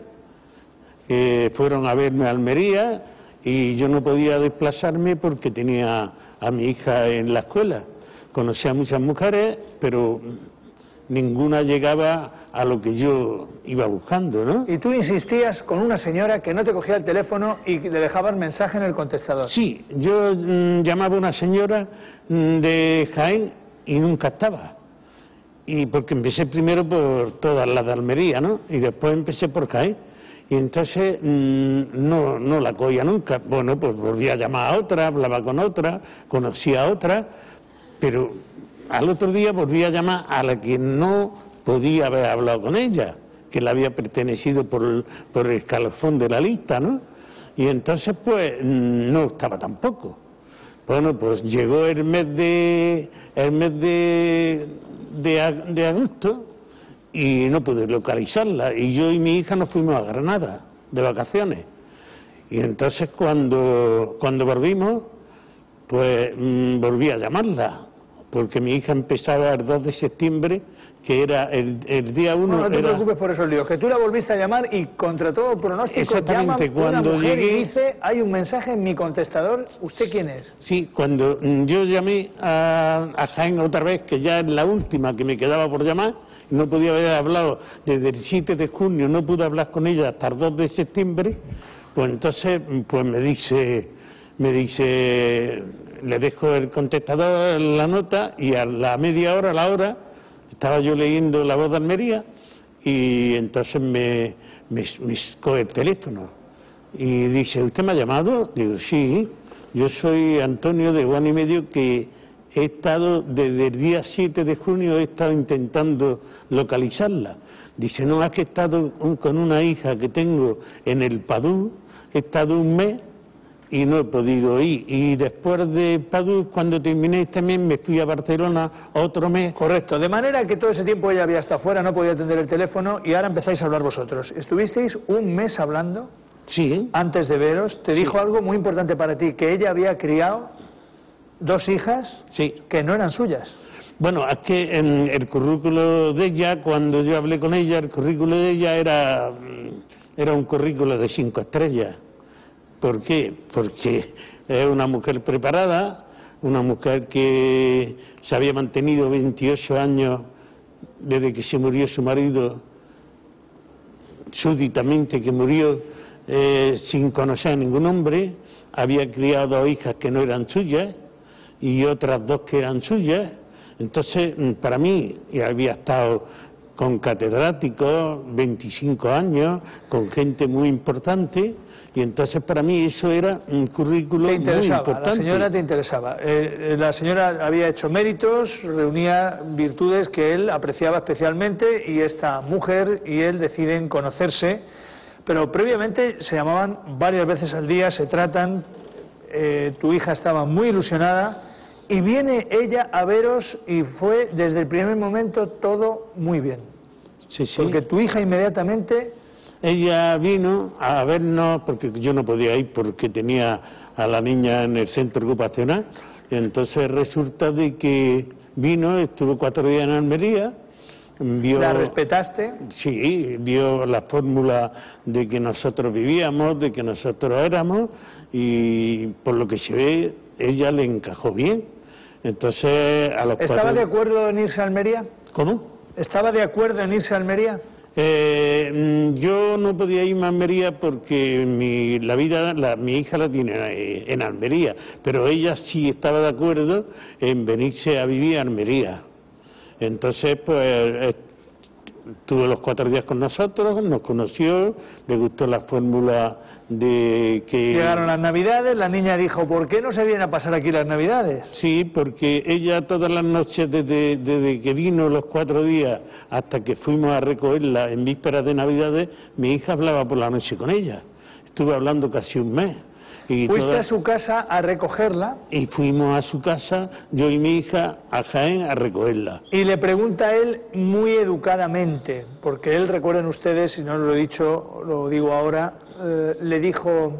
Eh, fueron a verme a Almería y yo no podía desplazarme porque tenía a mi hija en la escuela. Conocí a muchas mujeres, pero ninguna llegaba a lo que yo iba buscando, ¿no? Y tú insistías con una señora que no te cogía el teléfono y le dejabas mensaje en el contestador. Sí, yo mmm, llamaba a una señora mmm, de Jaén y nunca estaba. Y porque empecé primero por todas las de Almería, ¿no? Y después empecé por Jaén. Y entonces mmm, no, no la cogía nunca. Bueno, pues volví a llamar a otra, hablaba con otra, conocía a otra. Pero al otro día volví a llamar a la que no podía haber hablado con ella, que le había pertenecido por el, por el escalafón de la lista, ¿no? Y entonces pues no estaba tampoco. Bueno, pues llegó el mes de el mes de, de, de agosto y no pude localizarla. Y yo y mi hija nos fuimos a Granada de vacaciones. Y entonces cuando, cuando volvimos, pues mmm, volví a llamarla, porque mi hija empezaba el dos de septiembre, que era el, el día uno... No, no te era... preocupes por esos líos, que tú la volviste a llamar y contra todo pronóstico exactamente, llama cuando una mujer llegué... y dice, hay un mensaje en mi contestador, ¿usted quién es? Sí, cuando yo llamé a, a Jaén otra vez, que ya es la última que me quedaba por llamar, no podía haber hablado desde el siete de junio, no pude hablar con ella hasta el dos de septiembre, pues entonces pues me dice... me dice, le dejo el contestador, la nota, y a la media hora, a la hora, estaba yo leyendo La Voz de Almería, y entonces me, me, me coge el teléfono. Y dice, ¿usted me ha llamado? Digo, sí, yo soy Antonio de Juan y Medio, que he estado, desde el día siete de junio, he estado intentando localizarla. Dice, no, es que he estado un, con una hija que tengo en el Padú, he estado un mes y no he podido ir. Y después de Padú, cuando terminé este mes, me fui a Barcelona otro mes. Correcto, de manera que todo ese tiempo ella había estado fuera, no podía atender el teléfono y ahora empezáis a hablar vosotros. ¿Estuvisteis un mes hablando? Sí. Antes de veros, te Sí. dijo algo muy importante para ti, que ella había criado dos hijas Sí. que no eran suyas. Bueno, es que en el currículo de ella, cuando yo hablé con ella, el currículo de ella era, era un currículo de cinco estrellas. ¿Por qué? Porque es una mujer preparada, una mujer que se había mantenido veintiocho años desde que se murió su marido, súbitamente que murió eh, sin conocer a ningún hombre, había criado dos hijas que no eran suyas y otras dos que eran suyas. Entonces, para mí, y había estado con catedráticos, veinticinco años, con gente muy importante, y entonces para mí eso era un currículo Te muy interesaba, importante. la señora te interesaba. Eh, eh, la señora había hecho méritos, reunía virtudes que él apreciaba especialmente y esta mujer y él deciden conocerse, pero previamente se llamaban varias veces al día, se tratan, eh, tu hija estaba muy ilusionada y viene ella a veros y fue desde el primer momento todo muy bien. Sí, sí. Porque tu hija inmediatamente... Ella vino a vernos, porque yo no podía ir porque tenía a la niña en el centro ocupacional, y entonces resulta de que vino, estuvo cuatro días en Almería, vio... ¿La respetaste? Sí, vio la fórmula de que nosotros vivíamos, de que nosotros éramos, y por lo que se ve, ella le encajó bien. Entonces, a los ¿Estaba cuatro... de acuerdo en irse a Almería? ¿Cómo? ¿Estaba de acuerdo en irse a Almería? Eh, yo no podía irme a Almería porque mi, la vida, la, mi hija la tiene eh, en Almería, pero ella sí estaba de acuerdo en venirse a vivir a Almería. Entonces, pues, estuvo los cuatro días con nosotros, nos conoció, le gustó la fórmula de que... Llegaron las Navidades, la niña dijo, ¿por qué no se viene a pasar aquí las Navidades? Sí, porque ella todas las noches, desde, desde que vino los cuatro días hasta que fuimos a recogerla en vísperas de Navidades, mi hija hablaba por la noche con ella. Estuve hablando casi un mes. Y Fuiste toda... a su casa a recogerla. Y fuimos a su casa, yo y mi hija, a Jaén a recogerla. Y le pregunta a él muy educadamente, porque él, recuerden ustedes, si no lo he dicho, lo digo ahora, eh, le dijo,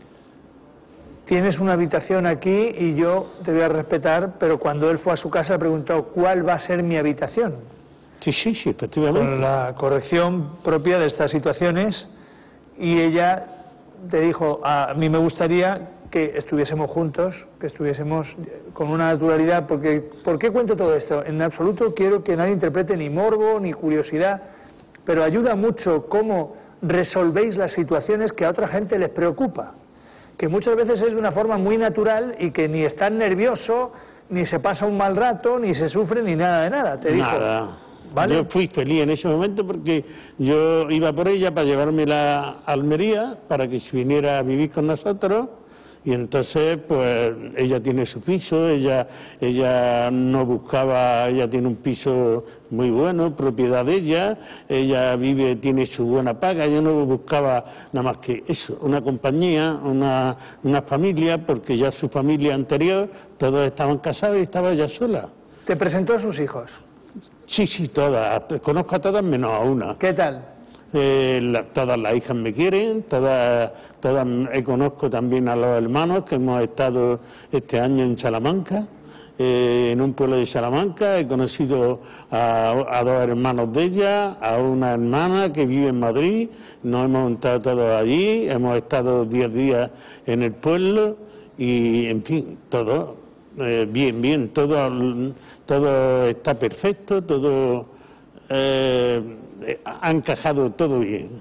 tienes una habitación aquí y yo te voy a respetar, pero cuando él fue a su casa le preguntó, ¿cuál va a ser mi habitación? Sí, sí, sí, efectivamente. Con la corrección propia de estas situaciones, y ella te dijo, a mí me gustaría que estuviésemos juntos, que estuviésemos con una naturalidad, porque ¿por qué cuento todo esto? En absoluto quiero que nadie interprete ni morbo ni curiosidad, pero ayuda mucho cómo resolvéis las situaciones que a otra gente les preocupa, que muchas veces es de una forma muy natural y que ni estás nervioso, ni se pasa un mal rato, ni se sufre, ni nada de nada. Te dijo, nada. ¿vale? Yo fui feliz en ese momento porque yo iba por ella para llevármela a Almería para que se viniera a vivir con nosotros, y entonces pues ella tiene su piso, ella ella no buscaba, ella tiene un piso muy bueno, propiedad de ella, ella vive, tiene su buena paga, yo no buscaba nada más que eso, una compañía, una, una familia, porque ya su familia anterior, todos estaban casados y estaba ella sola. ¿Te presentó a sus hijos? Sí, sí, todas. Conozco a todas menos a una. ¿Qué tal? Eh, la, todas las hijas me quieren, todas, todas eh, conozco también a los hermanos que hemos estado este año en Salamanca, eh, en un pueblo de Salamanca. He conocido a, a dos hermanos de ella, a una hermana que vive en Madrid. Nos hemos juntado todos allí, hemos estado diez días en el pueblo y, en fin, todo. Eh, bien, bien, todo, todo está perfecto, todo eh, ha encajado todo bien.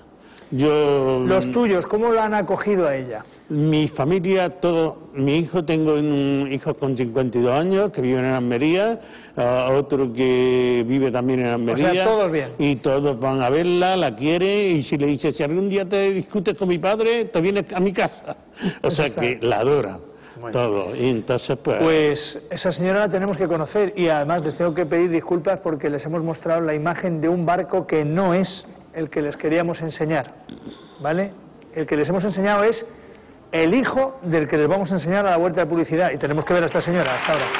Yo, Los tuyos, ¿cómo la han acogido a ella? Mi familia, todo, mi hijo, tengo un hijo con cincuenta y dos años que vive en Almería, uh, otro que vive también en Almería. O sea, todos bien. Y todos van a verla, la quieren, y si le dice, si algún día te discutes con mi padre, te vienes a mi casa. O sea que la adora. Bueno. todo. Y entonces, pues... Pues esa señora la tenemos que conocer y además les tengo que pedir disculpas porque les hemos mostrado la imagen de un barco que no es el que les queríamos enseñar, ¿vale? El que les hemos enseñado es el hijo del que les vamos a enseñar a la vuelta de publicidad y tenemos que ver a esta señora hasta ahora.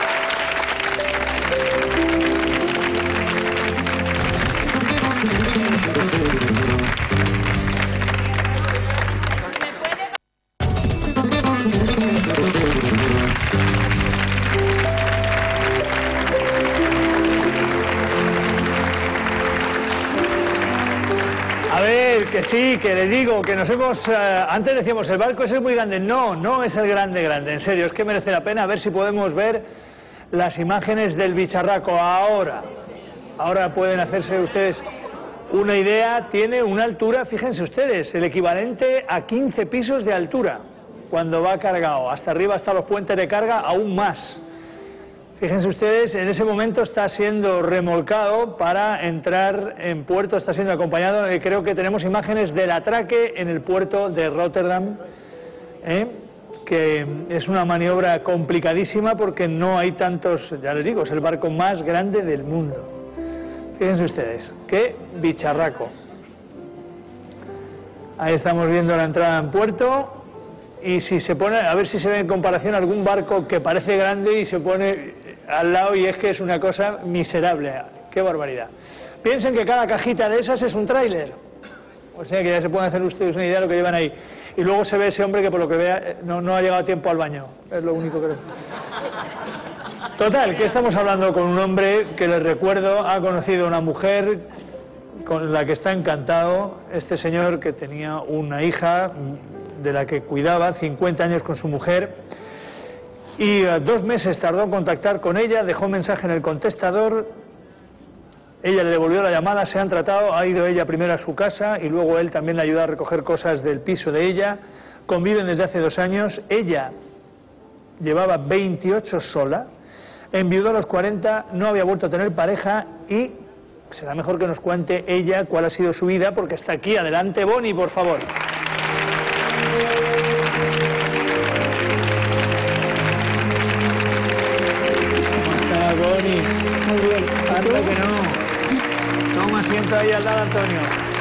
Que sí, que le digo, que nos hemos... Uh, antes decíamos, el barco ese es muy grande. No, no es el grande, grande, en serio, es que merece la pena. A ver si podemos ver las imágenes del bicharraco ahora. Ahora pueden hacerse ustedes una idea. Tiene una altura, fíjense ustedes, el equivalente a quince pisos de altura cuando va cargado. Hasta arriba, hasta los puentes de carga, aún más. Fíjense ustedes, en ese momento está siendo remolcado para entrar en puerto, está siendo acompañado, eh, creo que tenemos imágenes del atraque en el puerto de Rotterdam, ¿eh? que es una maniobra complicadísima porque no hay tantos, ya les digo, es el barco más grande del mundo. Fíjense ustedes, qué bicharraco. Ahí estamos viendo la entrada en puerto. Y si se pone, a ver si se ve en comparación algún barco que parece grande y se pone al lado y es que es una cosa miserable. ¡Qué barbaridad! Piensen que cada cajita de esas es un tráiler. O sea que ya se pueden hacer ustedes una idea de lo que llevan ahí. Y luego se ve ese hombre que por lo que vea no, no ha llegado a tiempo al baño. Es lo único que... Total, que estamos hablando con un hombre que les recuerdo ha conocido a una mujer con la que está encantado. Este señor que tenía una hija de la que cuidaba, cincuenta años con su mujer, y uh, dos meses tardó en contactar con ella, dejó un mensaje en el contestador, ella le devolvió la llamada, se han tratado, ha ido ella primero a su casa y luego él también le ayudó a recoger cosas del piso de ella, conviven desde hace dos años, ella llevaba veintiocho sola, enviudó a los cuarenta, no había vuelto a tener pareja y será mejor que nos cuente ella cuál ha sido su vida porque está aquí. Adelante, Bonnie, por favor. Bonnie. Muy bien. Anda que no. Toma asiento ahí al lado, Antonio.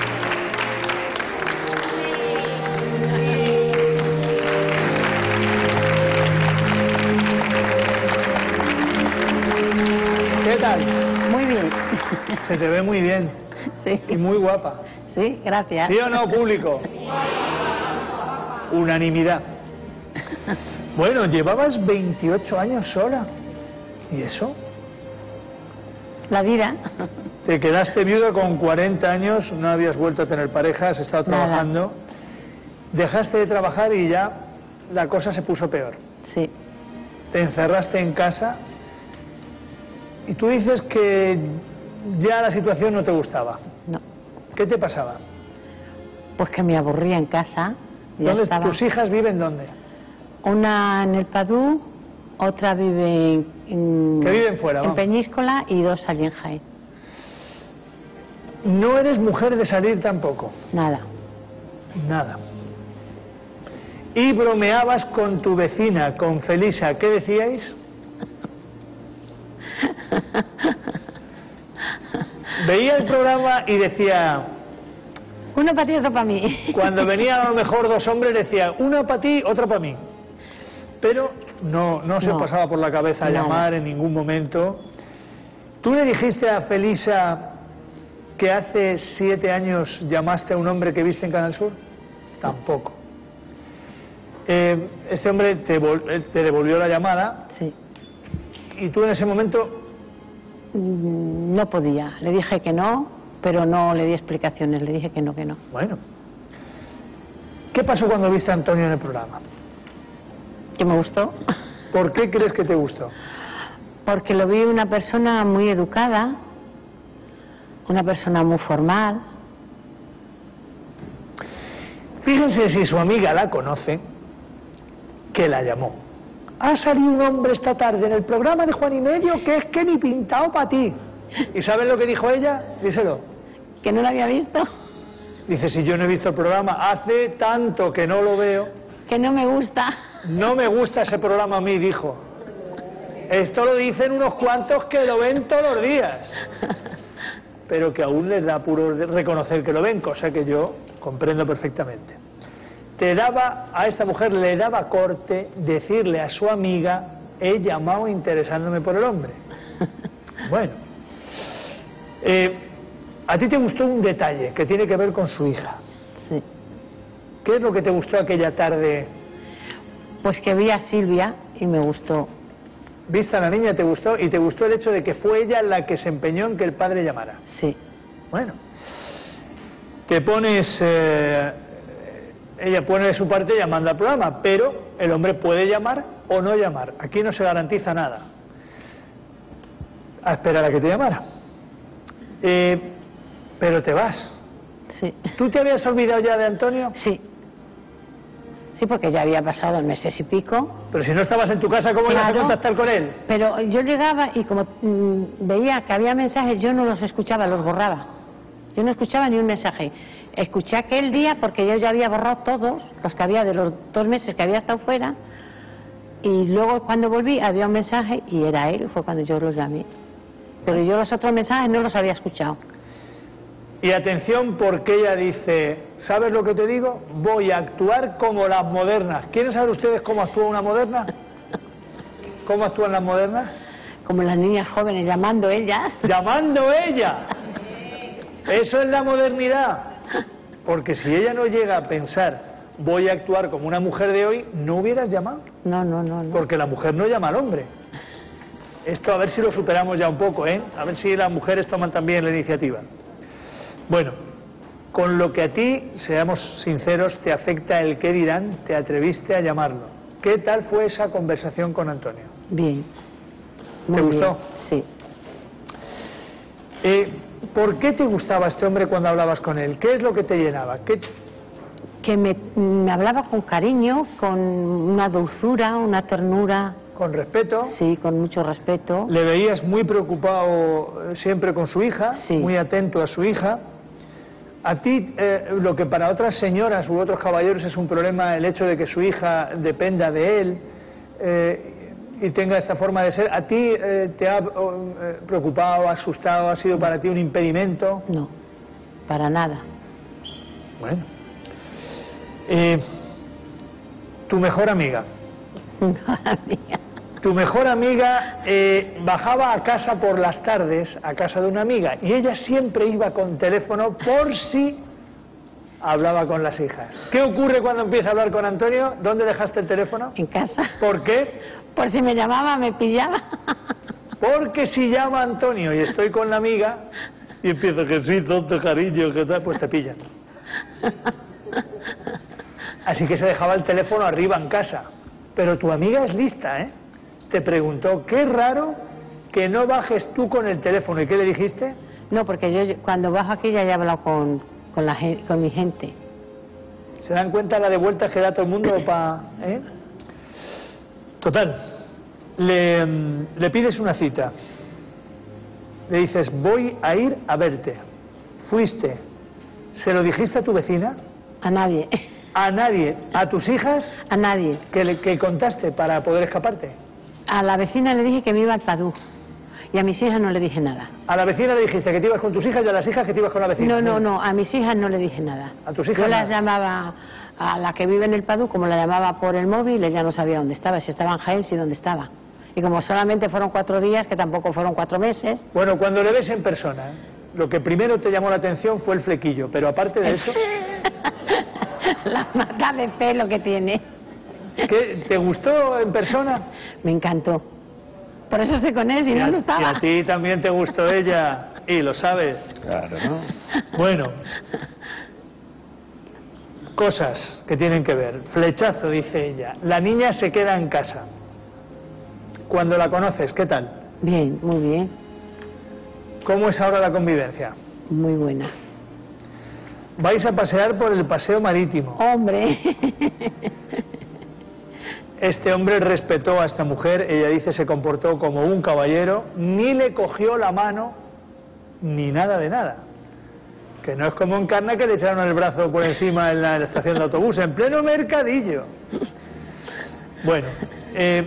¿Qué tal? Muy bien. Se te ve muy bien. Sí. Y muy guapa. Sí, gracias. ¿Sí o no, público? Unanimidad. Bueno, llevabas veintiocho años sola. ¿Y eso? La vida. Te quedaste viuda con cuarenta años, no habías vuelto a tener pareja, has estado trabajando. Nada. Dejaste de trabajar y ya la cosa se puso peor. Sí. Te encerraste en casa y tú dices que ya la situación no te gustaba. No. ¿Qué te pasaba? Pues que me aburría en casa. ¿Dónde estaba... tus hijas viven dónde? Una en el Padú, otra vive en, en, ¿Que viven fuera, en vamos? Peñíscola y dos allí en Jaén. No eres mujer de salir tampoco. Nada. Nada. Y bromeabas con tu vecina, con Felisa. ¿Qué decíais? Veía el programa y decía... Uno para ti, otro para mí. Cuando venían a lo mejor dos hombres decía, una para ti, otra para mí. Pero no, no se No. pasaba por la cabeza Nada. llamar en ningún momento. ¿Tú le dijiste a Felisa que hace siete años llamaste a un hombre que viste en Canal Sur? Tampoco. Eh, este hombre te, vol- eh, te devolvió la llamada. Sí. Y tú en ese momento... Mm, No podía. Le dije que no, pero no le di explicaciones. Le dije que no, que no. Bueno. ¿Qué pasó cuando viste a Antonio en el programa? Que me gustó. ¿Por qué crees que te gustó? Porque lo vi una persona muy educada, una persona muy formal. Fíjense si su amiga la conoce, que la llamó. Ha salido un hombre esta tarde en el programa de Juan y Medio que es que ni pintado para ti. ¿Y sabes lo que dijo ella? Díselo. Que no lo había visto. Dice, si yo no he visto el programa, hace tanto que no lo veo. Que no me gusta. no me gusta ese programa a mí, dijo. Esto lo dicen unos cuantos que lo ven todos los días, pero que aún les da apuro reconocer que lo ven, cosa que yo comprendo perfectamente. Te daba, a esta mujer le daba corte decirle a su amiga: he llamado interesándome por el hombre. Bueno, eh, a ti te gustó un detalle que tiene que ver con su hija. Sí. ¿Qué es lo que te gustó aquella tarde? Pues que vi a Silvia y me gustó. ¿Viste a la niña, te gustó? Y te gustó el hecho de que fue ella la que se empeñó en que el padre llamara. Sí. Bueno, te pones, eh, ella pone de su parte llamando al programa, pero el hombre puede llamar o no llamar. Aquí no se garantiza nada. A esperar a que te llamara. Eh, pero te vas. Sí. ¿Tú te habías olvidado ya de Antonio? Sí. Sí, porque ya había pasado el meses y pico. Pero si no estabas en tu casa, ¿cómo ibas a contactar con él? Pero yo llegaba y como mmm, veía que había mensajes, yo no los escuchaba, los borraba. Yo no escuchaba ni un mensaje. Escuché aquel día porque yo ya había borrado todos los que había de los dos meses que había estado fuera. Y luego cuando volví había un mensaje y era él, fue cuando yo los llamé. Pero yo los otros mensajes no los había escuchado. Y atención, porque ella dice: ¿sabes lo que te digo? Voy a actuar como las modernas. ¿Quieren saber ustedes cómo actúa una moderna? ¿Cómo actúan las modernas? Como las niñas jóvenes, llamando ellas. ¡Llamando ella! Eso es la modernidad. Porque si ella no llega a pensar: voy a actuar como una mujer de hoy, no hubieras llamado. No, no, no, no. Porque la mujer no llama al hombre. Esto a ver si lo superamos ya un poco, ¿eh? A ver si las mujeres toman también la iniciativa. Bueno, con lo que a ti, seamos sinceros, te afecta el qué dirán, te atreviste a llamarlo. ¿Qué tal fue esa conversación con Antonio? Bien. ¿Te gustó? Sí. Eh, ¿Por qué te gustaba este hombre cuando hablabas con él? ¿Qué es lo que te llenaba? ¿Qué... Que me, me hablaba con cariño, con una dulzura, una ternura. ¿Con respeto? Sí, con mucho respeto. ¿Le veías muy preocupado siempre con su hija? Sí. Muy atento a su hija. A ti, eh, lo que para otras señoras u otros caballeros es un problema, el hecho de que su hija dependa de él eh, y tenga esta forma de ser, ¿a ti eh, te ha eh, preocupado, asustado, ha sido para ti un impedimento? No, para nada. Bueno. Eh, ¿Tu mejor amiga? Mejor amiga. Tu mejor amiga eh, bajaba a casa por las tardes, a casa de una amiga, y ella siempre iba con teléfono por si hablaba con las hijas. ¿Qué ocurre cuando empieza a hablar con Antonio? ¿Dónde dejaste el teléfono? En casa. ¿Por qué? Por si me llamaba, me pillaba. Porque si llama Antonio y estoy con la amiga y empiezo que sí, tonto cariño, que tal, pues te pillan. Así que se dejaba el teléfono arriba en casa. Pero tu amiga es lista, ¿eh? Te preguntó: qué raro que no bajes tú con el teléfono. ¿Y qué le dijiste? No, porque yo cuando bajo aquí ya he hablado con, con, la, con mi gente. ¿Se dan cuenta la de vueltas que da todo el mundo para...? ¿eh? Total, le, le pides una cita. Le dices: voy a ir a verte. Fuiste. ¿Se lo dijiste a tu vecina? A nadie. ¿A nadie? ¿A tus hijas? A nadie. ¿Que, le, que contaste para poder escaparte? A la vecina le dije que me iba al Padú. Y a mis hijas no le dije nada. A la vecina le dijiste que te ibas con tus hijas y a las hijas que te ibas con la vecina. No, no, no. A mis hijas no le dije nada. ¿A tus hijas? Yo las nada? llamaba a la que vive en el Padú, como la llamaba por el móvil, ella no sabía dónde estaba, si estaba en Jaén, si dónde estaba. Y como solamente fueron cuatro días, que tampoco fueron cuatro meses... Bueno, cuando le ves en persona, lo que primero te llamó la atención fue el flequillo, pero aparte de eso... La marca de pelo que tiene. ¿Qué, ¿Te gustó en persona? Me encantó. Por eso estoy con él, si no, no estaba. Y a ti también te gustó ella, y lo sabes. Claro, ¿no? Bueno, cosas que tienen que ver. Flechazo, dice ella. La niña se queda en casa. Cuando la conoces, ¿qué tal? Bien, muy bien. ¿Cómo es ahora la convivencia? Muy buena. Vais a pasear por el paseo marítimo. Hombre. Este hombre respetó a esta mujer, ella dice se comportó como un caballero, ni le cogió la mano, ni nada de nada. Que no es como en Carna, que le echaron el brazo por encima en la, en la estación de autobús, en pleno mercadillo. Bueno, eh,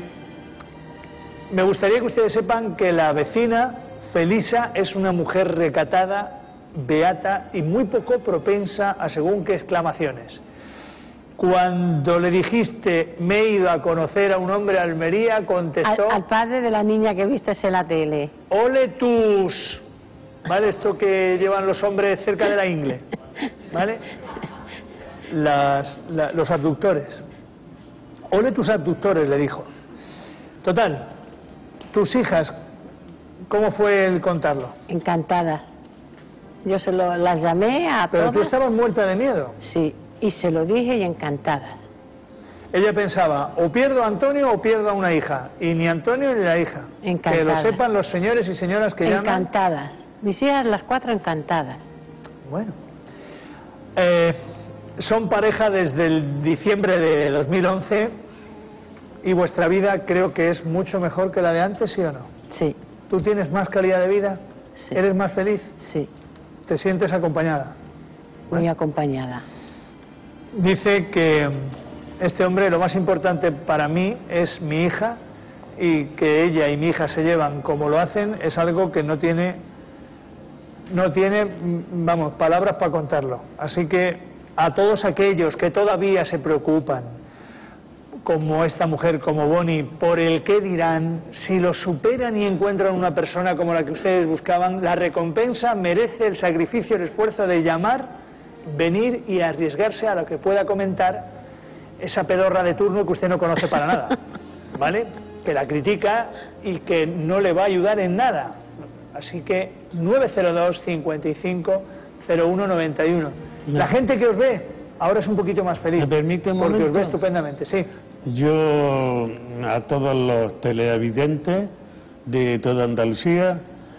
me gustaría que ustedes sepan que la vecina Felisa es una mujer recatada, beata y muy poco propensa a según qué exclamaciones. Cuando le dijiste, me he ido a conocer a un hombre a Almería, contestó... Al, al padre de la niña que viste en la tele. ¡Ole tus! ¿Vale? Esto que llevan los hombres cerca de la ingle. ¿Vale? Las, la, los abductores. ¡Ole tus abductores!, le dijo. Total, tus hijas, ¿cómo fue el contarlo? Encantadas. Yo se lo, las llamé a Pero todas. tú estabas muerta de miedo. Sí, y se lo dije y encantadas. Ella pensaba, o pierdo a Antonio o pierdo a una hija. Y ni Antonio ni la hija. Encantadas. Que lo sepan los señores y señoras que llaman. Encantadas. Mis hijas, las cuatro, encantadas. Bueno. Eh, son pareja desde el diciembre de dos mil once y vuestra vida creo que es mucho mejor que la de antes, ¿sí o no? Sí. ¿Tú tienes más calidad de vida? Sí. ¿Eres más feliz? Sí. ¿Te sientes acompañada? Muy ¿Eh? acompañada. Dice que este hombre, lo más importante para mí es mi hija, y que ella y mi hija se llevan como lo hacen es algo que no tiene, no tiene, vamos, palabras para contarlo. Así que a todos aquellos que todavía se preocupan, como esta mujer, como Bonnie, por el qué dirán, si lo superan y encuentran una persona como la que ustedes buscaban, la recompensa merece el sacrificio, el esfuerzo de llamar, venir y arriesgarse a lo que pueda comentar esa pedorra de turno que usted no conoce para nada, ¿vale? Que la critica y que no le va a ayudar en nada. Así que nueve cero dos, cincuenta y cinco, cero uno noventa y uno. La gente que os ve ahora es un poquito más feliz. ¿Me permite un porque momento? os ve estupendamente, sí. Yo a todos los televidentes de toda Andalucía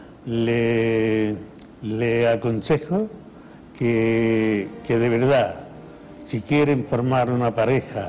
le, le aconsejo que, que de verdad, si quieren formar una pareja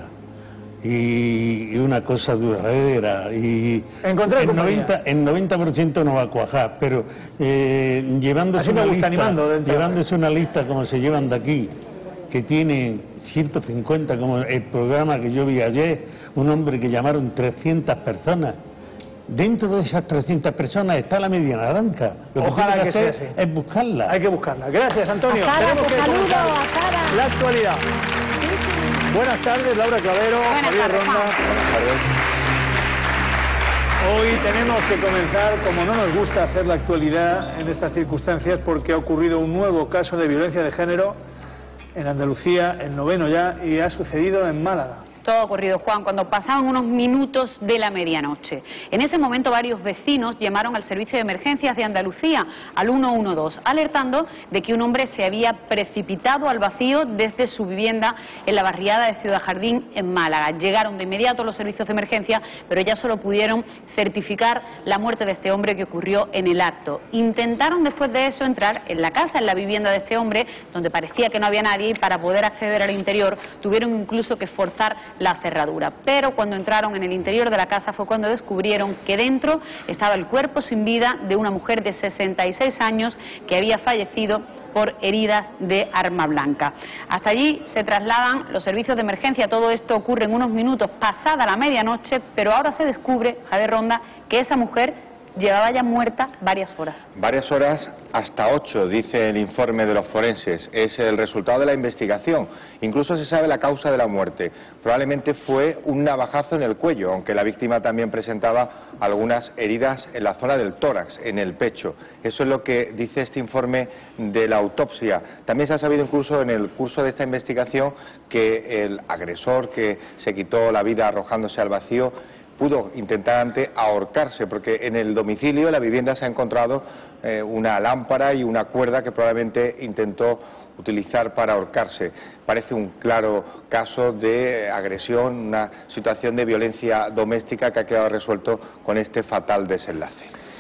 y, y una cosa duradera y Encontrar en compañía. noventa, en noventa por ciento no va a cuajar, pero eh, llevándose, Así me una gusta, lista, animando de entrada. llevándose una lista como se llevan de aquí, que tienen ciento cincuenta, como el programa que yo vi ayer, un hombre que llamaron trescientas personas. Dentro de esas trescientas personas está la media naranja. Lo que Ojalá tiene que que hacer sea así. es buscarla. Hay que buscarla. Gracias, Antonio. A Sara, Tenemos te que saludo, comenzar a Sara. la actualidad. Buenas tardes, Laura Clavero, Buenas Javier tardes, Ronda. Hoy tenemos que comenzar, como no nos gusta hacer la actualidad en estas circunstancias, porque ha ocurrido un nuevo caso de violencia de género en Andalucía, el noveno ya, y ha sucedido en Málaga. Todo ha ocurrido, Juan, cuando pasaban unos minutos de la medianoche. En ese momento varios vecinos llamaron al servicio de emergencias de Andalucía, al uno uno dos, alertando de que un hombre se había precipitado al vacío desde su vivienda en la barriada de Ciudad Jardín, en Málaga. Llegaron de inmediato los servicios de emergencia, pero ya solo pudieron certificar la muerte de este hombre que ocurrió en el acto. Intentaron después de eso entrar en la casa, en la vivienda de este hombre, donde parecía que no había nadie, y para poder acceder al interior tuvieron incluso que forzar la cerradura. Pero cuando entraron en el interior de la casa fue cuando descubrieron que dentro estaba el cuerpo sin vida de una mujer de sesenta y seis años que había fallecido por heridas de arma blanca. Hasta allí se trasladan los servicios de emergencia. Todo esto ocurre en unos minutos pasada la medianoche, pero ahora se descubre, Javier Ronda, que esa mujer llevaba ya muerta varias horas. Varias horas, hasta ocho, dice el informe de los forenses. Es el resultado de la investigación. Incluso se sabe la causa de la muerte. Probablemente fue un navajazo en el cuello, aunque la víctima también presentaba algunas heridas en la zona del tórax, en el pecho. Eso es lo que dice este informe de la autopsia. También se ha sabido incluso en el curso de esta investigación que el agresor que se quitó la vida arrojándose al vacío pudo intentar antes ahorcarse, porque en el domicilio, en la vivienda, se ha encontrado eh, una lámpara y una cuerda que probablemente intentó utilizar para ahorcarse. Parece un claro caso de agresión, una situación de violencia doméstica que ha quedado resuelto con este fatal desenlace.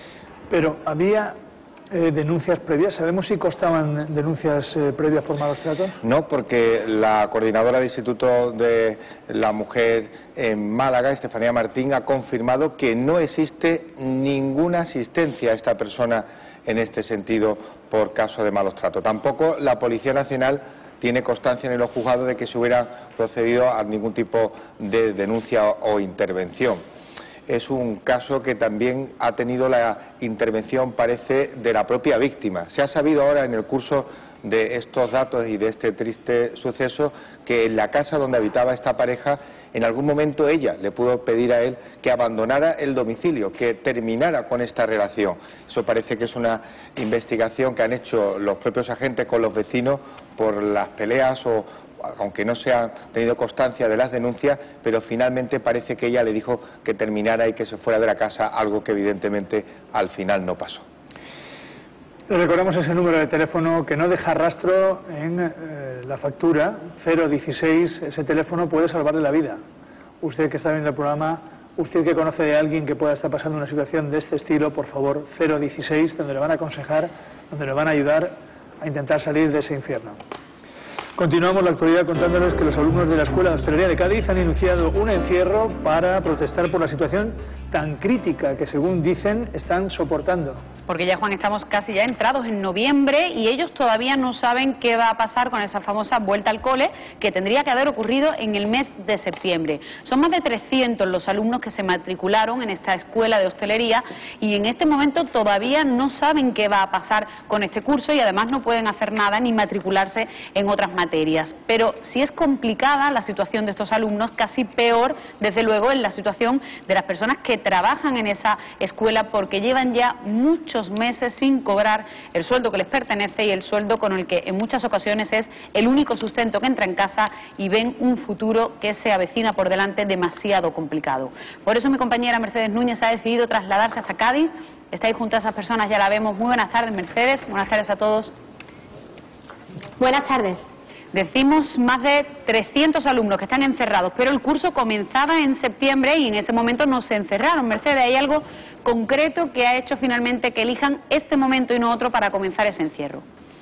Pero había eh, denuncias previas. ¿Sabemos si constaban denuncias eh, previas por malos tratos? No, porque la coordinadora del Instituto de la Mujer en Málaga, Estefanía Martín, ha confirmado que no existe ninguna asistencia a esta persona en este sentido por caso de malos tratos. Tampoco la Policía Nacional tiene constancia en los juzgados de que se hubiera procedido a ningún tipo de denuncia o intervención. Es un caso que también ha tenido la intervención, parece, de la propia víctima. Se ha sabido ahora en el curso de estos datos y de este triste suceso que en la casa donde habitaba esta pareja, en algún momento ella le pudo pedir a él que abandonara el domicilio, que terminara con esta relación. Eso parece que es una investigación que han hecho los propios agentes con los vecinos por las peleas o aunque no se ha tenido constancia de las denuncias, pero finalmente parece que ella le dijo que terminara y que se fuera de la casa, algo que evidentemente al final no pasó. Le recordamos ese número de teléfono que no deja rastro en eh, la factura, cero dieciséis, ese teléfono puede salvarle la vida. Usted que está viendo el programa, usted que conoce de alguien que pueda estar pasando una situación de este estilo, por favor, cero dieciséis, donde le van a aconsejar, donde le van a ayudar a intentar salir de ese infierno. Continuamos la actualidad contándoles que los alumnos de la Escuela de Hostelería de Cádiz han iniciado un encierro para protestar por la situación tan crítica que, según dicen, están soportando. Porque ya, Juan, estamos casi ya entrados en noviembre y ellos todavía no saben qué va a pasar con esa famosa vuelta al cole que tendría que haber ocurrido en el mes de septiembre. Son más de trescientos los alumnos que se matricularon en esta escuela de hostelería y en este momento todavía no saben qué va a pasar con este curso y además no pueden hacer nada ni matricularse en otras materias. Pero si es complicada la situación de estos alumnos, casi peor, desde luego, en la situación de las personas que trabajan en esa escuela porque llevan ya muchos meses sin cobrar el sueldo que les pertenece y el sueldo con el que en muchas ocasiones es el único sustento que entra en casa y ven un futuro que se avecina por delante demasiado complicado. Por eso mi compañera Mercedes Núñez ha decidido trasladarse hasta Cádiz. Estáis junto a esas personas, ya la vemos. Muy buenas tardes, Mercedes. Buenas tardes a todos. Buenas tardes. Decimos más de trescientos alumnos que están encerrados, pero el curso comenzaba en septiembre y en ese momento no se encerraron. Mercedes, ¿hay algo concreto que ha hecho finalmente que elijan este momento y no otro para comenzar ese encierro?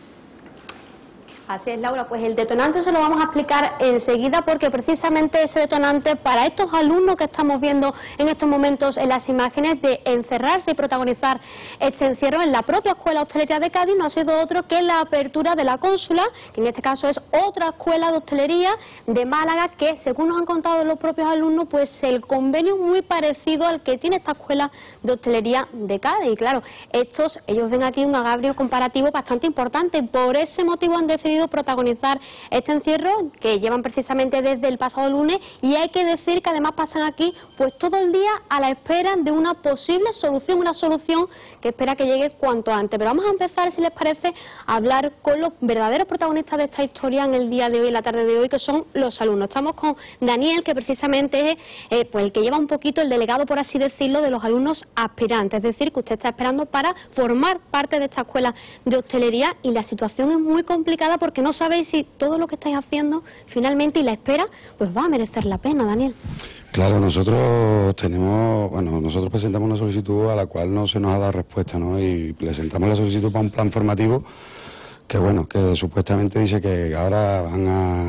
Así es, Laura, pues el detonante se lo vamos a explicar enseguida porque precisamente ese detonante para estos alumnos que estamos viendo en estos momentos en las imágenes de encerrarse y protagonizar este encierro en la propia Escuela de Hostelería de Cádiz no ha sido otro que la apertura de la Cónsula, que en este caso es otra escuela de hostelería de Málaga que, según nos han contado los propios alumnos, pues el convenio es muy parecido al que tiene esta Escuela de Hostelería de Cádiz. Y claro, estos, ellos ven aquí un agravio comparativo bastante importante, por ese motivo han decidido protagonizar este encierro que llevan precisamente desde el pasado lunes y hay que decir que además pasan aquí pues todo el día a la espera de una posible solución, una solución que espera que llegue cuanto antes. Pero vamos a empezar, si les parece, a hablar con los verdaderos protagonistas de esta historia en el día de hoy, en la tarde de hoy, que son los alumnos. Estamos con Daniel, que precisamente es eh, pues el que lleva un poquito el delegado, por así decirlo, de los alumnos aspirantes, es decir, que usted está esperando para formar parte de esta escuela de hostelería y la situación es muy complicada porque no sabéis si todo lo que estáis haciendo finalmente y la espera pues va a merecer la pena, Daniel. Claro, nosotros tenemos, bueno, nosotros presentamos una solicitud a la cual no se nos ha dado respuesta, ¿no? Y presentamos la solicitud para un plan formativo que, bueno, que supuestamente dice que ahora van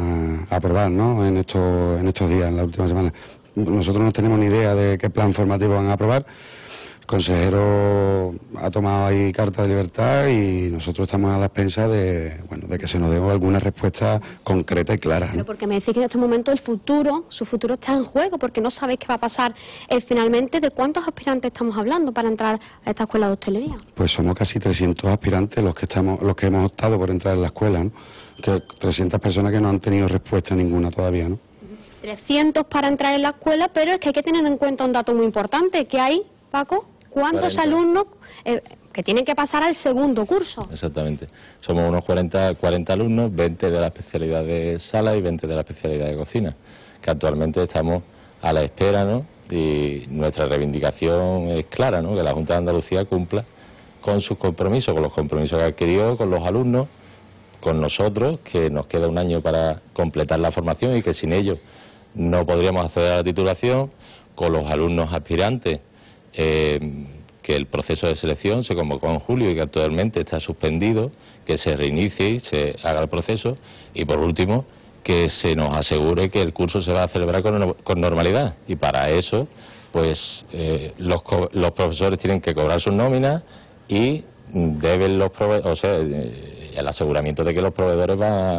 a aprobar, ¿no? En estos, en estos días, en la última semana. Nosotros no tenemos ni idea de qué plan formativo van a aprobar. El consejero ha tomado ahí carta de libertad y nosotros estamos a la expensa de, bueno, de que se nos dé alguna respuesta concreta y clara, ¿no? Pero porque me decís que en este momento el futuro, su futuro está en juego, porque no sabéis qué va a pasar eh, finalmente. ¿De cuántos aspirantes estamos hablando para entrar a esta escuela de hostelería? Pues somos casi trescientos aspirantes los que estamos, los que hemos optado por entrar en la escuela, ¿no? Que trescientas personas que no han tenido respuesta ninguna todavía, ¿no? trescientos para entrar en la escuela, pero es que hay que tener en cuenta un dato muy importante, que hay, Paco, ¿cuántos cuarenta alumnos eh, que tienen que pasar al segundo curso? Exactamente. Somos unos cuarenta, cuarenta alumnos, veinte de la especialidad de sala y veinte de la especialidad de cocina, que actualmente estamos a la espera, ¿no? Y nuestra reivindicación es clara, ¿no? Que la Junta de Andalucía cumpla con sus compromisos, con los compromisos que ha adquirido con los alumnos, con nosotros, que nos queda un año para completar la formación y que sin ellos no podríamos acceder a la titulación, con los alumnos aspirantes, Eh, que el proceso de selección se convocó en julio y que actualmente está suspendido, que se reinicie y se haga el proceso y por último que se nos asegure que el curso se va a celebrar con, con normalidad y para eso pues eh, los, los profesores tienen que cobrar sus nóminas y deben los proveedores, o sea, eh, el aseguramiento de que los proveedores van a,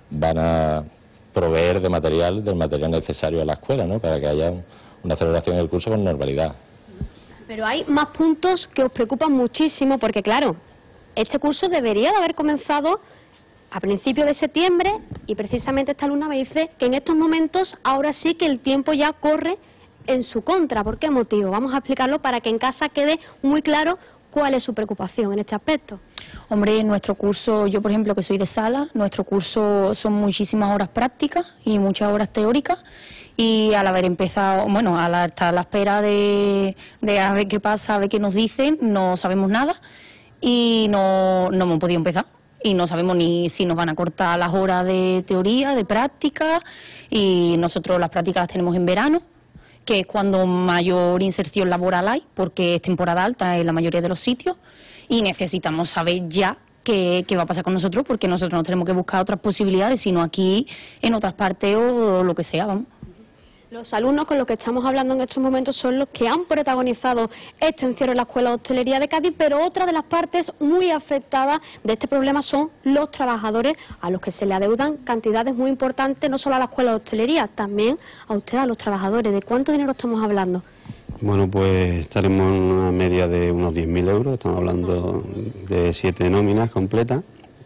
van a proveer de material, del material necesario a la escuela, ¿no? Para que haya una celebración del curso con normalidad. Pero hay más puntos que os preocupan muchísimo porque, claro, este curso debería de haber comenzado a principios de septiembre y precisamente esta alumna me dice que en estos momentos ahora sí que el tiempo ya corre en su contra. ¿Por qué motivo? Vamos a explicarlo para que en casa quede muy claro cuál es su preocupación en este aspecto. Hombre, en nuestro curso, yo por ejemplo que soy de sala, nuestro curso son muchísimas horas prácticas y muchas horas teóricas y al haber empezado, bueno, al estar a la espera de, de a ver qué pasa, a ver qué nos dicen, no sabemos nada y no, no hemos podido empezar. Y no sabemos ni si nos van a cortar las horas de teoría, de práctica, y nosotros las prácticas las tenemos en verano, que es cuando mayor inserción laboral hay, porque es temporada alta en la mayoría de los sitios, y necesitamos saber ya qué, qué va a pasar con nosotros, porque nosotros no tenemos que buscar otras posibilidades, sino aquí, en otras partes o lo que sea, vamos. Los alumnos con los que estamos hablando en estos momentos son los que han protagonizado este encierro en la Escuela de Hostelería de Cádiz, pero otra de las partes muy afectadas de este problema son los trabajadores a los que se le adeudan cantidades muy importantes, no solo a la Escuela de Hostelería, también a ustedes, a los trabajadores. ¿De cuánto dinero estamos hablando? Bueno, pues estaremos en una media de unos diez mil euros, estamos hablando de siete nóminas completas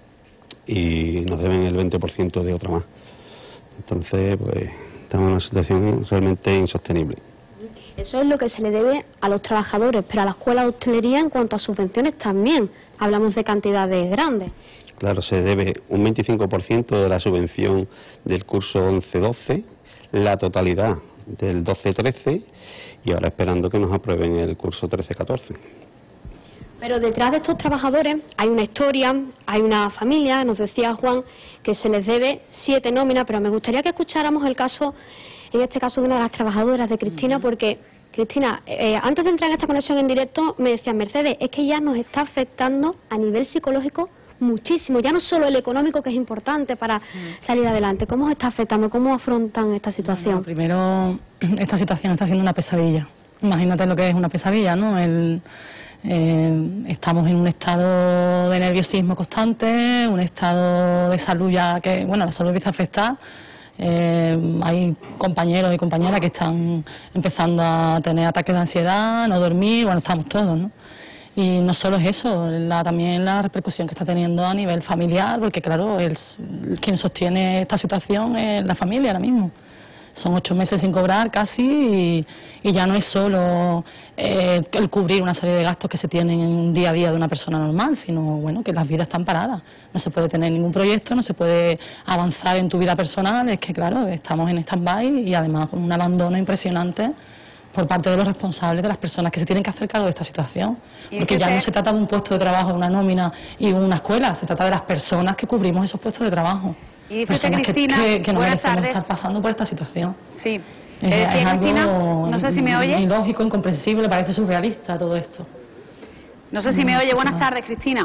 y nos deben el veinte por ciento de otra más. Entonces, pues estamos en una situación realmente insostenible. Eso es lo que se le debe a los trabajadores, pero a la Escuela de Hostelería en cuanto a subvenciones también hablamos de cantidades grandes. Claro, se debe un veinticinco por ciento de la subvención del curso once doce, la totalidad del doce trece y ahora esperando que nos aprueben el curso trece catorce. Pero detrás de estos trabajadores hay una historia, hay una familia, nos decía Juan, que se les debe siete nóminas, pero me gustaría que escucháramos el caso, en este caso de una de las trabajadoras, de Cristina, porque, Cristina, eh, antes de entrar en esta conexión en directo, me decían, Mercedes, es que ya nos está afectando a nivel psicológico muchísimo, ya no solo el económico, que es importante para salir adelante. ¿Cómo os está afectando? ¿Cómo afrontan esta situación? Bueno, primero, esta situación está siendo una pesadilla. Imagínate lo que es una pesadilla, ¿no? El... Eh, estamos en un estado de nerviosismo constante, un estado de salud ya que, bueno, la salud empieza a afectar. Eh, hay compañeros y compañeras que están empezando a tener ataques de ansiedad, no dormir, bueno, estamos todos, ¿no? Y no solo es eso, la, también la repercusión que está teniendo a nivel familiar, porque claro, el, quien sostiene esta situación es la familia ahora mismo. Son ocho meses sin cobrar casi y, y ya no es solo eh, el cubrir una serie de gastos que se tienen en un día a día de una persona normal, sino bueno, que las vidas están paradas. No se puede tener ningún proyecto, no se puede avanzar en tu vida personal, es que claro, estamos en stand-by y además con un abandono impresionante por parte de los responsables, de las personas que se tienen que hacer cargo de esta situación. Porque ya no se trata de un puesto de trabajo, de una nómina y una escuela, se trata de las personas que cubrimos esos puestos de trabajo. Y dice usted, personas Cristina, que, que, que no buenas merecemos tardes. estar pasando por esta situación. Sí. Es, Eh, es Cristina, algo no sé si me oye. ilógico, incomprensible, parece surrealista todo esto. No sé si me oye. Buenas tardes, Cristina.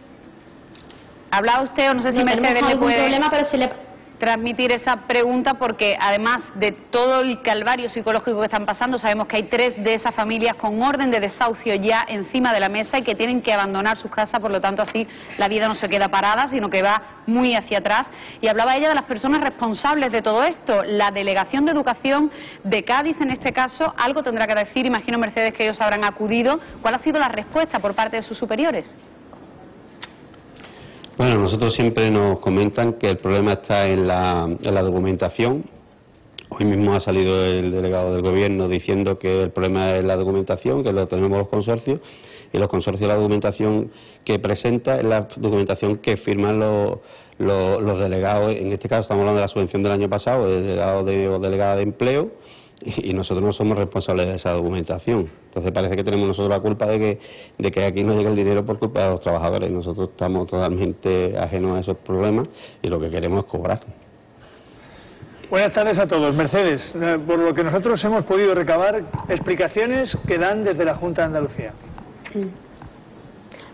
¿Habla usted o no sé si No Mercedes tenemos le algún puede problema, pero se le... transmitir esa pregunta? Porque además de todo el calvario psicológico que están pasando, sabemos que hay tres de esas familias con orden de desahucio ya encima de la mesa y que tienen que abandonar sus casas, por lo tanto así la vida no se queda parada, sino que va muy hacia atrás. Y hablaba ella de las personas responsables de todo esto. La Delegación de Educación de Cádiz, en este caso, algo tendrá que decir. Imagino, Mercedes, que ellos habrán acudido. ¿Cuál ha sido la respuesta por parte de sus superiores? Bueno, nosotros siempre nos comentan que el problema está en la, en la documentación. Hoy mismo ha salido el delegado del gobierno diciendo que el problema es la documentación, que lo tenemos los consorcios, y los consorcios, la documentación que presenta es la documentación que firman los, los, los delegados. En este caso estamos hablando de la subvención del año pasado, de delegado de, o delegada de empleo, y, y nosotros no somos responsables de esa documentación. Entonces parece que tenemos nosotros la culpa de que, de que aquí no llega el dinero por culpa de los trabajadores. Nosotros estamos totalmente ajenos a esos problemas y lo que queremos es cobrar. Buenas tardes a todos. Mercedes, eh, por lo que nosotros hemos podido recabar explicaciones que dan desde la Junta de Andalucía.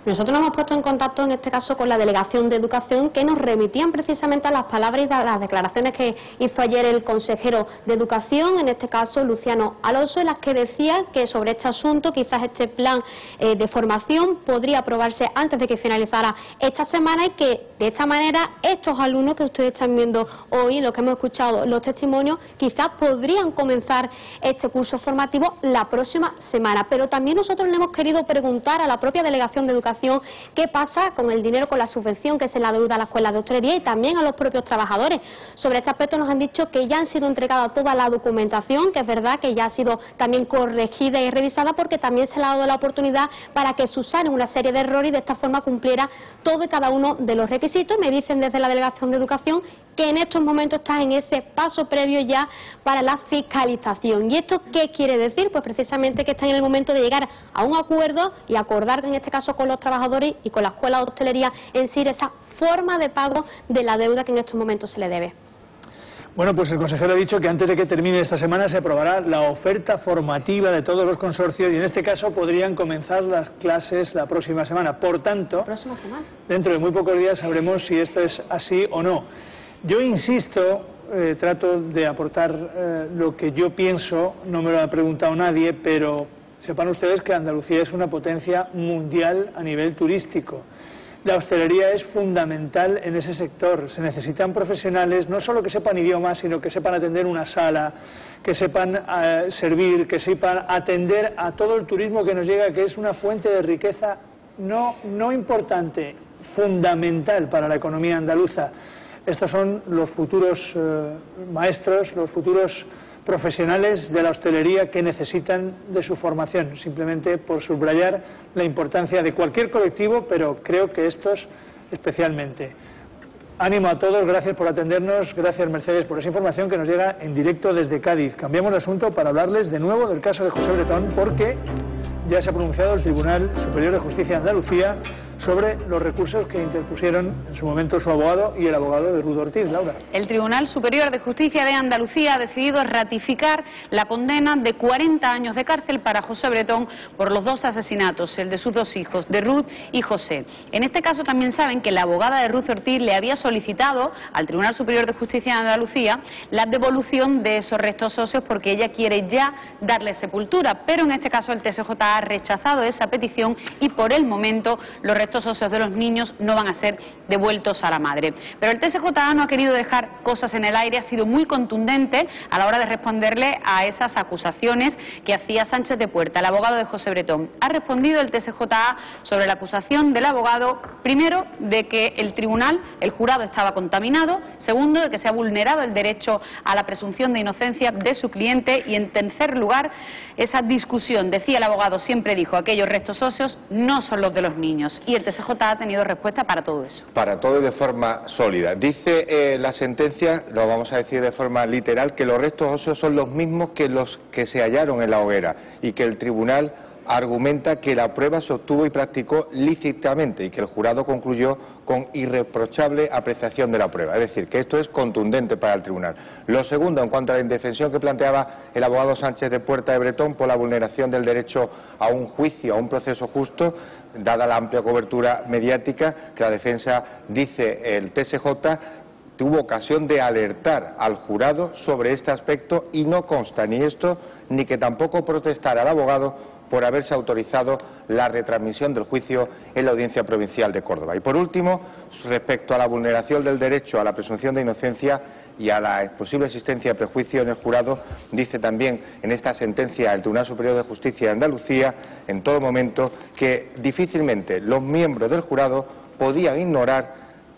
Nosotros nos hemos puesto en contacto en este caso con la Delegación de Educación, que nos remitían precisamente a las palabras y a las declaraciones que hizo ayer el consejero de Educación, en este caso Luciano Alonso, en las que decía que sobre este asunto quizás este plan eh, de formación podría aprobarse antes de que finalizara esta semana, y que de esta manera estos alumnos que ustedes están viendo hoy, los que hemos escuchado los testimonios, quizás podrían comenzar este curso formativo la próxima semana. Pero también nosotros le hemos querido preguntar a la propia Delegación de Educación qué pasa con el dinero, con la subvención que se le adeuda a la Escuela de Hostelería y también a los propios trabajadores. Sobre este aspecto nos han dicho que ya han sido entregada toda la documentación, que es verdad que ya ha sido también corregida y revisada, porque también se le ha dado la oportunidad para que subsanen una serie de errores y de esta forma cumpliera todo y cada uno de los requisitos. Me dicen desde la Delegación de Educación que en estos momentos está en ese paso previo ya para la fiscalización. ¿Y esto qué quiere decir? Pues precisamente que están en el momento de llegar a un acuerdo y acordar, en este caso con los trabajadores y con la Escuela de Hostelería en sí, esa forma de pago de la deuda que en estos momentos se le debe. Bueno, pues el consejero ha dicho que antes de que termine esta semana se aprobará la oferta formativa de todos los consorcios y en este caso podrían comenzar las clases la próxima semana. Por tanto, ¿Próxima semana? dentro de muy pocos días sabremos si esto es así o no. Yo insisto, eh, trato de aportar eh, lo que yo pienso, no me lo ha preguntado nadie, pero sepan ustedes que Andalucía es una potencia mundial a nivel turístico. La hostelería es fundamental en ese sector. Se necesitan profesionales, no solo que sepan idiomas, sino que sepan atender una sala, que sepan eh, servir, que sepan atender a todo el turismo que nos llega, que es una fuente de riqueza no, no importante, fundamental para la economía andaluza. Estos son los futuros eh, maestros, los futuros profesionales de la hostelería que necesitan de su formación, simplemente por subrayar la importancia de cualquier colectivo, pero creo que estos especialmente. Ánimo a todos, gracias por atendernos, gracias Mercedes por esa información que nos llega en directo desde Cádiz. Cambiamos de asunto para hablarles de nuevo del caso de José Bretón, porque ya se ha pronunciado el Tribunal Superior de Justicia de Andalucía sobre los recursos que interpusieron en su momento su abogado y el abogado de Ruth Ortiz. Laura. El Tribunal Superior de Justicia de Andalucía ha decidido ratificar la condena de cuarenta años de cárcel para José Bretón por los dos asesinatos, el de sus dos hijos, de Ruth y José. En este caso también saben que la abogada de Ruth Ortiz le había solicitado al Tribunal Superior de Justicia de Andalucía la devolución de esos restos óseos porque ella quiere ya darle sepultura, pero en este caso el T S J ha rechazado esa petición y por el momento los restos óseos de los niños no van a ser devueltos a la madre. Pero el T S J A no ha querido dejar cosas en el aire, ha sido muy contundente a la hora de responderle a esas acusaciones que hacía Sánchez de Puerta, el abogado de José Bretón. Ha respondido el T S J A sobre la acusación del abogado, primero, de que el tribunal, el jurado estaba contaminado, segundo, de que se ha vulnerado el derecho a la presunción de inocencia de su cliente y, en tercer lugar, esa discusión, decía el abogado, siempre dijo, aquellos restos óseos no son los de los niños. Y el T S J A ha tenido respuesta para todo eso. Para todo y de forma sólida. Dice eh, la sentencia, lo vamos a decir de forma literal, que los restos óseos son los mismos que los que se hallaron en la hoguera y que el tribunal argumenta que la prueba se obtuvo y practicó lícitamente y que el jurado concluyó con irreprochable apreciación de la prueba. Es decir, que esto es contundente para el tribunal. Lo segundo, en cuanto a la indefensión que planteaba el abogado Sánchez de Puerta de Bretón por la vulneración del derecho a un juicio, a un proceso justo, dada la amplia cobertura mediática que la defensa, dice el T S J, tuvo ocasión de alertar al jurado sobre este aspecto y no consta ni esto ni que tampoco protestara al abogado por haberse autorizado la retransmisión del juicio en la Audiencia Provincial de Córdoba. Y por último, respecto a la vulneración del derecho a la presunción de inocencia y a la posible existencia de prejuicio en el jurado, dice también en esta sentencia el Tribunal Superior de Justicia de Andalucía, en todo momento, que difícilmente los miembros del jurado podían ignorar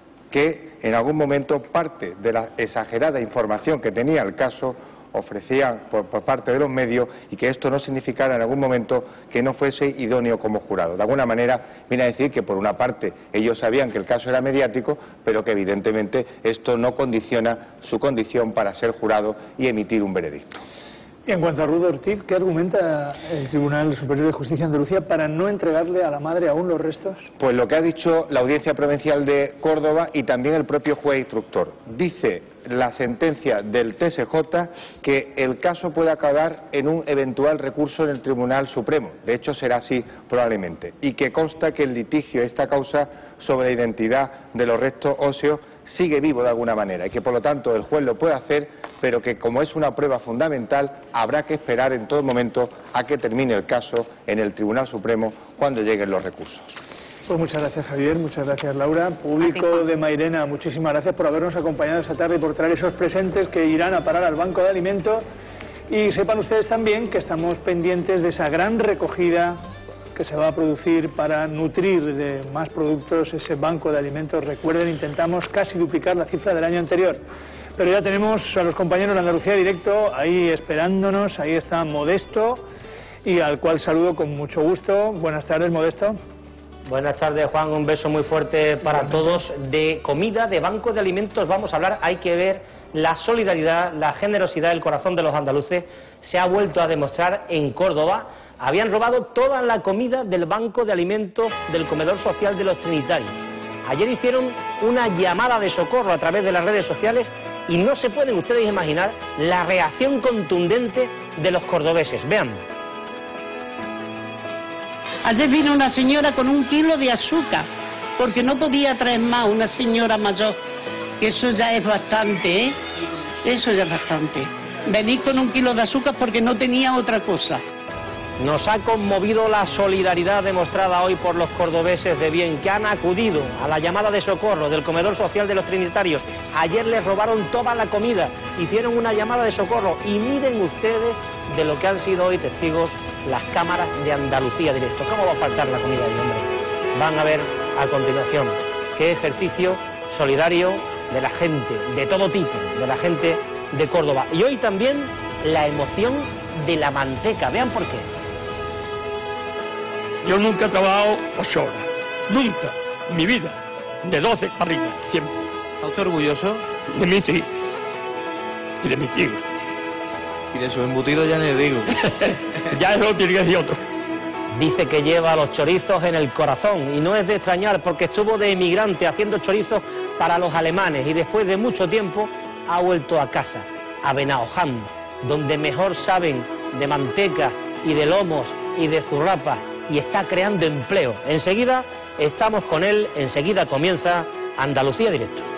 que en algún momento parte de la exagerada información que tenía el caso ofrecían por, por parte de los medios y que esto no significara en algún momento que no fuese idóneo como jurado. De alguna manera viene a decir que por una parte ellos sabían que el caso era mediático, pero que evidentemente esto no condiciona su condición para ser jurado y emitir un veredicto. Y en cuanto a Rudo Ortiz, ¿qué argumenta el Tribunal Superior de Justicia de Andalucía para no entregarle a la madre aún los restos? Pues lo que ha dicho la Audiencia Provincial de Córdoba y también el propio juez instructor. Dice la sentencia del T S J que el caso puede acabar en un eventual recurso en el Tribunal Supremo. De hecho, será así probablemente. Y que consta que el litigio, esta causa sobre la identidad de los restos óseos, sigue vivo de alguna manera y que por lo tanto el juez lo puede hacer, pero que como es una prueba fundamental habrá que esperar en todo momento a que termine el caso en el Tribunal Supremo cuando lleguen los recursos. Pues muchas gracias, Javier, muchas gracias, Laura. Público de Mairena, muchísimas gracias por habernos acompañado esta tarde y por traer esos presentes que irán a parar al Banco de Alimentos. Y sepan ustedes también que estamos pendientes de esa gran recogida que se va a producir para nutrir de más productos ese banco de alimentos. Recuerden, intentamos casi duplicar la cifra del año anterior, pero ya tenemos a los compañeros de Andalucía Directo ahí esperándonos. Ahí está Modesto, y al cual saludo con mucho gusto. Buenas tardes, Modesto. Buenas tardes, Juan, un beso muy fuerte para todos. De comida, de banco de alimentos vamos a hablar. Hay que ver la solidaridad, la generosidad, el corazón de los andaluces se ha vuelto a demostrar en Córdoba. Habían robado toda la comida del banco de alimentos del comedor social de los Trinitarios. Ayer hicieron una llamada de socorro a través de las redes sociales y no se pueden ustedes imaginar la reacción contundente de los cordobeses. Vean. Ayer vino una señora con un kilo de azúcar, porque no podía traer más, una señora mayor, que eso ya es bastante, ¿eh? Eso ya es bastante. Venir con un kilo de azúcar porque no tenía otra cosa. Nos ha conmovido la solidaridad demostrada hoy por los cordobeses de bien, que han acudido a la llamada de socorro del comedor social de los Trinitarios. Ayer les robaron toda la comida, hicieron una llamada de socorro y miren ustedes de lo que han sido hoy testigos las cámaras de Andalucía Directo. ¿Cómo va a faltar la comida ahí, hombre? Van a ver a continuación qué ejercicio solidario de la gente, de todo tipo, de la gente de Córdoba. Y hoy también la emoción de la manteca. Vean por qué. Yo nunca he trabajado ocho horas, nunca, en mi vida, de doce para arriba, siempre. ¿Está usted orgulloso? De mí sí, y de mis tíos. Y de su embutido ya ni le digo. Ya eso tiene que decir otro. Dice que lleva los chorizos en el corazón y no es de extrañar porque estuvo de emigrante haciendo chorizos para los alemanes y después de mucho tiempo ha vuelto a casa, a Benaoján, donde mejor saben de manteca y de lomos y de zurrapa, y está creando empleo. Enseguida estamos con él, enseguida comienza Andalucía Directo.